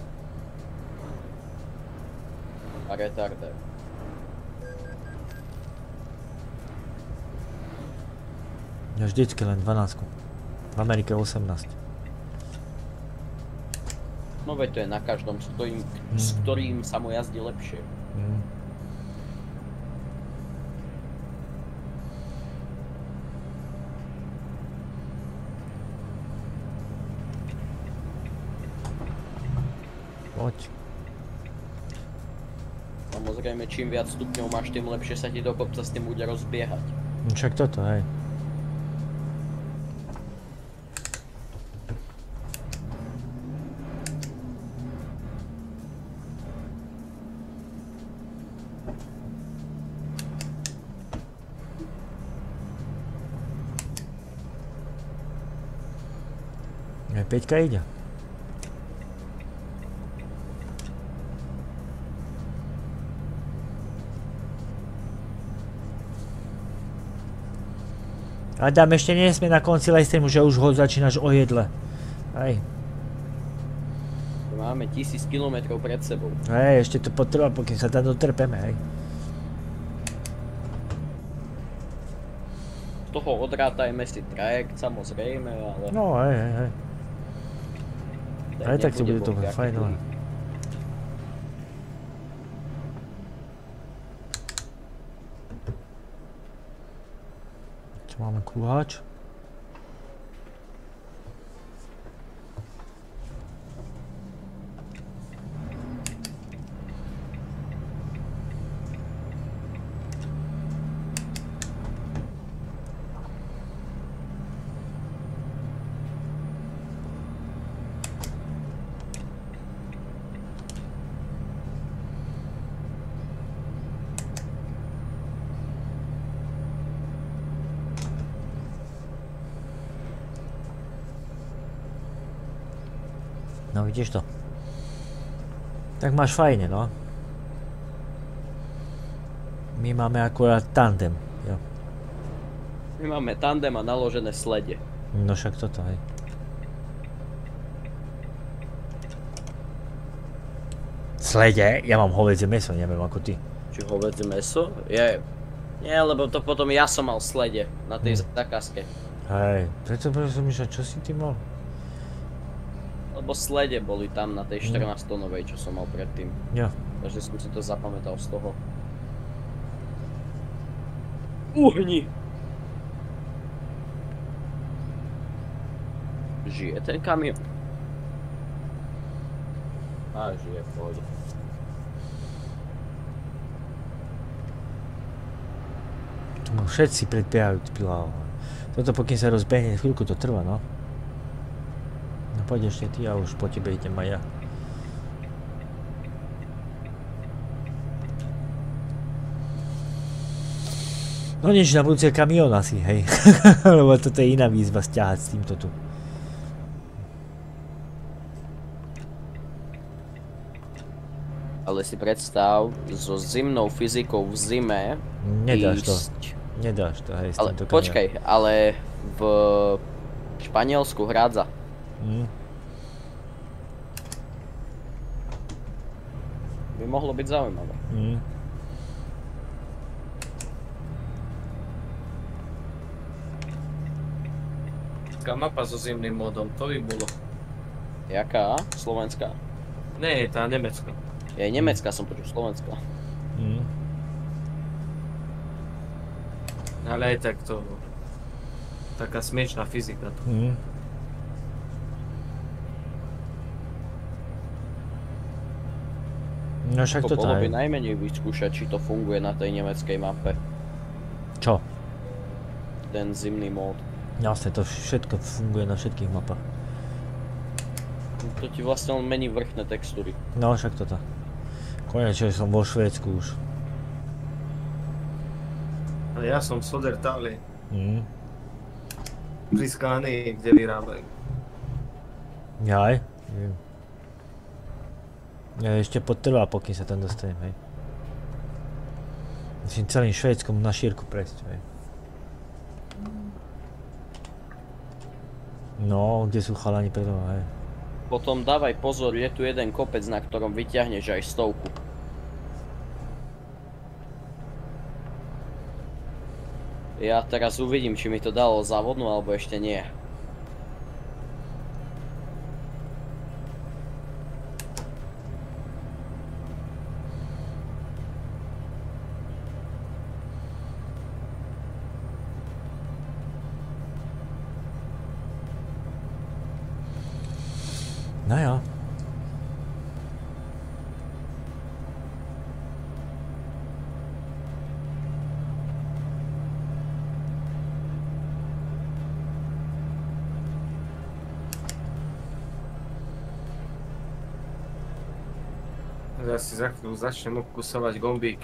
a retarder. Ja vždycky len dvanásť. V Amerike osemnásť. No veď to je na každom, s ktorým, mm. s ktorým sa mu jazdí lepšie. Mm. Poď. Samozrejme, čím viac stupňov máš, tým lepšie sa ti do kopca s tým bude rozbiehať. Však toto, hej. Aj Peťka ide. Adam, ešte nie sme na konci livestreamu, že už ho začínaš o jedle. Hej. Máme tisíc kilometrov pred sebou. Hej, ešte to potrvá, pokým sa tam dotrpeme, hej. toho odrátajme si trajekt, samozrejme, ale... No, hej, hej, hej. Aj tak to bude to fajn, ale... Čo máme kruháč? No vidíš to. Tak máš fajne, no. My máme akurát tandem, jo. My máme tandem a naložené slede. No však toto, hej. Slede? Ja mám hovädzie mäso, neviem ako ty. Či hovädzie mäso? Je... Nie, lebo to potom ja som mal slede na tej hmm. zakázke. Hej, preto som myšľal, čo si ty mal? Lebo slede boli tam na tej štrnásťtonovej, čo som mal predtým. Jo. Takže som si to zapamätal z toho. Uhni! Žije ten kamion? Á, žije, v pohode. Tu ma všetci predbiehajú, ty pilá. Toto pokým sa rozbehne, chvíľku to trvá, no. No poď ešte ty a už po tebe idem aj ja. No nič, na budúce kamión asi, hej. Lebo toto je iná výzva stiahať s týmto tu. Ale si predstav, so zimnou fyzikou v zime Nedáš to. ísť... Nedáš to, hej, s Ale týmto kamión. počkaj, ale v Španielsku hrádza. Mm. By mohlo byť zaujímavé. Mm. Taká mapa so zimným módom, to by bolo. Jaká? Slovenská? Nie, tá nemecká. Je aj nemecká, som počul Slovenská. Mm. Ale aj tak to... Taká smiešná fyzika to. Mm. No však To toto bolo by aj. najmenej vyskúšať, či to funguje na tej nemeckej mape. Čo? Ten zimný mód. Jasne, to všetko funguje na všetkých mapách. To ti vlastne len mení vrchné textúry. No však toto. Konečne som vo Švédsku už. Ale ja som v Sodertali, Mm. pri Skánii, kde vyrábajú. Jaj. Viem. Ja ešte potrvá, pokým sa tam dostanem, hej. Musím celým Švédskom na šírku prejsť, hej. No, kde sú chalani predo mnou, hej. Potom dávaj pozor, je tu jeden kopec, na ktorom vyťahneš aj stovku. Ja teraz uvidím, či mi to dalo závodnú, alebo ešte nie. No jo. Ja si za chvíľu začnem obkusovať gombíky.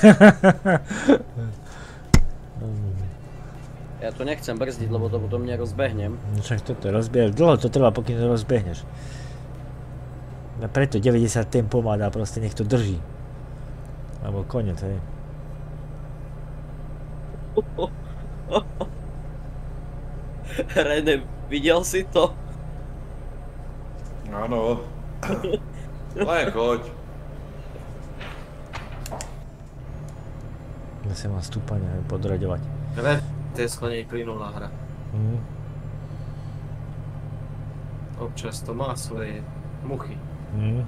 Ja to nechcem brzdiť, lebo to potom nerozbehnem. No však toto rozbieh, dlho to trvá, pokým to rozbehneš. A preto deväťdesiat tempo má dá, proste nech to drží. Alebo koniec, hej. René, videl si to? Áno. Len choď. Zase mám stúpanie, hej, podraďovať. Red, té es nie je plynulá hra. Mm. Občas to má svoje muchy. Mm.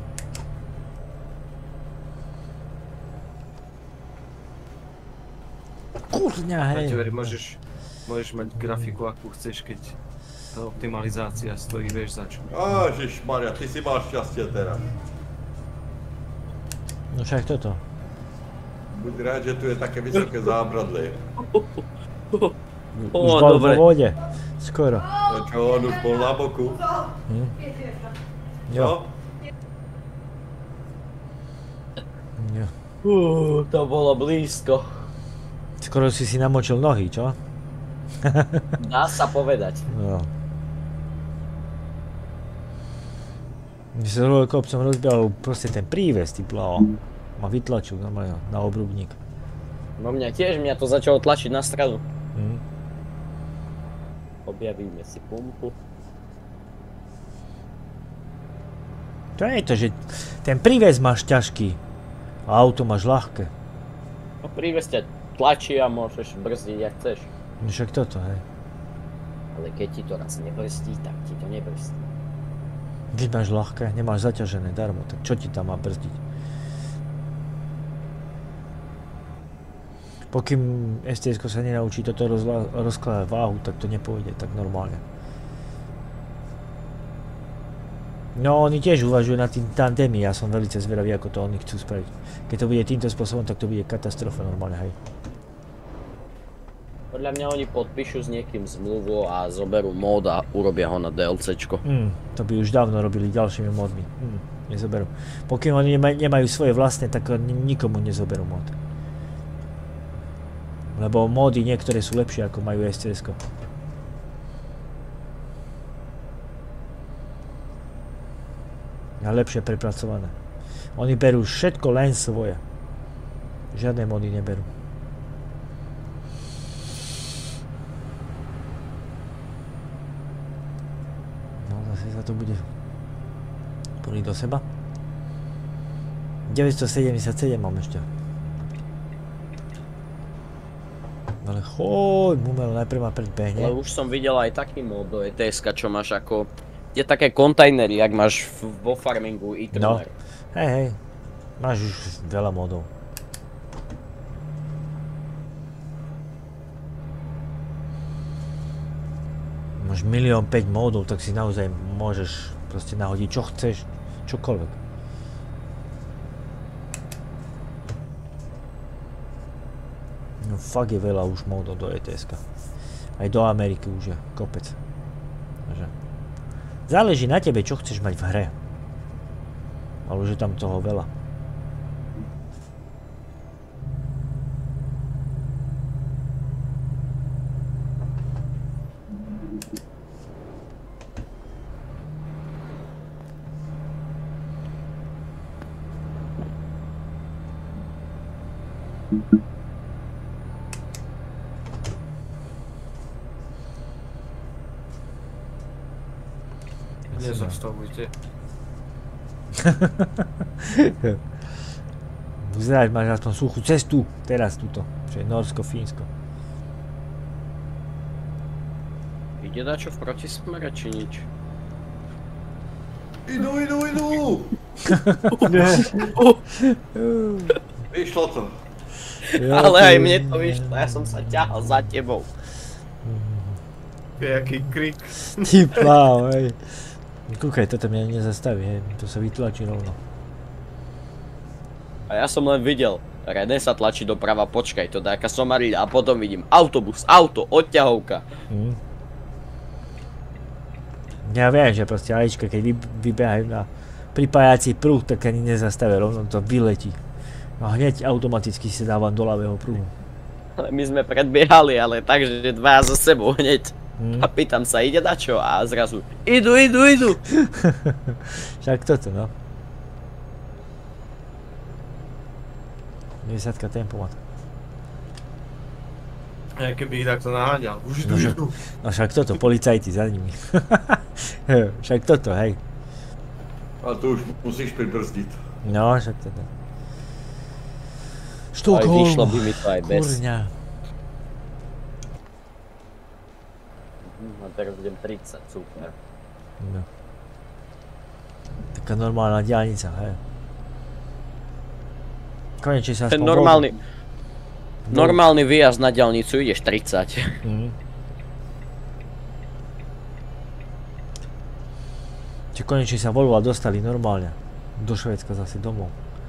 Kurňa, hej. Ja ti verím, môžeš, môžeš mať grafiku, akú chceš, keď tá optimalizácia stojí, vieš za čo. Á, Ježišmaria, ty si mal šťastie teraz. No však toto. Buď rád, že tu je také vysoké zábradlie. Už bol vo vode. Skoro. No čo, on už bol na boku. Hm? Jo. Jo. Jo. Uuu, to bolo blízko. Skoro si si namočil nohy, čo? Dá sa povedať. No. Když sa robil kopcom rozbial proste ten príves, ty plavo. Ma vytlačil normálne na obrubník. No mňa tiež, mňa to začalo tlačiť na stranu. Hm. Objavíme si pumpu. To nie je to, že ten príves máš ťažký a auto máš ľahké. No príves ťa tlačí a môžeš brzdiť, jak chceš. No však toto, hej. Ale keď ti to raz nebrzdí, tak ti to nebrzdí. Keď máš ľahké, nemáš zaťažené darmo, tak čo ti tam má brzdiť? Pokým es té esko sa nenaučí toto rozkladať váhu, tak to nepôjde tak normálne. No oni tiež uvažujú na tým tandemi, ja som veľmi zvedavý, ako to oni chcú spraviť. Keď to bude týmto spôsobom, tak to bude katastrofa normálne, hej. Podľa mňa oni podpíšu s niekým zmluvu a zoberú mód a urobia ho na DLCčko. Mm, to by už dávno robili ďalšími módmi. Mm, nezoberú. Pokým oni nemajú svoje vlastné, tak nikomu nezoberú mód. Lebo módy niektoré sú lepšie, ako majú es té esko. A lepšie prepracované. Oni berú všetko len svoje. Žiadne módy neberú. No zase sa to bude plniť do seba. deväťstosedemdesiatsedem mám ešte. Ale choď, Mumel, najprv ma predbehne. Ale už som videl aj taký mód do é té eska, čo máš ako... Je také kontajnery, jak máš vo farmingu i No, truner. hej, hej. Máš už veľa módov. Máš milión päť módov, tak si naozaj môžeš proste nahodiť čo chceš, čokoľvek. No fakt je veľa už módov do é té eska. Aj do Ameriky už je kopec. Takže záleží na tebe, čo chceš mať v hre. Ale už je tam toho veľa. Nezastavujte. Vyzeráš, máš aspoň suchú cestu, teraz túto, čo je Norsko, Fínsko. Ide dačo v protismere, či nič? Idú, idú, idú! Vyšlo to. Ale aj mne to vyšlo, ja som sa ťahal za tebou. Jaký krik. Ty pláv, hej. Kúkaj, toto mňa nezastaví, hej, to sa vytlačí rovno. A ja som len videl, René sa tlačí doprava, počkaj, to dáka somarina a potom vidím autobus, auto, odťahovka. Mm. Ja viem, že proste Alička, keď vy, vybehajú na pripájací pruh, tak ani nezastavia, rovno to vyletí. A hneď automaticky si dávam do ľavého pruhu. Ale my sme predbiehali, ale takže dva za sebou hneď. Mm. A pýtam sa, ide dačo? A zrazu, idú, idú, idú. Však toto, no. deväťdesiatka tempomat. Ja keby ich takto naháňal. Už idú, No, však, idú. no však toto, policajti za nimi. Však toto, hej. A tu už musíš pribrzdiť. No, však toto. Aj Štokholm, vyšlo by mi to aj bez. kurňa. Hm, a teraz idem tridsať, super. No. Taká normálna diaľnica, hej. Konečne sa Ten aspoň normálny... Vol- Normálny výjazd na diaľnicu ideš tridsať. Mhm. Čiže konečne sa Volva dostali normálne. Do Švédska zase domov.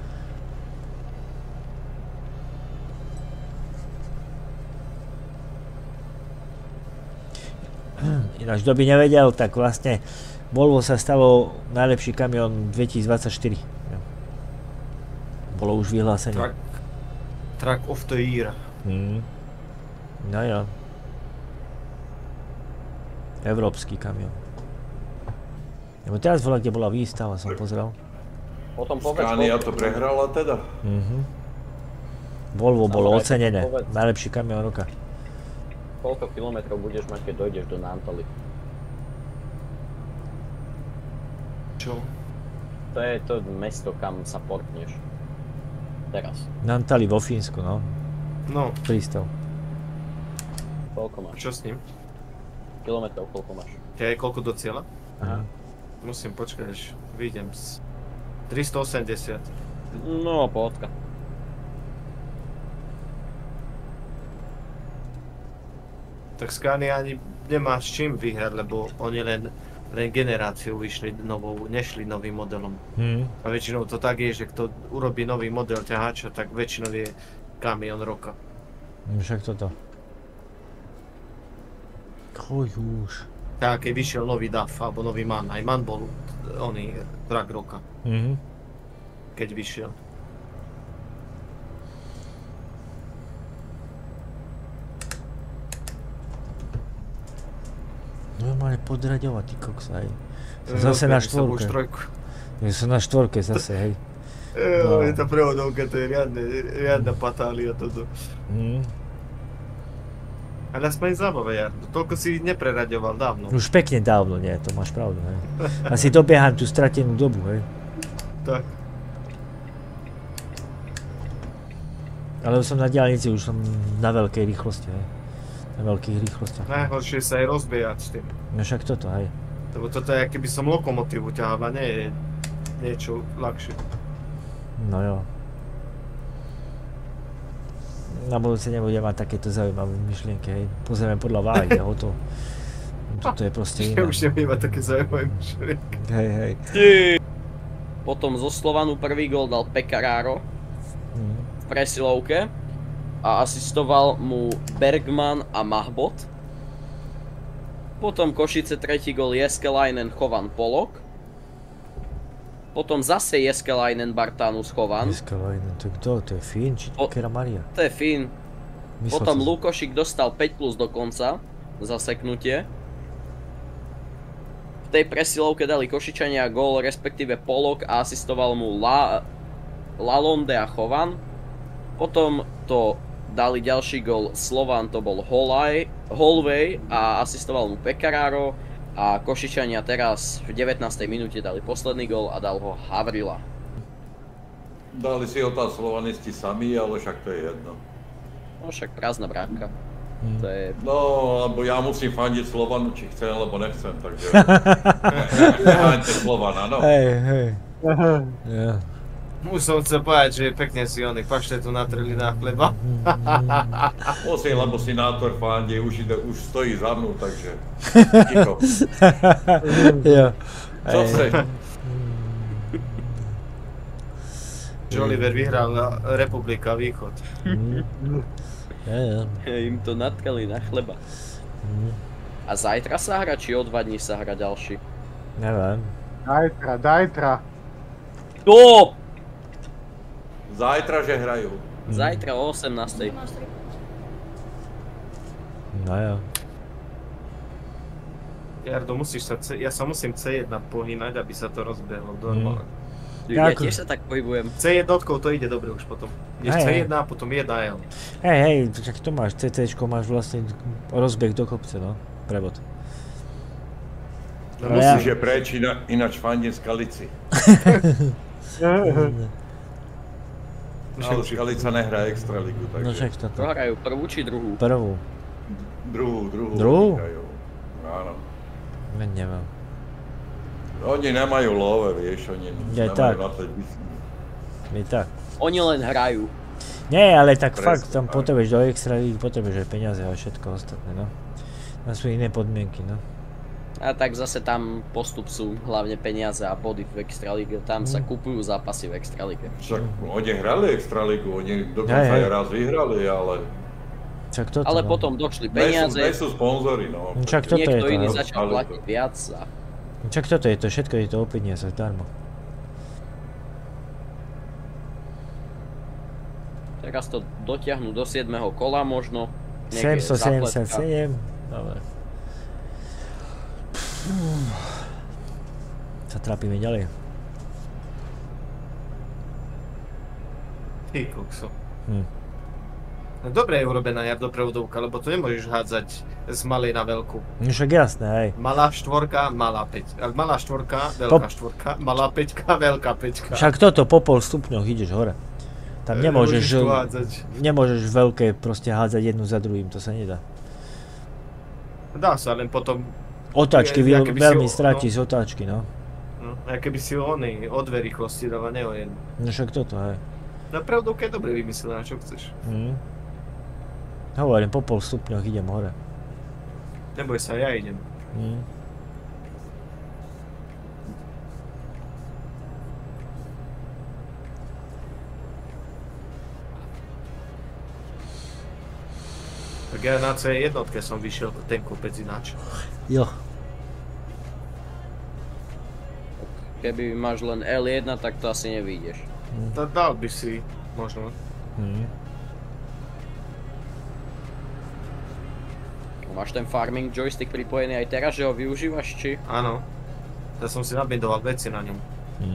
Ináč, kto by nevedel, tak vlastne Volvo sa stalo najlepší kamión dvetisícdvadsaťštyri. Bolo už vyhlásené. Truck, truck of the year. Mm. No jo. Európsky kamión. Lebo teraz bola, kde bola výstava, som pozrel. Potom povedz, Scania koľko- to prehrala teda? Mhm. Volvo bolo Dobre, ocenené. povedz. Najlepší kamión roka. koľko kilometrov budeš mať, keď dojdeš do Nantaly. Čo? To je to mesto, kam sa portneš. Teraz. Naantali vo Fínsku, no. No, Prístav. Koľko máš? čo s ním? Kilometrov koľko máš? Je koľko do cieľa? Aha. Musím počkať, až vyjdem z tristoosemdesiat. No, pohodka. Tak Scania ani nemá s čím vyhrať, lebo oni len, len generáciu vyšli novou, nešli novým modelom. Hm. A väčšinou to tak je, že kto urobí nový model ťahača, tak väčšinou je kamión roka. Však toto. Chuj už. Tak, keď vyšiel nový D A F alebo nový MAN, aj MAN bol oný truck roka, Mhm. keď vyšiel. Normálne podraďovať, ty koks, aj. Som E, zase na rozbehli sa už štvorke. trojku. Ja som na štvorke zase, hej. E, No. je to prevodovka, to je riadne, riadna patália toto. Hm. Ale aspoň zábava, Jardo. Toľko si nepreraďoval dávno. Už pekne dávno, nie, to máš pravdu, hej. Asi dobieham tú stratenú dobu, hej. Tak. Ale už som na diaľnici, už som na veľkej rýchlosti, hej. Na veľkých rýchlostiach. Najhoršie sa aj rozbiehať s tým. No však toto, hej. Lebo toto je, keby som lokomotívu ťahal, a nie je niečo ľahšie. No jo. Na budúce nebudem mať takéto zaujímavé myšlienky, hej. Pozrieme podľa váhy a hotovo. Toto je proste Ja iné. už nebudem mať také zaujímavé myšlienky. Hej, hej. Potom zo Slovanu prvý gól dal Pekararo Hm. v presilovke a asistoval mu Bergman a Mahbot. Potom Košice tretí gól Jeskelainen, Chovan, Polok. Potom zase Jeskelainen, Bartanus, Chovan. Jeskelainen, to je kto? To je Fín či O- Kera Maria? To je Fín. Myslel Potom som- Lukošik dostal päť plus do konca za seknutie. V tej presilovke dali Košičania gól, respektíve Polok a asistoval mu La... Lalonde a Chovan. Potom to dali ďalší gól Slovan, to bol Holaj, Holvej a asistoval mu Pekararo. A Košičania teraz v devätnástej minúte dali posledný gól a dal ho Havrila. Dali si ho tam slovanisti sami, ale však to je jedno. No však prázdna bránka. Hm. To je... No, lebo ja musím fandiť Slovanu, či chcem, alebo nechcem, takže... Nehaňte Slovana, no. Hej, hej. Ja. Už som chcel povedať, že pekne si oni paštetu natreli na chleba. Musím, lebo sinátor fandí, už, ide, už stojí za mnou, takže... Ticho. Jo. Čo Hej. chce? Že Oliver vyhral na Republika Východ. Hm. Ja, ja. Im to natkali na chleba. Hm. A zajtra sa hra, či o dva dní sa hra ďalší? Neviem. Dajtra, dajtra. To! Zajtra, že hrajú. Zajtra o osemnástej. No jo. Jardo, musíš sa, C- ja sa musím cé jedna pohynať, aby sa to rozbehlo normálne. Ja Ako- tiež sa tak pohybujem. cé jedna to ide dobre už potom. Ideš Hej, cé hej. jedna a potom jedna el. Hej, hej, čak to máš, CCčko máš vlastne rozbeh do kopce, no. Prevod. No Ale ja- Musíš je preč, iná, ináč fandím Skalici. Ale Skalica nehrá extraligu, takže... No však To toto. hrajú prvú či druhú? Prvú. Druhú, druhú. Druhú? hrajú. Áno. Ja neviem. Oni nemajú love, vieš, oni Je nemajú tak. na to vysnú. Je tak. Oni len hrajú. Nie, ale tak Presne fakt, tam tak. potrebuješ do extra lígy, potrebuješ aj peniaze a všetko ostatné, no. Na sú iné podmienky, no. A tak zase tam postup sú hlavne peniaze a body v Extralíge. Tam sa kupujú zápasy v Extralíge. Však oni hrali Extraligu, oni dokonca Hej, hej. aj raz vyhrali, ale Však toto, Ale no. potom došli nie sú, peniaze, nie sú sponzori, no. Však toto je niekto to, iný hej. začal Ale platiť to- viac a Však toto je to, všetko je to o peniaze, darmo. teraz to dotiahnu do siedmeho kola možno. Niekde sedemstosedemdesiatsedem, dobre. Sa trápime ďalej. Ty kokso. Hm. No dobre je urobená jardoprevodovka, lebo to nemôžeš hádzať z malej na veľkú. No však jasné, hej. Malá štvorka, malá päť. Malá štvorka, veľká štvorka, malá päťka, veľká päťka. Však toto po pol stupňoch ideš hore. Tam nemôžeš, tu hádzať. nemôžeš veľké proste hádzať jednu za druhým, to sa nedá. Dá sa, len potom, Otáčky Je- veľ, aké by si veľmi ho- strátiš z otáčky, no. no, aj keby si ho oný, o dve rýchlosti dáva, ne o jednu. No však toto, hej. Na prevodovke je dobre vymyslená, čo chceš. Hm. Hovorím, po pol stupňoch idem hore. Neboj sa, ja idem. Hm. Tak ja na C jednotke som vyšiel ten kopec ináč. Jo. Keby máš len el jedna, tak to asi nevyjdeš. Da, dal by si, možno. Hm. Máš ten farming joystick pripojený aj teraz, že ho využívaš, či? Áno. Ja som si nabindoval veci na ňom. Hm.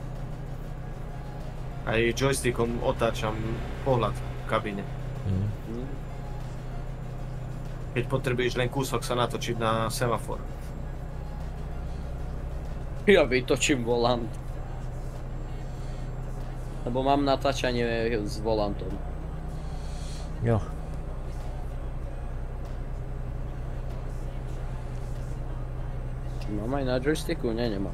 Aj joystickom otáčam pohľad v kabíne. Hm. Keď potrebuješ len kúsok sa natočiť na semafor. Ja vytočím volant. Lebo mám natáčanie s volantom. Jo. Či mám aj na joysticku? Nie, nemám.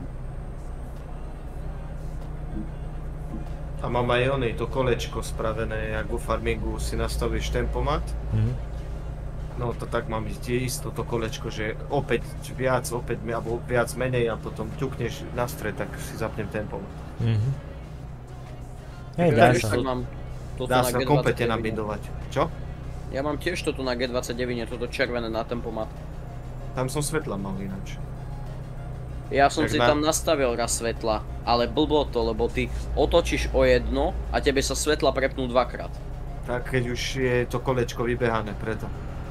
A mám aj oný, to kolečko spravené, jak vo farmingu si nastavíš tempomat. Hm. No to tak mám tie isto to kolečko, že opäť viac, opäť me- alebo viac menej a potom ťukneš na stred, tak si zapnem tempomat. Mhm. Hej, dá Vieš, sa. Tak mám toto Dá na sa gé kompletne dvadsaťdeväť. nabindovať. Čo? Ja mám tiež toto na gé dvadsaťdeväť, toto červené na tempomat. Tam som svetla mal ináč. Ja som Tak si na- tam nastavil raz svetla, ale blbo to, lebo ty otočíš o jedno a tebe sa svetla prepnú dvakrát. Tak keď už je to kolečko vybehané, preto.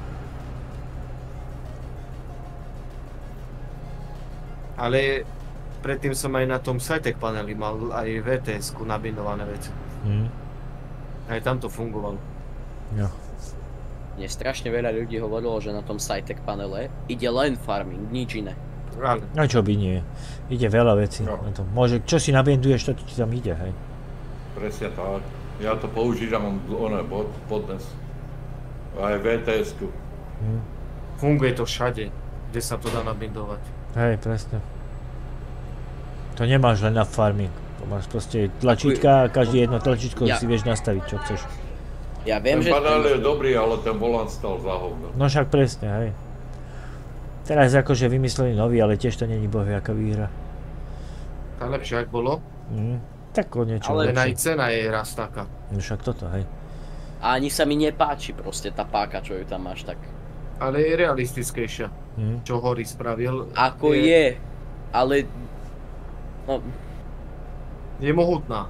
Ale predtým som aj na tom Cytec paneli mal aj vé té esku nabindované veci. Hm. Aj tam to fungovalo. Jo. Mne strašne veľa ľudí hovorilo, že na tom Cytec panele ide len farming, nič iné. Áno. No čo by nie. Ide veľa vecí Jo. na to. Môže, čo si nabinduješ, to ti tam ide, hej. Presne tak. Ja to používam one, bod, podnes. Aj vé té esku. Hm. Funguje to všade, kde sa to dá nabindovať. Hej, presne. To nemáš len na farming. To máš proste tlačítka a každé jedno tlačítko Ja- si vieš nastaviť, čo chceš. Ja viem, Ten že... panel je dobrý, ale ten volant stal za hovno. No však presne, hej. Teraz akože vymysleli nový, ale tiež to není bohviaká výhra. Tá lepšie, ak bolo, Hm. Tak o niečo Ale len aj lepšie. cena je raz taká. No však toto, hej. A ani sa mi nepáči proste tá páka, čo ju tam máš tak. Ale je realistickejšia, Hm. čo Hory spravil. Ako je, ale... No, Je mohutná.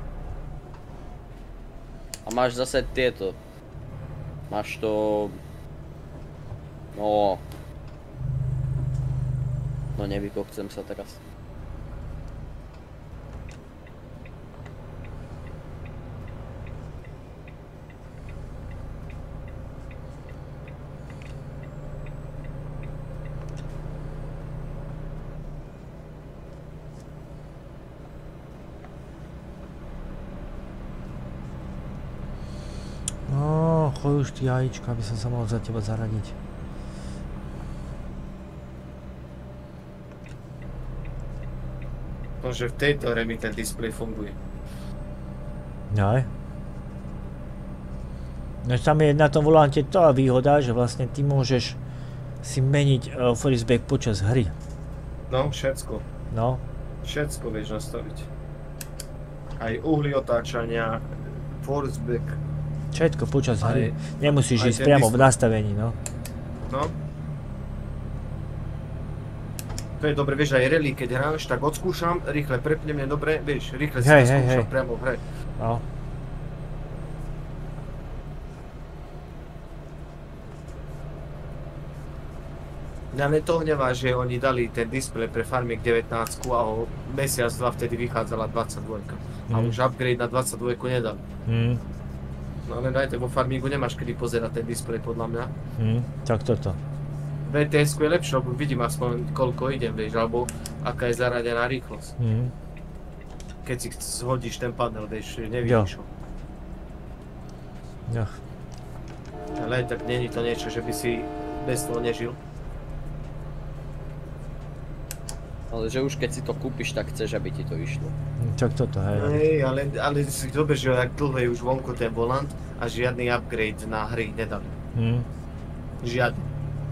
a máš zase tieto. Máš to... No... No nevykokcem sa teraz. No, choj už ty jajíčka, aby som sa mohol za teba zaradiť. tom, že v tejto hre mi ten displej funguje. No. No tam je na tom volante tá výhoda, že vlastne ty môžeš si meniť uh, forceback počas hry. No, všetko. No. Všetko vieš nastaviť. Aj uhly otáčania, forceback. Všetko počas Aj, hry. Nemusíš aj ísť ten priamo display. v nastavení, no. No. To je dobre, vieš, aj rally, keď hráš, tak odskúšam, rýchle prepnem, je dobre, vieš, rýchle si Hej, to hej, skúšam hej. priamo v hre. No. Mňa len to hnevá, že oni dali ten displej pre Farming devätnásť a ho mesiac, dva vtedy vychádzala dvadsaťdva. A Mm. už upgrade na dvadsaťdva nedali. Mm. No ale dajte, vo Farmingu nemáš kedy pozerať ten displej podľa mňa. Mm. Tak toto. vé té esku je lepšie, lebo vidím aspoň koľko idem, vieš, alebo aká je zaradená rýchlosť. Mm. Keď si zhodíš ten panel, vieš, nevidíš ho. No. Ale tak není to niečo, že by si bez toho nežil. Ale že už keď si to kúpiš, tak chceš, aby ti to išlo. Tak toto, hej. Hej, ale, ale si dobre, že jak dlho je už vonku ten volant a žiadny upgrade na hry nedali. Mm. Žiadny.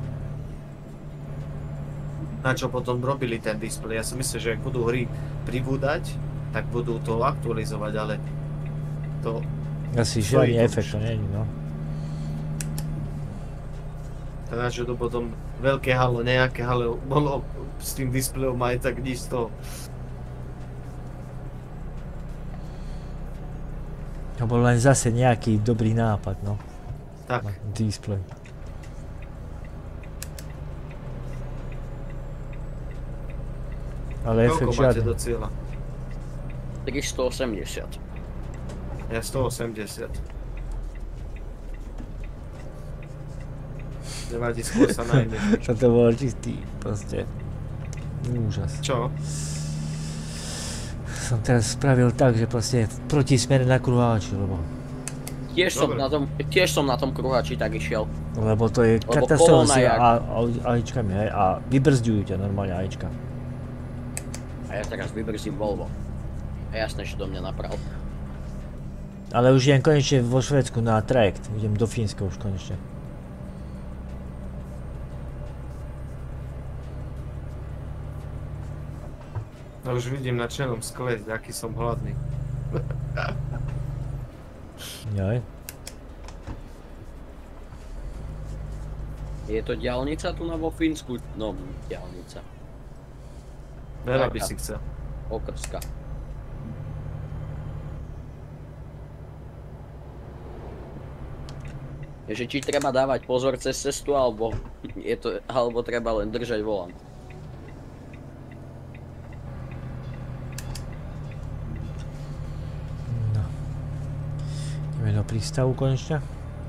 Na čo potom robili ten displej? Ja si myslím, že ak budú hry pribúdať, tak budú to aktualizovať, ale to... Asi stojí žiadny to efekt už. to není, no. Teda, že to potom veľké halo, nejaké halo bolo s tým displejom aj tak nič z toho. To bol len zase nejaký dobrý nápad, no. Tak, Display. Ale efekt koľko máte žiadny. do cieľa? tristoosemdesiat. Ja stoosemdesiat. Nevadí, skôr sa nájde. Toto bol čistý, proste. Úžas. Čo? Som teraz spravil tak, že proste v protismere na kruháči, lebo... Tiež som Dobre. na tom, tiež som na tom kruhači tak išiel. Lebo to je Lebo katastrofa kolóna s jak- a- a- ajíčkami, hej, a vybrzďujú ťa normálne ajíčka. A ja teraz vybrzím Volvo. A jasné, že do mňa naprav. Ale už idem konečne vo Švédsku na trajekt, idem do Fínska už konečne. No už vidím na čelnom skle, aký som hladný. Jaj. Je to diaľnica tu na vo Fínsku? No, diaľnica. Veľa by Taká. si chcel. Okrska. Je, že či treba dávať pozor cez cestu, alebo, je to, alebo treba len držať volant. No. Ideme do prístavu konečne.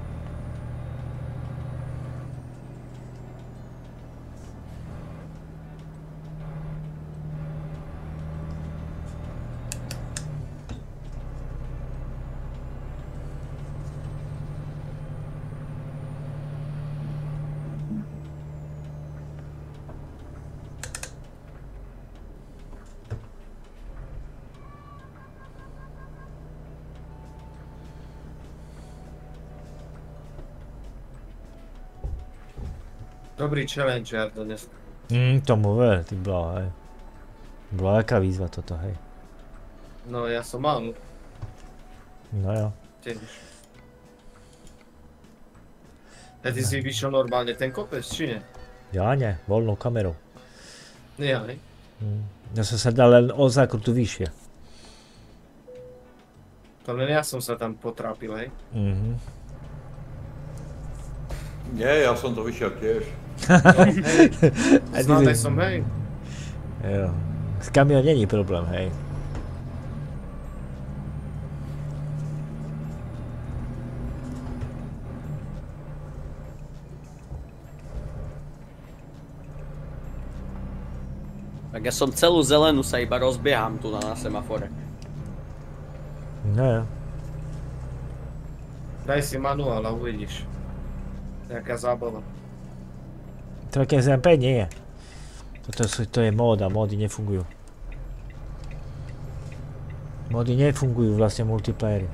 Dobrý challenge, Jardo, dnes. Mm, tomu ver, ty bola, hej. Bola aká výzva toto, hej. No ja som mal, No jo. tiež. A ty si vyšiel normálne ten kopec, či nie? Ja ne, voľnou kamerou. Ja, hej. Mm. Ja som sa dal len o zákrutu vyššie. To len ja som sa tam potrápil, hej. Mhm. Nie, ja som to vyšiel tiež. A ty Známe si- som, hej. Jo. S kamion není problém, hej. Tak ja som celú zelenú sa iba rozbieham tu na, na semafore. No jo. Daj si manuál a uvidíš. Nejaká zábava. Track es em pé nie je. Toto sú, to je móda, módy nefungujú. Mody nefungujú vlastne multiplayery.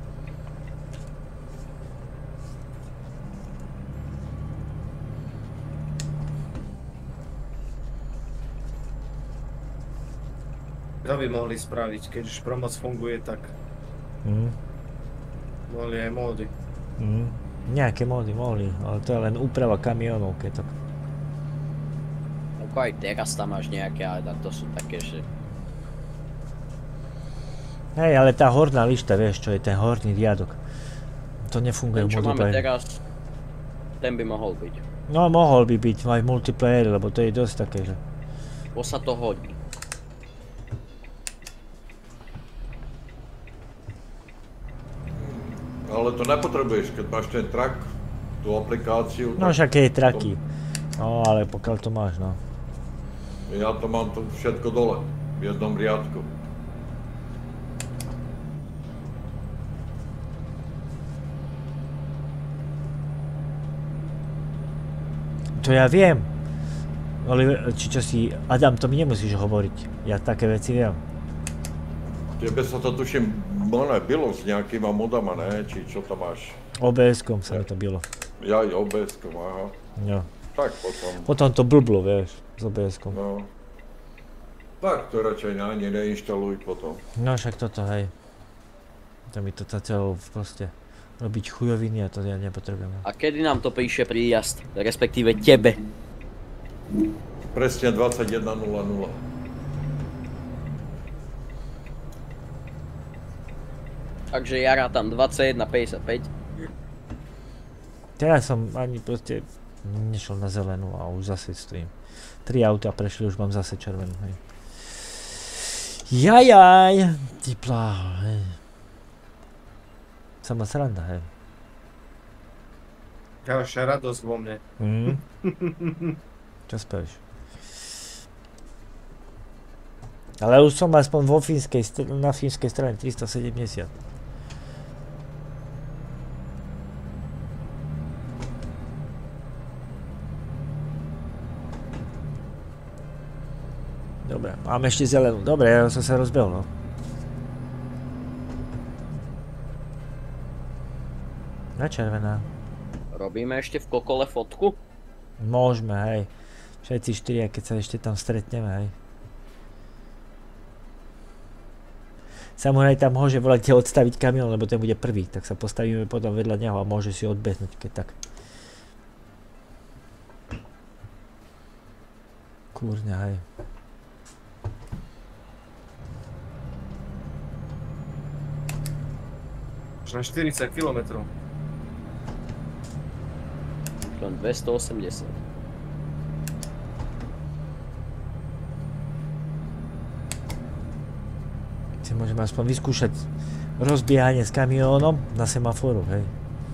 To by mohli spraviť, keď už promoc funguje, tak Mm. mohli aj módy. Mm. Nejaké módy mohli, ale to je len úprava kamionov, keď tak. Ako aj teraz tam máš nejaké, ale to sú také, že... Hej, ale tá horná lišta, vieš čo je ten horný riadok. To nefunguje v Ten, čo máme multiplayeri. teraz, ten by mohol byť. No mohol by byť aj v multiplayeri, lebo to je dosť také, že... Bo sa to hodí. Ale to nepotrebuješ, keď máš ten track, tú aplikáciu. No tak však je traky. to- No ale pokiaľ to máš, no. Ja to mám to všetko dole, v jednom riadku. To ja viem. Oliver, či čo si... Adam, to mi nemusíš hovoriť. Ja také veci viem. Tebe sa to tuším, ne, bylo s nejakýma modama, ne? Či čo tam máš? ó bé eskom sa mi to bylo. Ja aj ó bé eskom, aha. No. Tak potom, Potom to blblo, vieš, s ó bé eskom. no. Tak to radšej ani neinštaluj potom. No však toto, hej. To mi to začalo proste robiť chujoviny a to ja nepotrebujem. A kedy nám to píše príjazd, respektíve tebe? Presne dvadsaťjeden nula nula. Takže ja rátam dvadsaťjeden päťdesiatpäť. Teraz som ani proste nešiel na zelenú a už zase stojím. Tri auta prešli, už mám zase červenú, hej. Jajaj, ty pláho, hej. Sama sranda, hej. Ďalšia radosť vo mne. Mm. Čo spravíš? Ale už som aspoň vo fínskej, str- na fínskej strane tristosedemdesiat. Dobre, mám ešte zelenú. Dobre, ja som sa rozbehol, no. Na červená. Robíme ešte v kokole fotku? Môžeme, hej. Všetci štyria, keď sa ešte tam stretneme, hej. Samozrejme tam môže volať odstaviť kamión, lebo ten bude prvý, tak sa postavíme potom vedľa neho a môže si odbehnúť, keď tak. Kurňa, hej. Už na štyridsať kilometrov. Len dvestoosemdesiat. Si môžeme aspoň vyskúšať rozbiehanie s kamiónom na semaforu, hej.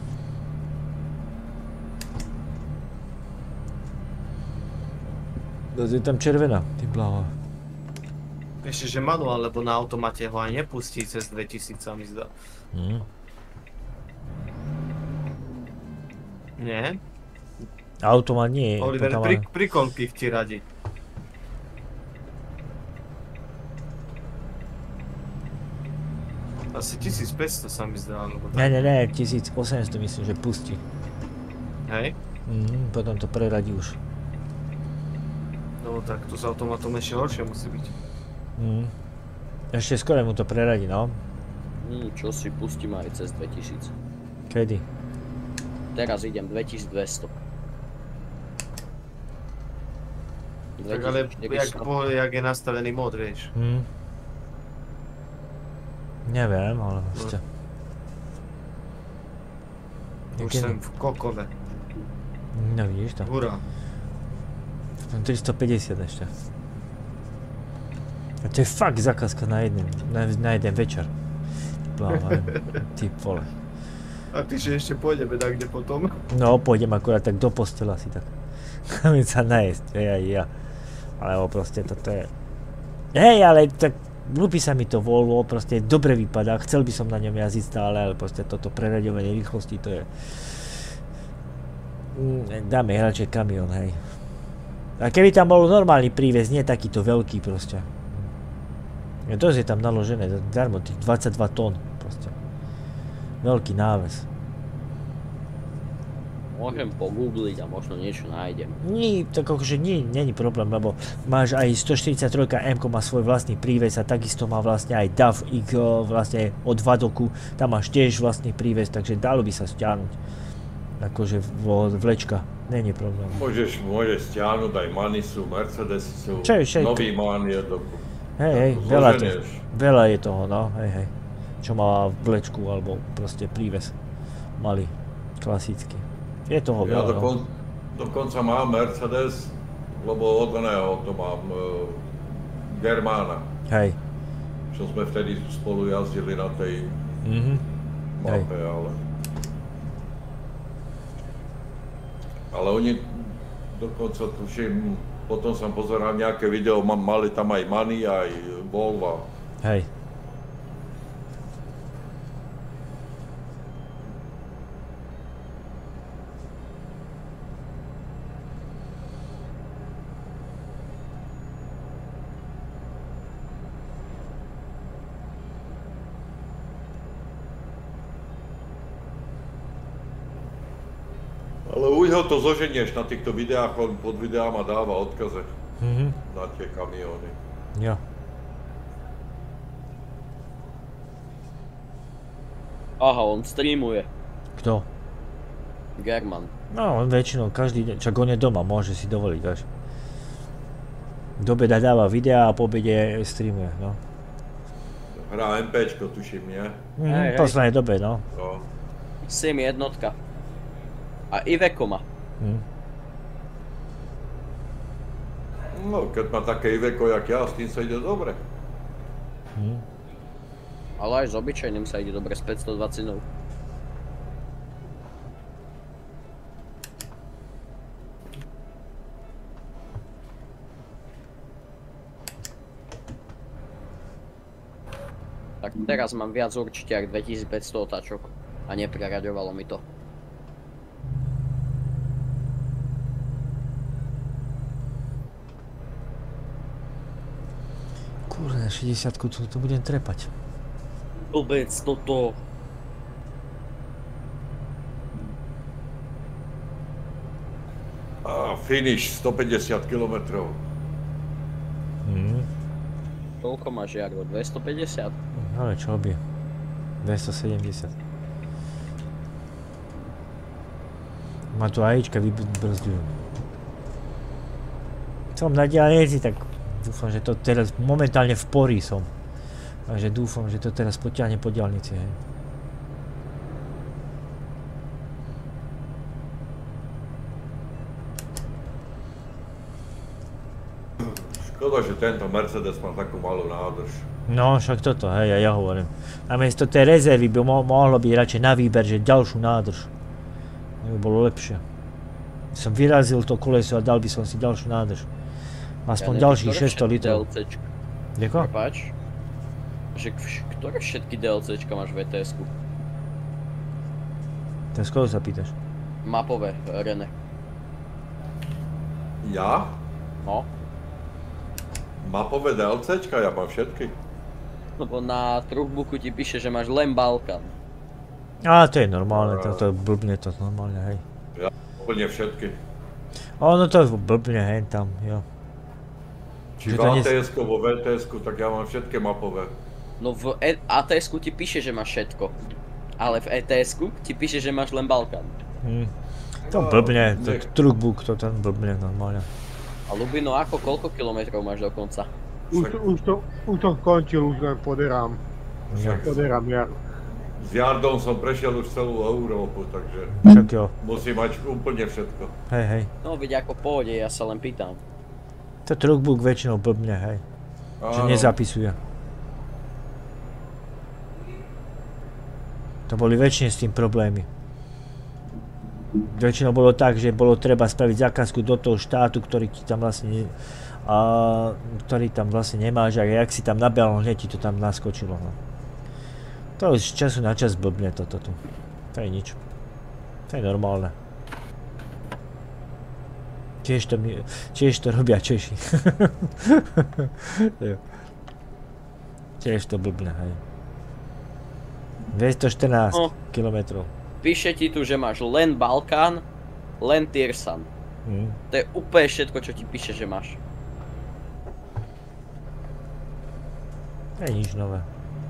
Je tam červená, ty blaho. Ešte, že manuál, lebo na automate ho aj nepustí cez dvetisíc, sa mi zdá. Mm. Nie? Automat nie. Oliver, potom pri, ale- pri koľkých ti radí? Asi tisícpäťsto sa mi zdá, alebo Ne, tak. ne, ne, tisícosemsto myslím, že pustí. Hej? Mhm, potom to preradí už. No tak to s automatom ešte horšie musí byť. Mhm. Ešte skôr mu to preradí, no. Hm, čo si pustím aj cez dvetisíc. Kedy? Teraz idem dvetisícdvesto. Tak ale jak, po, jak je nastavený mod, vieš. Mhm. Neviem, ale proste. Už Niekedy- som v kokove. No vidíš to. Hurá. tristopäťdesiat ešte. A to je fakt zákazka na jeden, na, na jeden večer. Blávaj, ty vole. A ty, že ešte pôjdeme tak kde potom? No, pôjdem akurát tak do postela si tak. Chcem sa najesť, hej, aj ja. Alebo proste toto je... Hej, ale tak ľúbi sa mi to Volvo, proste dobre vypadá, chcel by som na ňom jazdiť stále, ale proste toto preraďovanie rýchlosti, to je... Mm, Dáme radšej kamión, hej. A keby tam bol normálny príves, nie takýto veľký proste. Je dosť je tam naložené, darmo tých dvadsaťdva tón proste. Veľký náves. Môžem pogoogliť a možno niečo nájdem. Nie, tak akože nie, není problém, lebo máš aj stoštyridsaťtrojka M má svoj vlastný príves a takisto má vlastne aj D A F ich vlastne od Vadoku, tam máš tiež vlastný príves, takže dalo by sa stiahnuť. Akože vlečka, není problém. Môžeš, môžeš stiahnuť aj Manisu, Mercedesy sú, Čo je, čo je? nový Man je to... Hej, hej, veľa, to, veľa je toho, no, hej, hej. Čo má vlečku, alebo proste príves. Malý, klasický. Je toho ja veľa, dokon, no. dokonca mám Mercedes, lebo od oného to mám uh, Germána. Hej. Čo sme vtedy spolu jazdili na tej Mhm. mape, hej. ale... Ale oni dokonca tuším, potom som pozeral nejaké video, mali tam aj Mani, aj Volvo. Hej. Ale už ho to zoženieš na týchto videách, on pod videá ma dáva odkaze Mhm. na tie kamióny. Jo. Aha, on streamuje. Kto? German. No, on väčšinou každý deň, čak on je doma, môže si dovoliť, vieš. Do obeda dáva videá a po obede streamuje, no. Hrá MPčko, tuším, nie? Mhm, Hej, v hej. poslednej dobe, no. No. Sim jednotka. A Iveco má. Mhm. No, keď má také Iveco jak ja, s tým sa ide dobre. Mhm. Ale aj s obyčajným sa ide dobre s päťstodvadsať. Tak teraz mám viac určite ako dvetisícpäťsto otáčok a nepreraďovalo mi to. Kurde, šesťdesiatku tu, tu budem trepať. Vôbec toto. A finish stopäťdesiat kilometrov. Mhm. Koľko máš, Jarko? dvestopäťdesiat? Ale čo by? dvestosedemdesiat. Ma tu ajíčka vybrzdujú. Som na diaľnici, tak dúfam, že to teraz momentálne v Pori som. Takže dúfam, že to teraz potiahne po diaľnici, hej. Škoda, že tento Mercedes má takú malú nádrž. No, však toto, hej, ja, ja hovorím. Namiesto tej rezervy by mo mohlo byť radšej na výber, že ďalšiu nádrž. To by bolo lepšie. Som vyrazil to koleso a dal by som si ďalšiu nádrž. Aspoň Ja neviem, ďalších ktoré šesťsto všetky litrov. DLCčka. Ďako? Prepáč? Že k- ktoré všetky DLCčka máš v é té esku? To z koho sa pýtaš? Mapové, René. Ja? No, Mapové DLCčka, ja mám všetky. lebo na truckbooku ti píše, že máš len Balkán. Á, to je normálne, to, to blbne to normálne, hej. Ja úplne všetky. Ono to blbne, hej, tam, jo. Či Že v to nie- á té esku, vo vé té esku, tak ja mám všetky mapové. No v e á té esku ti píše, že máš všetko. Ale v é té esku ti píše, že máš len Balkán. Hm. To No, blbne, to nech- truckbook, to ten blbne normálne. A Lubino, ako, koľko kilometrov máš dokonca? Už, už, to, už to skončil, už len poderám. Jo. Poderám ja. S Jardom som prešiel už celú Európu, takže Však jo, musím mať úplne všetko. hej, hej. No vidť ako pohode, ja sa len pýtam. To truckbook väčšinou blbne, hej. Že Áno. nezapisuje. To boli väčšine s tým problémy. Väčšinou bolo tak, že bolo treba spraviť zákazku do toho štátu, ktorý ti tam vlastne ne, a, ktorý tam vlastne nemáš a jak si tam nabehol, hneď ti to tam naskočilo. No. To už z času na čas blbne toto tu. To je nič. To je normálne. Tiež to, mi, tiež to robia Češi. Jo. Tiež to blbne, hej. dvestoštrnásť No. kilometrov. Píše ti tu, že máš len Balkán, len Tirsan. Hm. To je úplne všetko, čo ti píše, že máš. Je nič nové.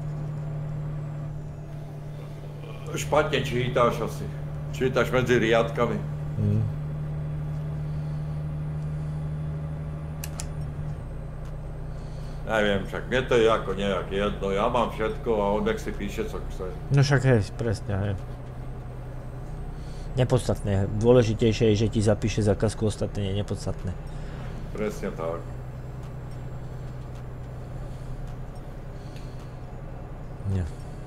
Špatne čítáš asi. Čítaš medzi riadkami. Hm. Neviem, však mne to je ako nejak jedno. Ja mám všetko a on nech si píše, co chce. No však hej, presne, hej. Nepodstatné. Dôležitejšie je, že ti zapíše zákazku, ostatné je nepodstatné. Presne tak. Nie.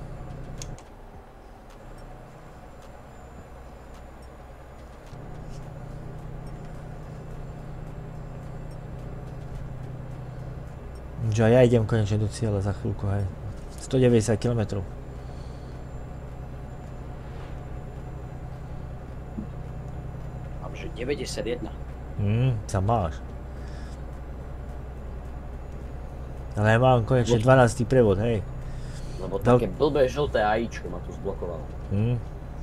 Že ja idem konečne do cieľa za chvíľku, hej. stodeväťdesiat kilometrov. Mám, že deväťdesiatjeden. Hm, sa máš. Ale ja mám konečne dvanásty prevod, hej. Lebo také blbé žlté ajíčko ma tu zblokovalo. Hm.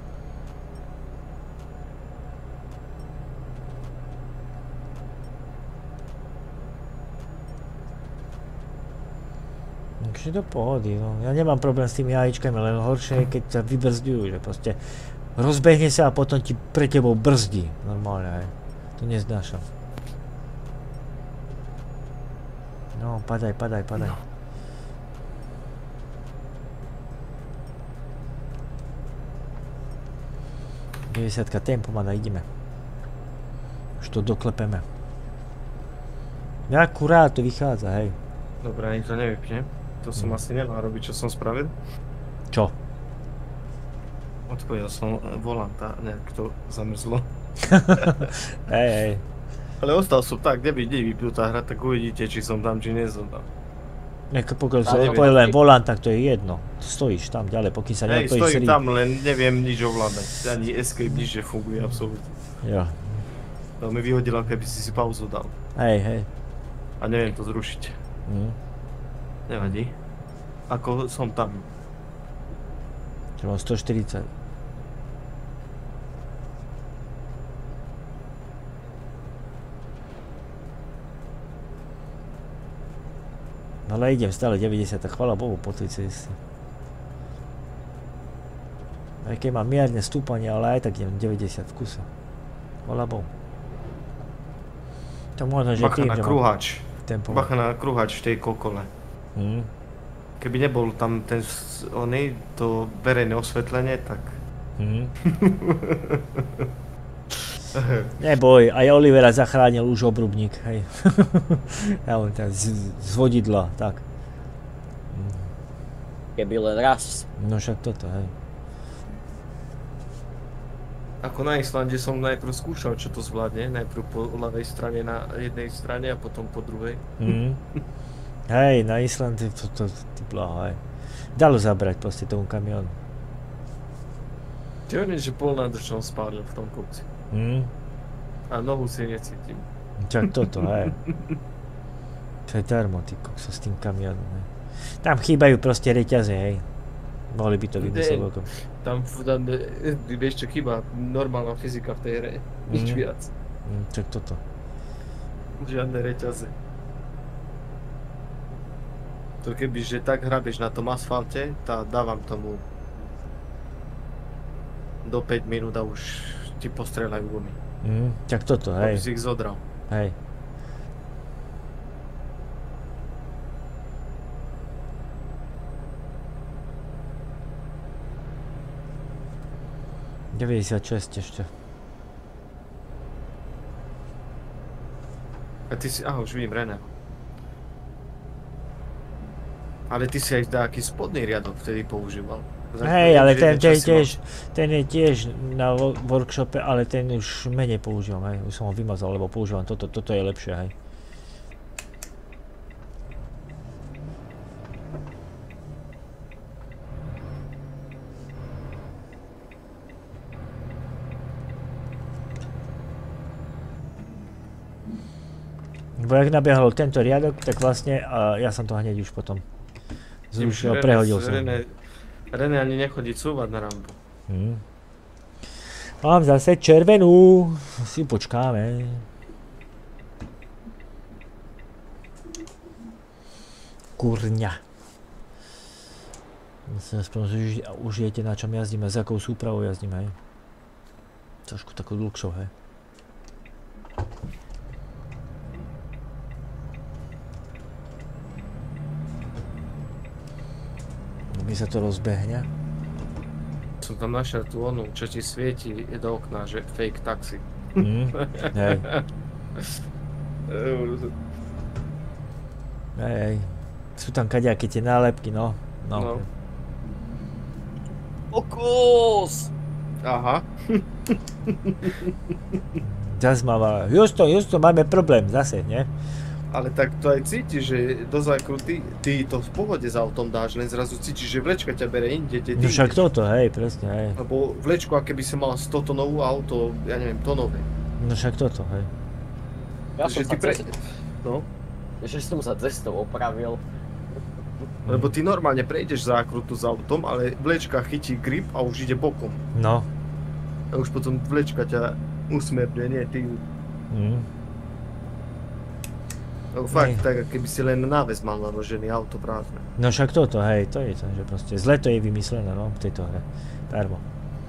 Takže do pohody, no. Ja nemám problém s tými jajíčkami, len horšie je, keď sa vybrzďujú, že proste rozbehne sa a potom ti pre tebou brzdí. Normálne, hej. To neznášam. No, padaj, padaj, padaj. deväťdesiatka tempo má, ideme. Už to doklepeme. Akurát to vychádza, hej. Dobre, ani to nevypne. To som asi nemal robiť, čo som spravil. Čo? Odpovedal som volanta, nejak to zamrzlo. Hej, hej. Ale ostal som tak, kde by kde vypnutá hra, tak uvidíte, či som tam, či nie som tam. Nech pokiaľ sa odpovedal len volant, tak to je jedno. Stojíš tam ďalej, pokým sa Hej, neodpojíš stojím srdí. tam, len neviem nič ovládať. Ani escape, nič nefunguje absolútne. Jo. To mi vyhodilo, keby si si pauzu dal. Hej, hej. A neviem to zrušiť. Hm. Nevadí. Ako som tam. Čo mám stoštyridsať. Ale idem stále deväťdesiat, tak chvála Bohu po tej ceste. Aj keď mám mierne stúpanie, ale aj tak idem deväťdesiat v kuse. Chvála Bohu. To možno, že Bacha tým, na že mám kruhač. tempo. Bacha na kruhač v tej kokole. Hm. Keby nebol tam ten, s- oný, to verejné osvetlenie, tak... Hm. Neboj, aj Olivera zachránil už obrubník, hej. Ja on tak z, z vodidla, tak. Keby len raz. No však toto, hej. Ako na Islande som najprv skúšal, čo to zvládne. Najprv po ľavej strane na jednej strane a potom po druhej. Mm. Hej, na Islande to, to, ty blaho, hej. Dalo zabrať proste tomu kamionu. Čo je, že pol nádrž som spálil v tom kopci. Mm. A nohu si necítim. Čak toto, hej. To je darmo, ty kokso, s tým kamionom, hej. Tam chýbajú proste reťaze, hej. Mohli by to vymyslieť Ne. veľkom. Tam, tam e, vieš čo chýba, normálna fyzika v tej hre. Nič Mhm. viac. Mm, čak toto. Žiadne reťaze. To keby, že tak hrabeš na tom asfalte, tá dávam tomu do päť minút a už ti postrelajú gumy. Mm, čak toto, Aby hej. si ich zodral. Hej. deväťdesiatšesť ešte. A ty si, aha, už vidím René. Ale ty si aj taký spodný riadok vtedy používal. Hej, ale Už ten, jeden ten, čas si tiež, ten je tiež na wo- workshope, ale ten už menej používam, hej. Už som ho vymazal, lebo používam toto, toto je lepšie, hej. Bo jak nabiehol tento riadok, tak vlastne a ja som to hneď už potom Zrušil, prehodil som. René, René ani nechodí cúvať na rampu. Hm. Mám zase červenú, si počkáme. Kurňa. Myslím, aspoň, že už viete, na čom jazdíme, s akou súpravou jazdíme, hej. Trošku takú dlhšou, hej. Mi sa to rozbehne. Som tam našiel tú onu, čo ti svieti do okna, že fake taxi. Mm, hej. Hej, hej. Sú tam kadejaké tie nálepky, no. No. No. Fokus! Aha. Zas máva, Justo, Justo, máme problém, zase, nie? Ale tak to aj cítiš, že do zákruty, ty to v pohode s autom dáš, len zrazu cítiš, že vlečka ťa bere inde, kde ty No však ideš. toto, hej, presne, hej. Lebo vlečku, aké by si mal sto tonovú auto, ja neviem, tonové. No však toto, hej. Ja Takže som ty sa pre... cest... No, Že som sa cestou opravil. lebo ty normálne prejdeš zákrutu s autom, ale vlečka chytí grip a už ide bokom. No. A už potom vlečka ťa usmerňuje, nie ty ju. Mm. No fakt, Hej. tak keby si len náves mal naložený, auto prázdne. No však toto, hej, to je to, že proste zle to je vymyslené, no, v tejto hre. Darmo.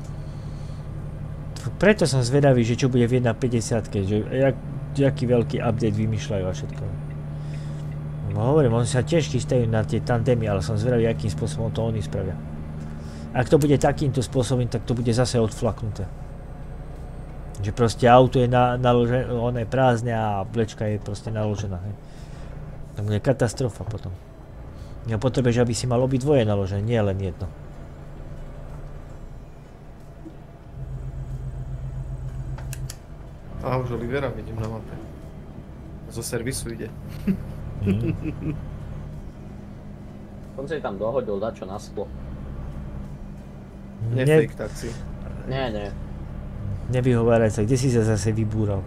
Preto som zvedavý, že čo bude v jedna päťdesiatke, že jak, jaký veľký update vymýšľajú a všetko. No hovorím, oni sa tiež chystajú na tie tandemy, ale som zvedavý, akým spôsobom to oni spravia. Ak to bude takýmto spôsobom, tak to bude zase odflaknuté. Že proste auto je na, naložené, ono je prázdne a vlečka je proste naložená, hej. To bude katastrofa potom. Ja potrebuješ, aby si mal obidvoje naložené, nie len jedno. A už Olivera vidím na mape. Zo servisu ide. Mm. Som si tam dohodil dačo na sklo. Nie Ne, fake taxi. Nie, nie. nevyhováraj sa, kde si sa zase vybúral?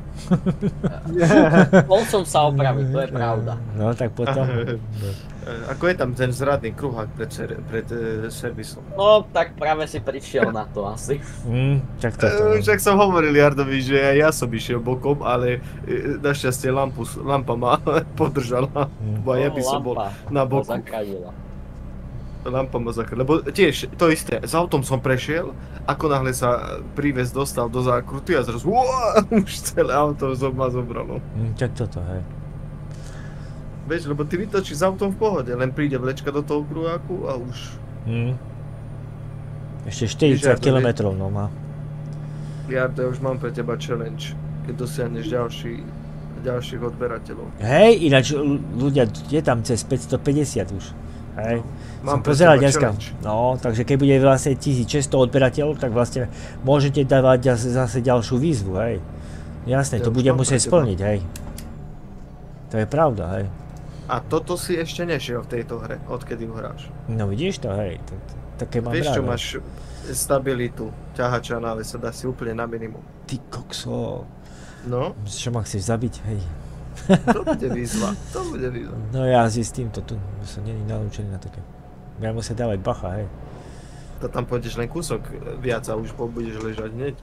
Bol som sa opraviť, to je pravda. No tak potom. Ako je tam ten zradný kruhák pred, ser pred uh, servisom? No, tak práve si prišiel na to asi. Mm, tak toto. Uh, však som hovoril Jardovi, že aj ja som išiel bokom, ale uh, našťastie lampu, lampa ma podržala, Mm. bo aj ja by som bol na boku. Zakradila. Lampa ma zachránila, lebo tiež to isté, s autom som prešiel, ako náhle sa príves dostal do zákruty a zrazu uá, už celé auto ma zobralo. Mm, tak toto, hej. Vieš, lebo ty vytočíš s autom v pohode, len príde vlečka do toho kruháku a už... Mm. Ešte štyridsať kilometrov, no má. Jardo, ja už mám pre teba challenge, keď dosiahneš ďalší, ďalších odberateľov. Hej, ináč l- ľudia, je tam cez päťstopäťdesiat už. Hej. Mám Som pre pozeral teba dneska. challenge. No, takže keď bude vlastne tisícšesťsto odberateľov, tak vlastne môžete dávať zase, zase ďalšiu výzvu, hej. Jasné, Ja to už bude mám pre musieť teba. splniť, hej. To je pravda, hej. A toto si ešte nešiel v tejto hre, odkedy ho hráš. No vidíš to, hej. To, to, také mám Vieš rád. čo, hej. máš stabilitu, ťahača na sa dá si úplne na minimum. Ty kokso. No, Čo ma chceš zabiť, hej. to bude výzva, to bude výzva. No ja si s týmto tu, som není naučený na také. Ja musím dávať bacha, hej. To tam pôjdeš len kúsok viac a už budeš ležať hneď.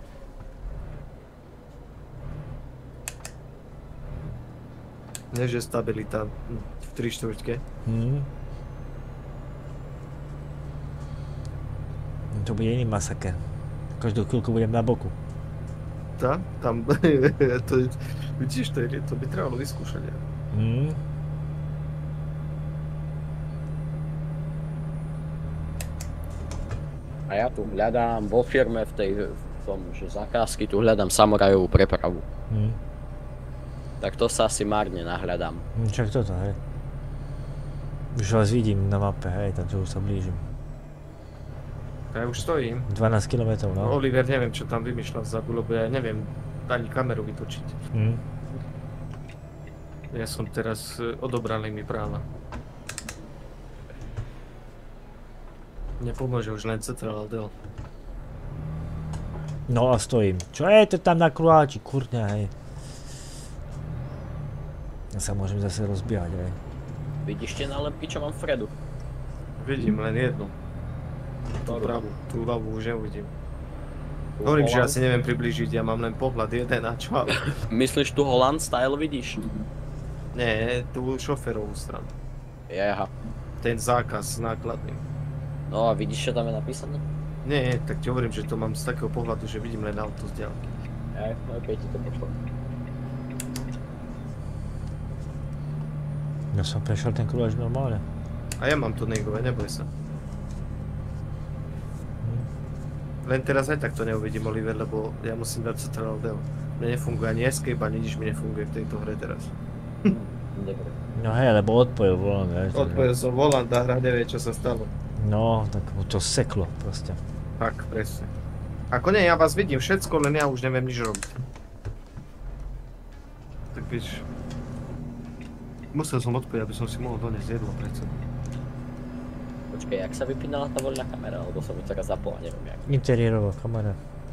Nie, že stabilita v tri štvrťke. Hm. To bude iný masaker. Každú chvíľku budem na boku. Tá? Tam, to, vidíš, to, je, to by trebalo vyskúšať. Ja. Hm. A ja tu hľadám vo firme v tej, v tom, že zakázky, tu hľadám samurajovú prepravu. Hm. Tak to sa asi márne nahľadám. Hm, Čak toto, hej. Už vás vidím na mape, hej, takže už sa blížim. Ja už stojím. dvanásť kilometrov, No. no. Oliver neviem, čo tam vymýšľal vzadu, lebo ja neviem ani kameru vytočiť. Hm. Ja som teraz e, odobrali mi práva. Nepomôže už len Central Del. No a stojím. Čo je to tam na kruháči, kurňa, hej. Ja sa môžem zase rozbiehať, hej. Vidíš tie nálepky, čo mám vpredu? Vidím len jednu. Tú pravú, tú ľavú už neuvidím. Hovorím, že asi neviem priblížiť, ja mám len pohľad jeden a čo? Myslíš tu Holland style vidíš? Nie, tú šoferovú stranu. Jaha. Ten zákaz nákladný. No a vidíš, čo tam je napísané? Nie, tak ti hovorím, že to mám z takého pohľadu, že vidím len auto z diaľky. Aj, no opäť ti to pošlo. Ja som prešiel ten kruh až normálne. A ja mám to negové, neboj sa. Len teraz aj tak to neuvidím, Oliver, lebo ja musím dať Central Deo. Mne nefunguje ani Escape, ani nič mi nefunguje v tejto hre teraz. Dobre. No hej, lebo odpojil volant, vieš. Odpojil som volant a hra nevie, čo sa stalo. No, tak mu to seklo proste. Tak, presne. Ako nie, ja vás vidím všetko, len ja už neviem nič robiť. Tak vieš... Musel som odpojiť, aby som si mohol doniesť jedlo pred sebou. Počkej, jak sa vypínala tá voľná kamera, alebo som ju taká zapol a neviem jak. Interiérová kamera.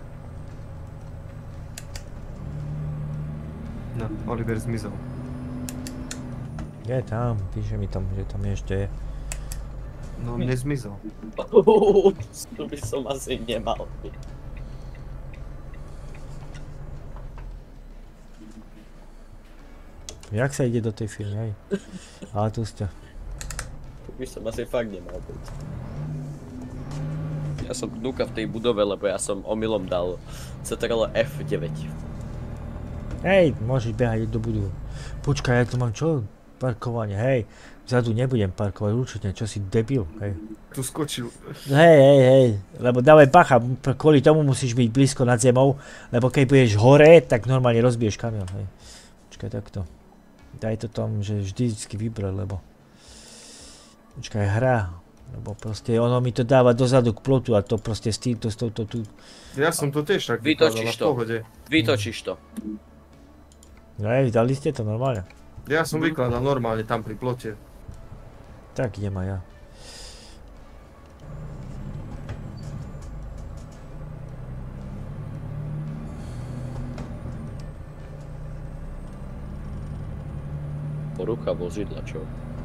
No, Oliver zmizol. Je tam, píše mi tam, že tam ešte je. No, mne zmizol. Tu by som asi nemal byť. Jak sa ide do tej firmy, hej? Ale tu ste. Tu by som asi fakt nemal byť. Ja som knúka v tej budove, lebo ja som omylom dal Ctrl F deväť. Hej, môžeš behať do budovu. Počkaj, ja tu mám čo? Parkovanie, hej. Vzadu nebudem parkovať, určite, čo si debil, hej. Tu skočil. Hej, hej, hej, lebo dávaj bacha, kvôli tomu musíš byť blízko nad zemou, lebo keď budeš hore, tak normálne rozbiješ kamión, hej. Počkaj, takto. Daj to tam, že vždycky vybrať, lebo... Počkaj, hra. Lebo proste ono mi to dáva dozadu k plotu a to proste s týmto, s touto tu... Ja som to tiež tak vytočíš v to. pohode. Vytočíš to. No hej, dali ste to normálne. Ja som vykladal normálne tam pri plote. Tak idem aj ja. Porucha vozidla, čo?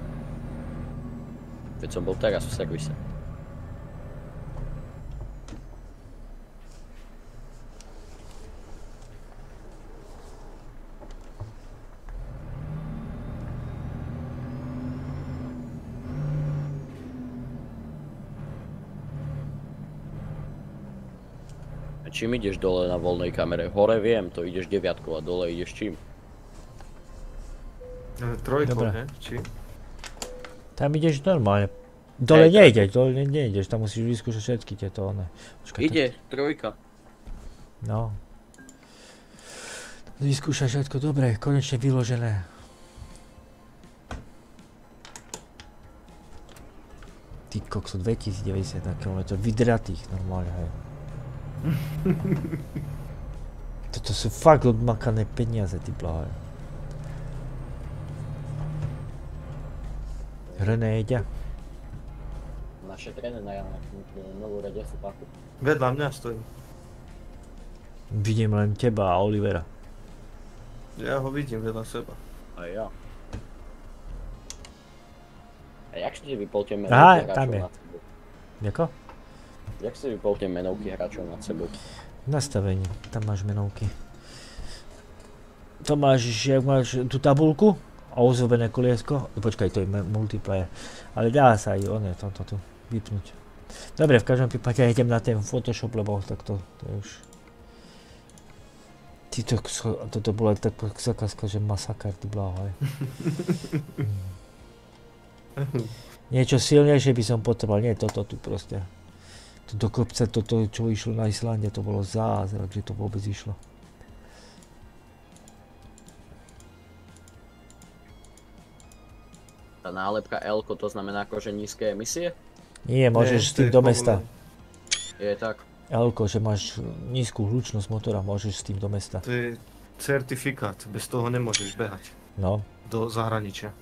Veď som bol teraz v servise. A čím ideš dole na voľnej kamere? Hore viem, to ideš deviatkou a dole ideš čím? Trojkou, Dobre. ne? Či? Tam ideš normálne. Dole Hej, nejdeš, dole nejdeš, tam musíš vyskúšať všetky tieto one. Počkaj, Ide, trojka. tak- No. Vyskúšaj všetko, dobre, konečne vyložené. Ty kokso, dvetisícdeväťdesiat kilometrov vydratých normálne, hej. Toto sú fakt odmakané peniaze, ty blahe. René ide. Našetrené na novú radiacu pachu. Vedľa mňa stojí. Vidím len teba a Olivera. Ja ho vidím vedľa seba. A ja. A jak si vypol tie Aha, menovky tam hráčov je. nad sebou? Jako? Jak si vypol tie menovky hráčov nad sebou? Nastavenie, tam máš menovky. To máš, že máš tú tabulku a ozvobené koliesko. Počkaj, to je multiplayer. Ale dá sa aj oné, toto tu vypnúť. Dobre, v každom prípade idem na ten Photoshop, lebo takto, to je už... Ty to, toto bola tak zakázka, že masakár, ty bláho, hej. Niečo silnejšie by som potreboval, nie toto tu proste. To do kopca, toto čo išlo na Islande, to bolo zázrak, že to vôbec išlo. Tá nálepka L-ko to znamená akože nízke emisie? Nie, môžeš s tým do mesta. Je tak. L-ko, že máš nízku hlučnosť motora, môžeš s tým do mesta. To je certifikát, bez toho nemôžeš behať. No. Do zahraničia.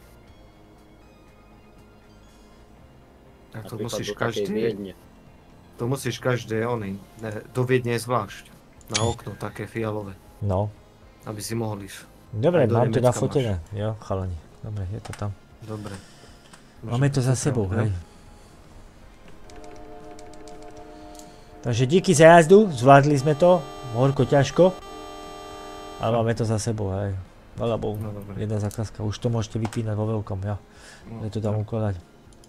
A to musíš každé... To musíš každé, oný, ne, do Viedne je zvlášť. Na okno, také fialové. No. Aby si mohol ísť. Dobre, do mám to Nemecka nafotené. Jo, chalani. Dobre, je to tam. Dobre. Máme to za sebou, hej. Takže díky za jazdu, zvládli sme to, horko ťažko. Ale máme to za sebou, hej. Veľa Bohu, No, dobre. jedna zákazka, už to môžete vypínať vo veľkom, ja. No, Je to tam ukladať.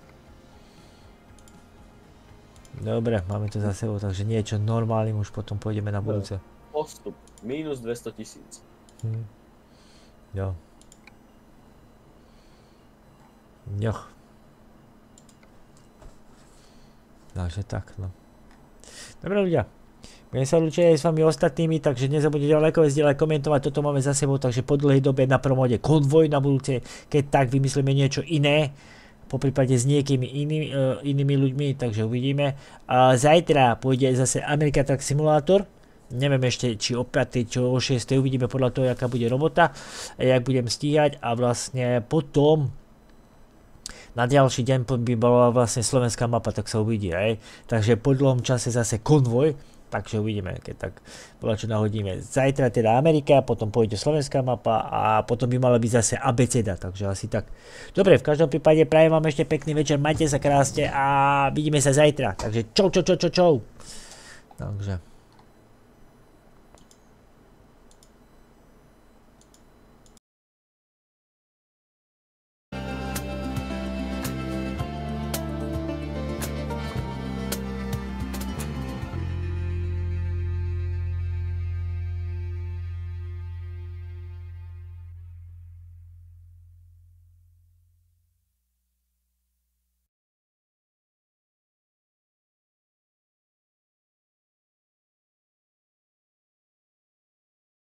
Dobre, máme to za sebou, takže niečo normálnym už potom pôjdeme na budúce. Postup, mínus dvesto tisíc. Hm. Jo. Jo. Takže tak, no. Dobre ľudia. Budem sa lúčiť aj s vami ostatnými, takže nezabudnite lajkovať, zdieľať, komentovať, toto máme za sebou, takže po dlhej dobe na promode konvoj, na budúce, keď tak vymyslíme niečo iné, po prípade s niekými iný, uh, inými ľuďmi, takže uvidíme. A zajtra pôjde zase America Truck Simulator, neviem ešte, či o piatej, či o šiestej, uvidíme podľa toho, aká bude robota, a jak budem stíhať a vlastne potom na ďalší deň by bola vlastne slovenská mapa, tak sa uvidí, hej. Takže po dlhom čase zase konvoj, takže uvidíme, keď tak bola čo nahodíme. Zajtra teda Amerika, potom pôjde slovenská mapa a potom by mala byť zase abeceda, takže asi tak. Dobre, v každom prípade prajem vám ešte pekný večer, majte sa krásne a vidíme sa zajtra. Takže čau, čau, čau, čau, čau. Takže.